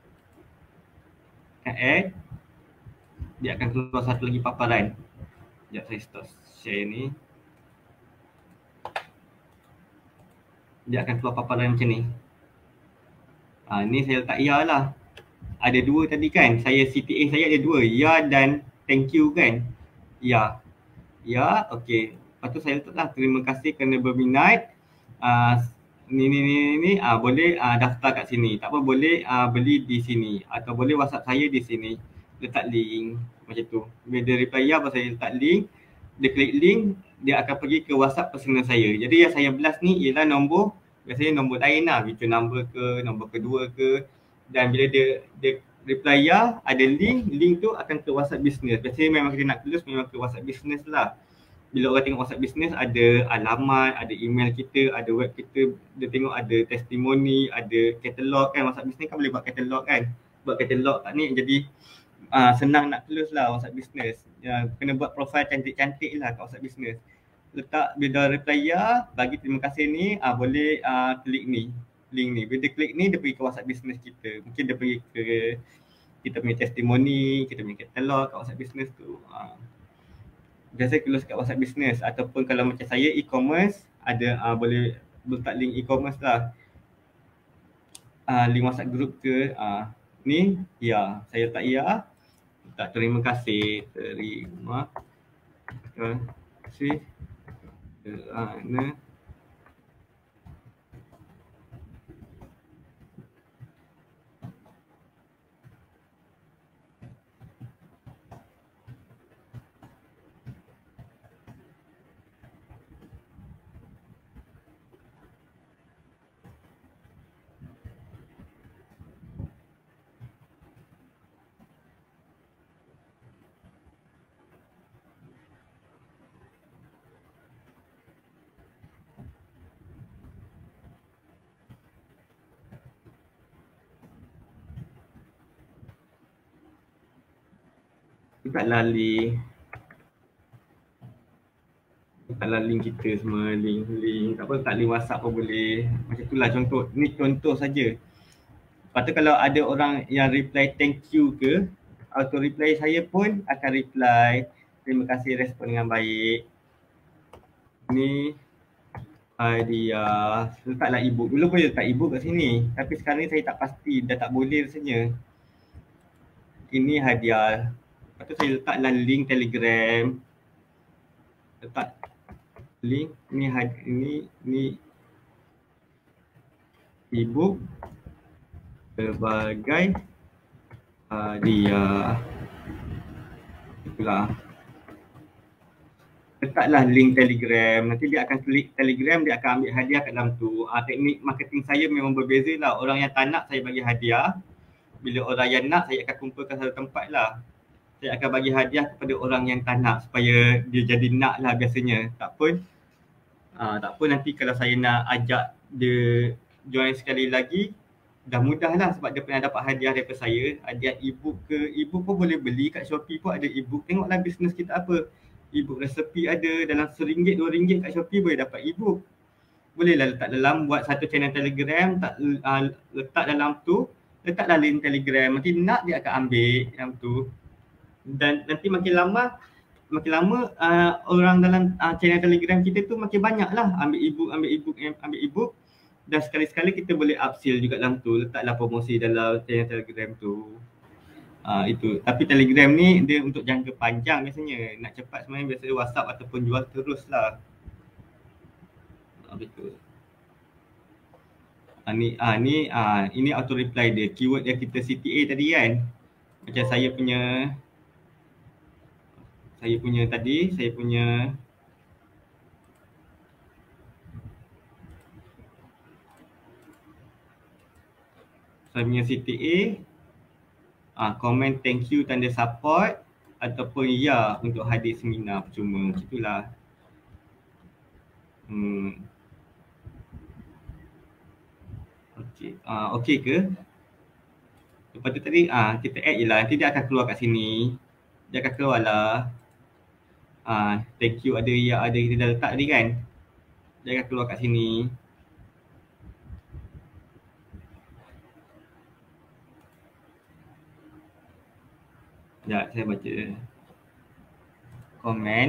Kan add. Dia akan keluar satu lagi paparan. Sekejap saya stop share ni. Dia akan keluar paparan macam ni. Ha, ni saya letak ya lah. Ada dua tadi kan. Saya C T A saya ada dua. Ya dan thank you kan. Ya. Ya, okey. Lepas tu saya letak lah terima kasih kerana berminat. Uh, ni ni ni ni uh, boleh uh, daftar kat sini. Tak apa, boleh uh, beli di sini. Atau boleh WhatsApp saya di sini. Letak link macam tu. Bila dia reply ya, saya letak link. Dia klik link, dia akan pergi ke WhatsApp personal saya. Jadi yang saya blast ni ialah nombor, biasanya nombor lain lah, virtual number ke, nombor kedua ke. Dan bila dia dia reply ya, ada link, link tu akan ke WhatsApp business. Biasanya memang kita nak close memang ke WhatsApp business lah. Bila orang tengok WhatsApp business, ada alamat, ada email kita, ada web kita, dia tengok ada testimoni, ada katalog kan. WhatsApp business kan boleh buat katalog kan. Buat katalog tak ni jadi Uh, senang nak close lah WhatsApp business. Uh, kena buat profile cantik-cantik lah kat WhatsApp business. Letak bila reply ya, bagi terima kasih ni, uh, boleh uh, klik ni, link ni. Bila dia klik ni, dia pergi ke WhatsApp business kita. Mungkin dia pergi ke kita punya testimoni, kita punya katalog kat WhatsApp business tu. Uh, biasa close kat WhatsApp business. Ataupun kalau macam saya e-commerce, ada uh, boleh letak link e-commerce lah. Uh, link WhatsApp group ke. Uh, ni, ya, saya letak ya. Tak, terima kasih, terima kasih kerana bukanlah link bukanlah link kita semua, link link tak apa, tak link WhatsApp pun boleh. Macam itulah contoh, ni contoh saja. Lepas tu kalau ada orang yang reply thank you ke, auto reply saya pun akan reply terima kasih, respon dengan baik. Ni hadiah, letaklah ebook. Dulu pun letak ebook kat sini, tapi sekarang ni saya tak pasti, dah tak boleh rasanya. Ini hadiah. Lepas tu saya letaklah link Telegram. Letak link ni, ni ni ebook sebagai hadiah. Itulah. Letaklah link Telegram. Nanti dia akan klik Telegram, dia akan ambil hadiah kat dalam tu. Ah, teknik marketing saya memang berbeza lah. Orang yang tak nak saya bagi hadiah. Bila orang yang nak, saya akan kumpulkan satu tempat lah. Saya akan bagi hadiah kepada orang yang tak nak supaya dia jadi nak lah biasanya. Tak pun, uh, tak pun nanti kalau saya nak ajak dia join sekali lagi, dah mudah lah sebab dia pernah dapat hadiah daripada saya. Hadiah ebook ke, ebook pun boleh beli kat Shopee pun ada ebook. Tengoklah bisnes kita apa. Ebook resepi ada, dalam seringgit, dua ringgit kat Shopee boleh dapat ebook. Bolehlah letak dalam, buat satu channel Telegram, tak, uh, letak dalam tu, letaklah link Telegram. Nanti nak dia akan ambil yang tu. Dan nanti makin lama makin lama uh, orang dalam uh, channel Telegram kita tu makin banyak lah ambil ebook, ambil ebook, ambil ebook. Dan sekali-sekali kita boleh upsell juga dalam tu, letaklah promosi dalam channel Telegram tu. Uh, itu. Tapi Telegram ni dia untuk jangka panjang biasanya. Nak cepat sebenarnya biasanya WhatsApp ataupun jual terus lah. Uh, betul. Ah, ni, ah, ni ah, ini auto reply dia. Keyword yang kita C T A tadi kan. Macam saya punya saya punya tadi, saya punya saya punya C T A ah, comment thank you tanda support ataupun ya untuk hadir seminar percuma. Macam itulah. Hmm. Okey. Ah, okey ke? Lepas tu tadi ah, kita add je lah. Nanti dia akan keluar kat sini. Dia akan keluar lah. Ah, thank you ada ya ada kita dah letak tadi kan. Dia akan keluar kat sini. Sekejap saya baca komen.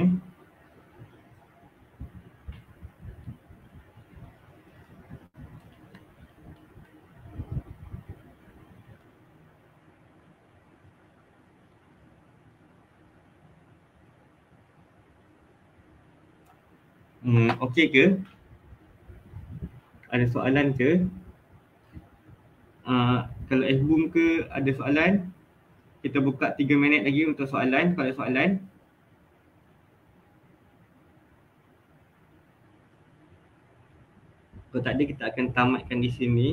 Hmm, okey ke? Ada soalan ke? Uh, kalau F-Boom ke ada soalan? Kita buka tiga minit lagi untuk soalan. Kalau ada soalan. Kalau tak ada kita akan tamatkan di sini.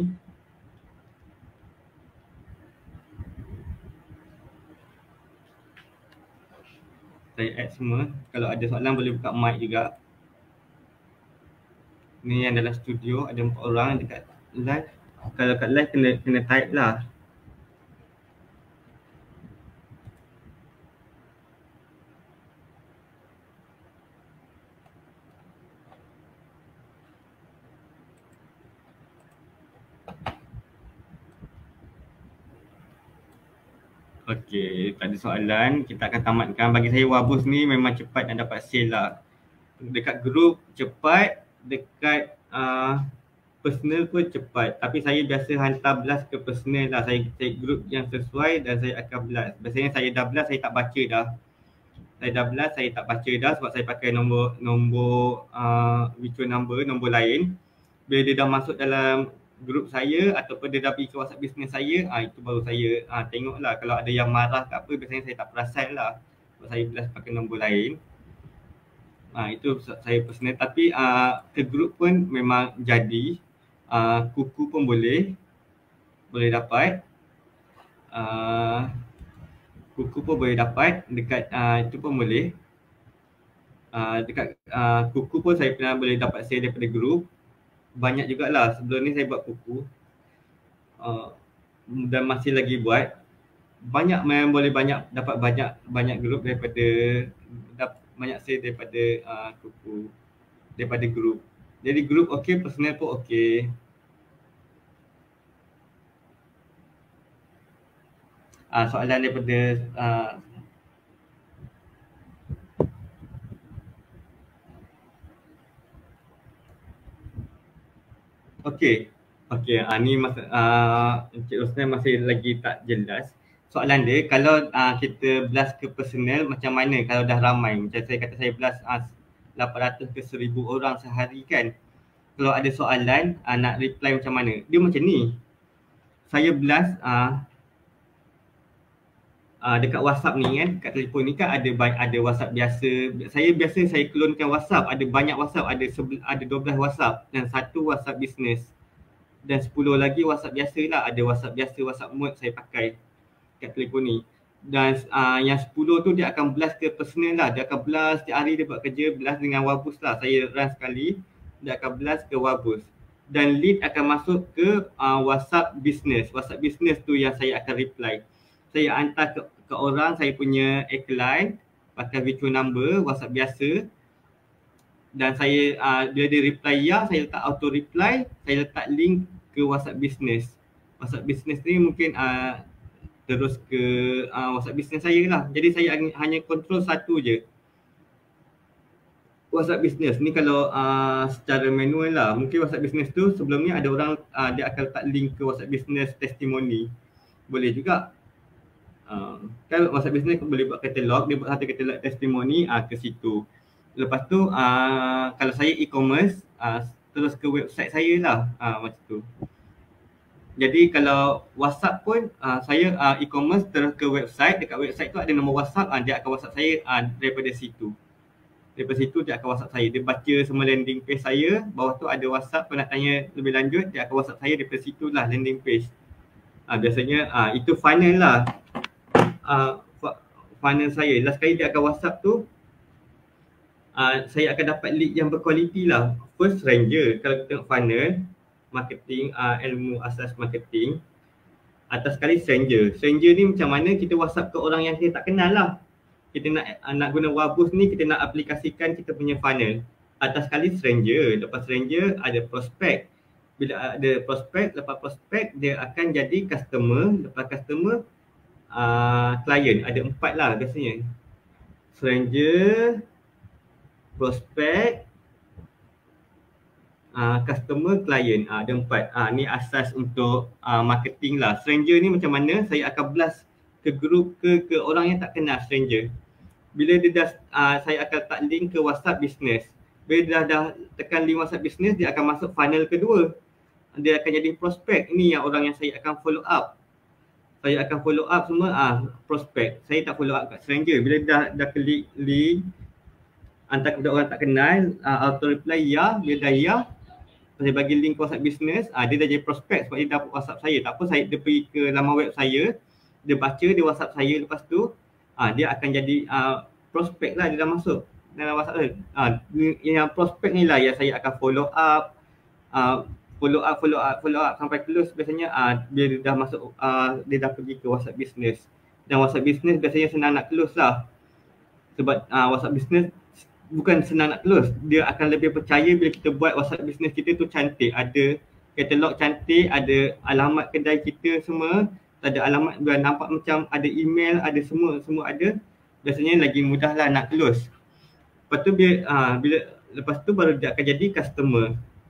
Saya add semua. Kalau ada soalan boleh buka mic juga. Ni yang dalam studio ada empat orang dekat live. Kalau kat live kena kena type lah. Okey, tak ada soalan. Kita akan tamatkan. Bagi saya Wabus ni memang cepat nak dapat sale lah. Dekat group cepat, dekat uh, personal pun cepat. Tapi saya biasa hantar blast ke personal lah. Saya take group yang sesuai dan saya akan blast. Biasanya saya dah blast, saya tak baca dah. Saya dah blast, saya tak baca dah sebab saya pakai nombor nombor uh, virtual number, nombor lain. Bila dia dah masuk dalam grup saya ataupun dia dah pergi ke WhatsApp business saya, ah itu baru saya ah tengoklah. Kalau ada yang marah ke apa, biasanya saya tak perasan lah. Sebab saya blast pakai nombor lain. Ah itu saya personal, tapi ah ke grup pun memang jadi. Ah kuku pun boleh boleh dapat. Ah kuku pun boleh dapat dekat ah itu pun boleh. Ah dekat ah kuku pun saya pernah boleh dapat share daripada grup. Banyak jugalah sebelum ni saya buat kuku uh, dan masih lagi buat. Banyak memang boleh banyak dapat banyak banyak grup daripada dapat banyak sale daripada uh, kuku daripada grup. Jadi grup okey, personal pun okey. Uh, soalan daripada uh, okey. Okey, ah ni masa ah uh, Encik Rosnan masih lagi tak jelas. Soalan dia, kalau uh, kita blast ke personal macam mana kalau dah ramai? Macam saya kata saya blast uh, lapan ratus ke seribu orang sehari kan. Kalau ada soalan uh, nak reply macam mana? Dia macam ni. Saya blast uh, uh, dekat WhatsApp ni kan, kat telefon ni kan ada ada WhatsApp biasa. Saya biasa saya clonekan WhatsApp, ada banyak WhatsApp, ada ada dua belas WhatsApp dan satu WhatsApp business. Dan sepuluh lagi WhatsApp biasa lah. Ada WhatsApp biasa, WhatsApp mode saya pakai kat telefon ni. Dan uh, yang sepuluh tu dia akan blast ke personal lah. Dia akan blast setiap hari dia buat kerja, blast dengan Wabus lah. Saya run sekali, dia akan blast ke Wabus. Dan lead akan masuk ke uh, WhatsApp business. WhatsApp business tu yang saya akan reply. Saya hantar ke, ke orang saya punya account pakai virtual number, WhatsApp biasa. Dan saya uh, bila dia reply ya, saya letak auto reply, saya letak link ke WhatsApp business. WhatsApp business ni mungkin uh, terus ke uh, WhatsApp business saya lah. Jadi saya hanya control satu je. WhatsApp business ni kalau uh, secara manual lah. Mungkin WhatsApp business tu sebelum ni ada orang uh, dia akan letak link ke WhatsApp business testimoni. Boleh juga. Uh, kan WhatsApp business boleh buat katalog, dia buat satu katalog testimoni uh, ke situ. Lepas tu uh, kalau saya e-commerce uh, terus ke website saya lah uh, macam tu. Jadi kalau WhatsApp pun uh, saya uh, e-commerce terus ke website, dekat website tu ada nombor WhatsApp, uh, dia akan WhatsApp saya uh, daripada situ. Daripada situ dia akan WhatsApp saya. Dia baca semua landing page saya, bawah tu ada WhatsApp, kalau nak tanya lebih lanjut dia akan WhatsApp saya daripada situlah landing page. Uh, biasanya uh, itu funnel lah. Uh, funnel saya. Last kali dia akan WhatsApp tu, uh, saya akan dapat lead yang berkualiti lah. First ranger, kalau kita tengok funnel marketing, uh, ilmu asas marketing, atas sekali stranger. Stranger ni macam mana kita WhatsApp ke orang yang kita tak kenal lah. Kita nak nak guna Wabus ni, kita nak aplikasikan kita punya funnel. Atas sekali stranger, lepas stranger ada prospek. Bila ada prospek, lepas prospek dia akan jadi customer, lepas customer uh, client. Ada empat lah biasanya. Stranger, prospek, Uh, customer, client, uh, ada empat. Uh, ni asas untuk uh, marketing lah. Stranger ni macam mana? Saya akan blast ke group ke ke orang yang tak kenal stranger. Bila dia dah, uh, saya akan tak link ke WhatsApp business. Bila dia dah, dah tekan link WhatsApp business, dia akan masuk funnel kedua. Dia akan jadi prospek. Ini yang orang yang saya akan follow up. Saya akan follow up semua ah uh, prospek. Saya tak follow up kat stranger. Bila dah dah klik link, hantar kepada orang tak kenal, uh, auto reply ya, bila dah ya, saya bagi link WhatsApp business, ah, dia dah jadi prospek sebab dia dapat WhatsApp saya. Tak apa, saya dia pergi ke laman web saya, dia baca, dia WhatsApp saya, lepas tu ah, dia akan jadi ah, prospek lah, dia dah masuk dalam WhatsApp saya. Ah, yang prospek ni lah yang saya akan follow up, ah, follow up, follow up, follow up sampai close. Biasanya ah, dia dah masuk, ah, dia dah pergi ke WhatsApp business. Dan WhatsApp business biasanya senang nak close lah. Sebab ah, WhatsApp business bukan senang nak close, dia akan lebih percaya bila kita buat WhatsApp business kita tu cantik, ada katalog cantik, ada alamat kedai kita semua, ada alamat, bila nampak macam ada email, ada semua, semua ada, biasanya lagi mudah lah nak close. Lepas tu bila, uh, bila lepas tu baru dia akan jadi customer.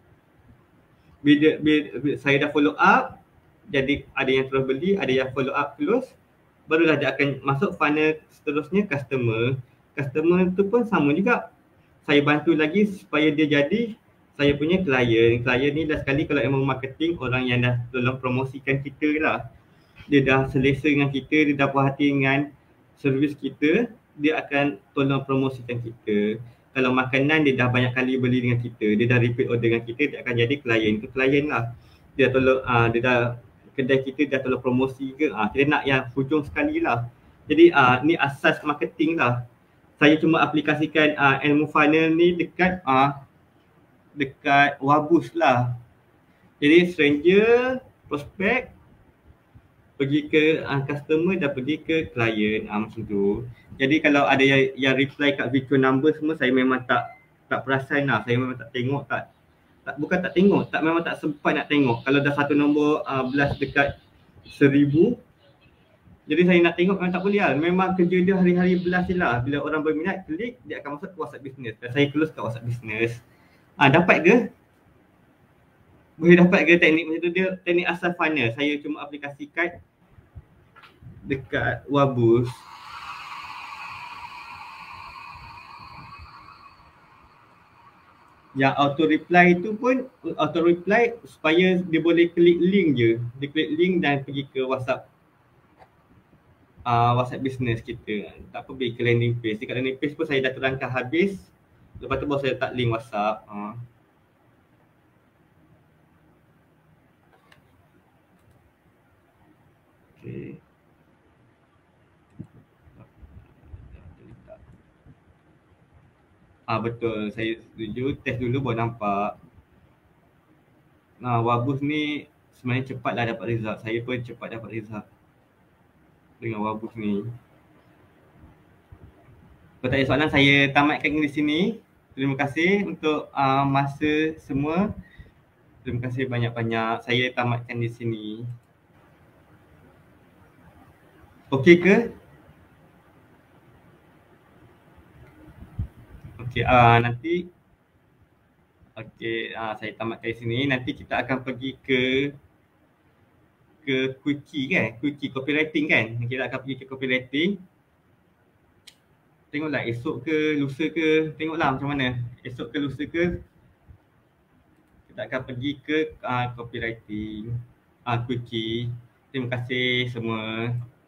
Bila, bila, bila saya dah follow up, jadi ada yang terus beli, ada yang follow up close, barulah dia akan masuk funnel seterusnya customer. Customer tu pun sama juga. Saya bantu lagi supaya dia jadi saya punya klien. Klien ni dah sekali kalau emang marketing, orang yang dah tolong promosikan kita lah. Dia dah selesa dengan kita, dia dah puas hati dengan servis kita, dia akan tolong promosikan kita. Kalau makanan dia dah banyak kali beli dengan kita, dia dah repeat order dengan kita, dia akan jadi klien. Itu klien lah. Dia tolong, uh, dia dah kedai kita dah tolong promosi ke. Uh, kita nak yang hujung sekali lah. Jadi uh, ni asas marketing lah. Saya cuma aplikasikan uh, ilmu funnel ni dekat uh, dekat Wabus lah. Jadi stranger, prospek, pergi ke uh, customer, dah pergi ke client, uh, macam tu. Jadi kalau ada yang, yang reply kat virtual number semua, saya memang tak tak perasan lah. Saya memang tak tengok, tak, tak bukan tak tengok, tak memang tak sempat nak tengok. Kalau dah satu nombor uh, blast dekat seribu, jadi saya nak tengok memang tak boleh lah. Memang kerja dia hari-hari belas je lah. Bila orang berminat, klik, dia akan masuk ke WhatsApp business. Dan saya close kat WhatsApp business. Ah, dapat ke? Boleh dapat ke teknik macam tu? Dia teknik asal funnel. Saya cuma aplikasikan dekat Wabus. Yang auto reply tu pun, auto reply supaya dia boleh klik link je. Dia klik link dan pergi ke WhatsApp. Uh, WhatsApp business kita. Tak apa pergi ke landing page. Dekat landing page pun saya dah terangkan habis. Lepas tu baru saya letak link WhatsApp. Uh. Okay. Ah betul, saya setuju. Test dulu baru nampak. Nah, Wabus ni sebenarnya cepatlah dapat result. Saya pun cepat dapat result dengan Wabus ni. Kalau tak ada soalan, saya tamatkan di sini. Terima kasih untuk uh, masa semua. Terima kasih banyak-banyak. Saya tamatkan di sini. Okey ke? Okey, uh, nanti okey, uh, saya tamatkan di sini. Nanti kita akan pergi ke ke quickie kan, quickie copywriting kan. Kita akan pergi ke copywriting. Tengoklah esok ke lusa ke, tengoklah macam mana. Esok ke lusa ke kita akan pergi ke uh, copywriting. uh, Quickie. Terima kasih semua.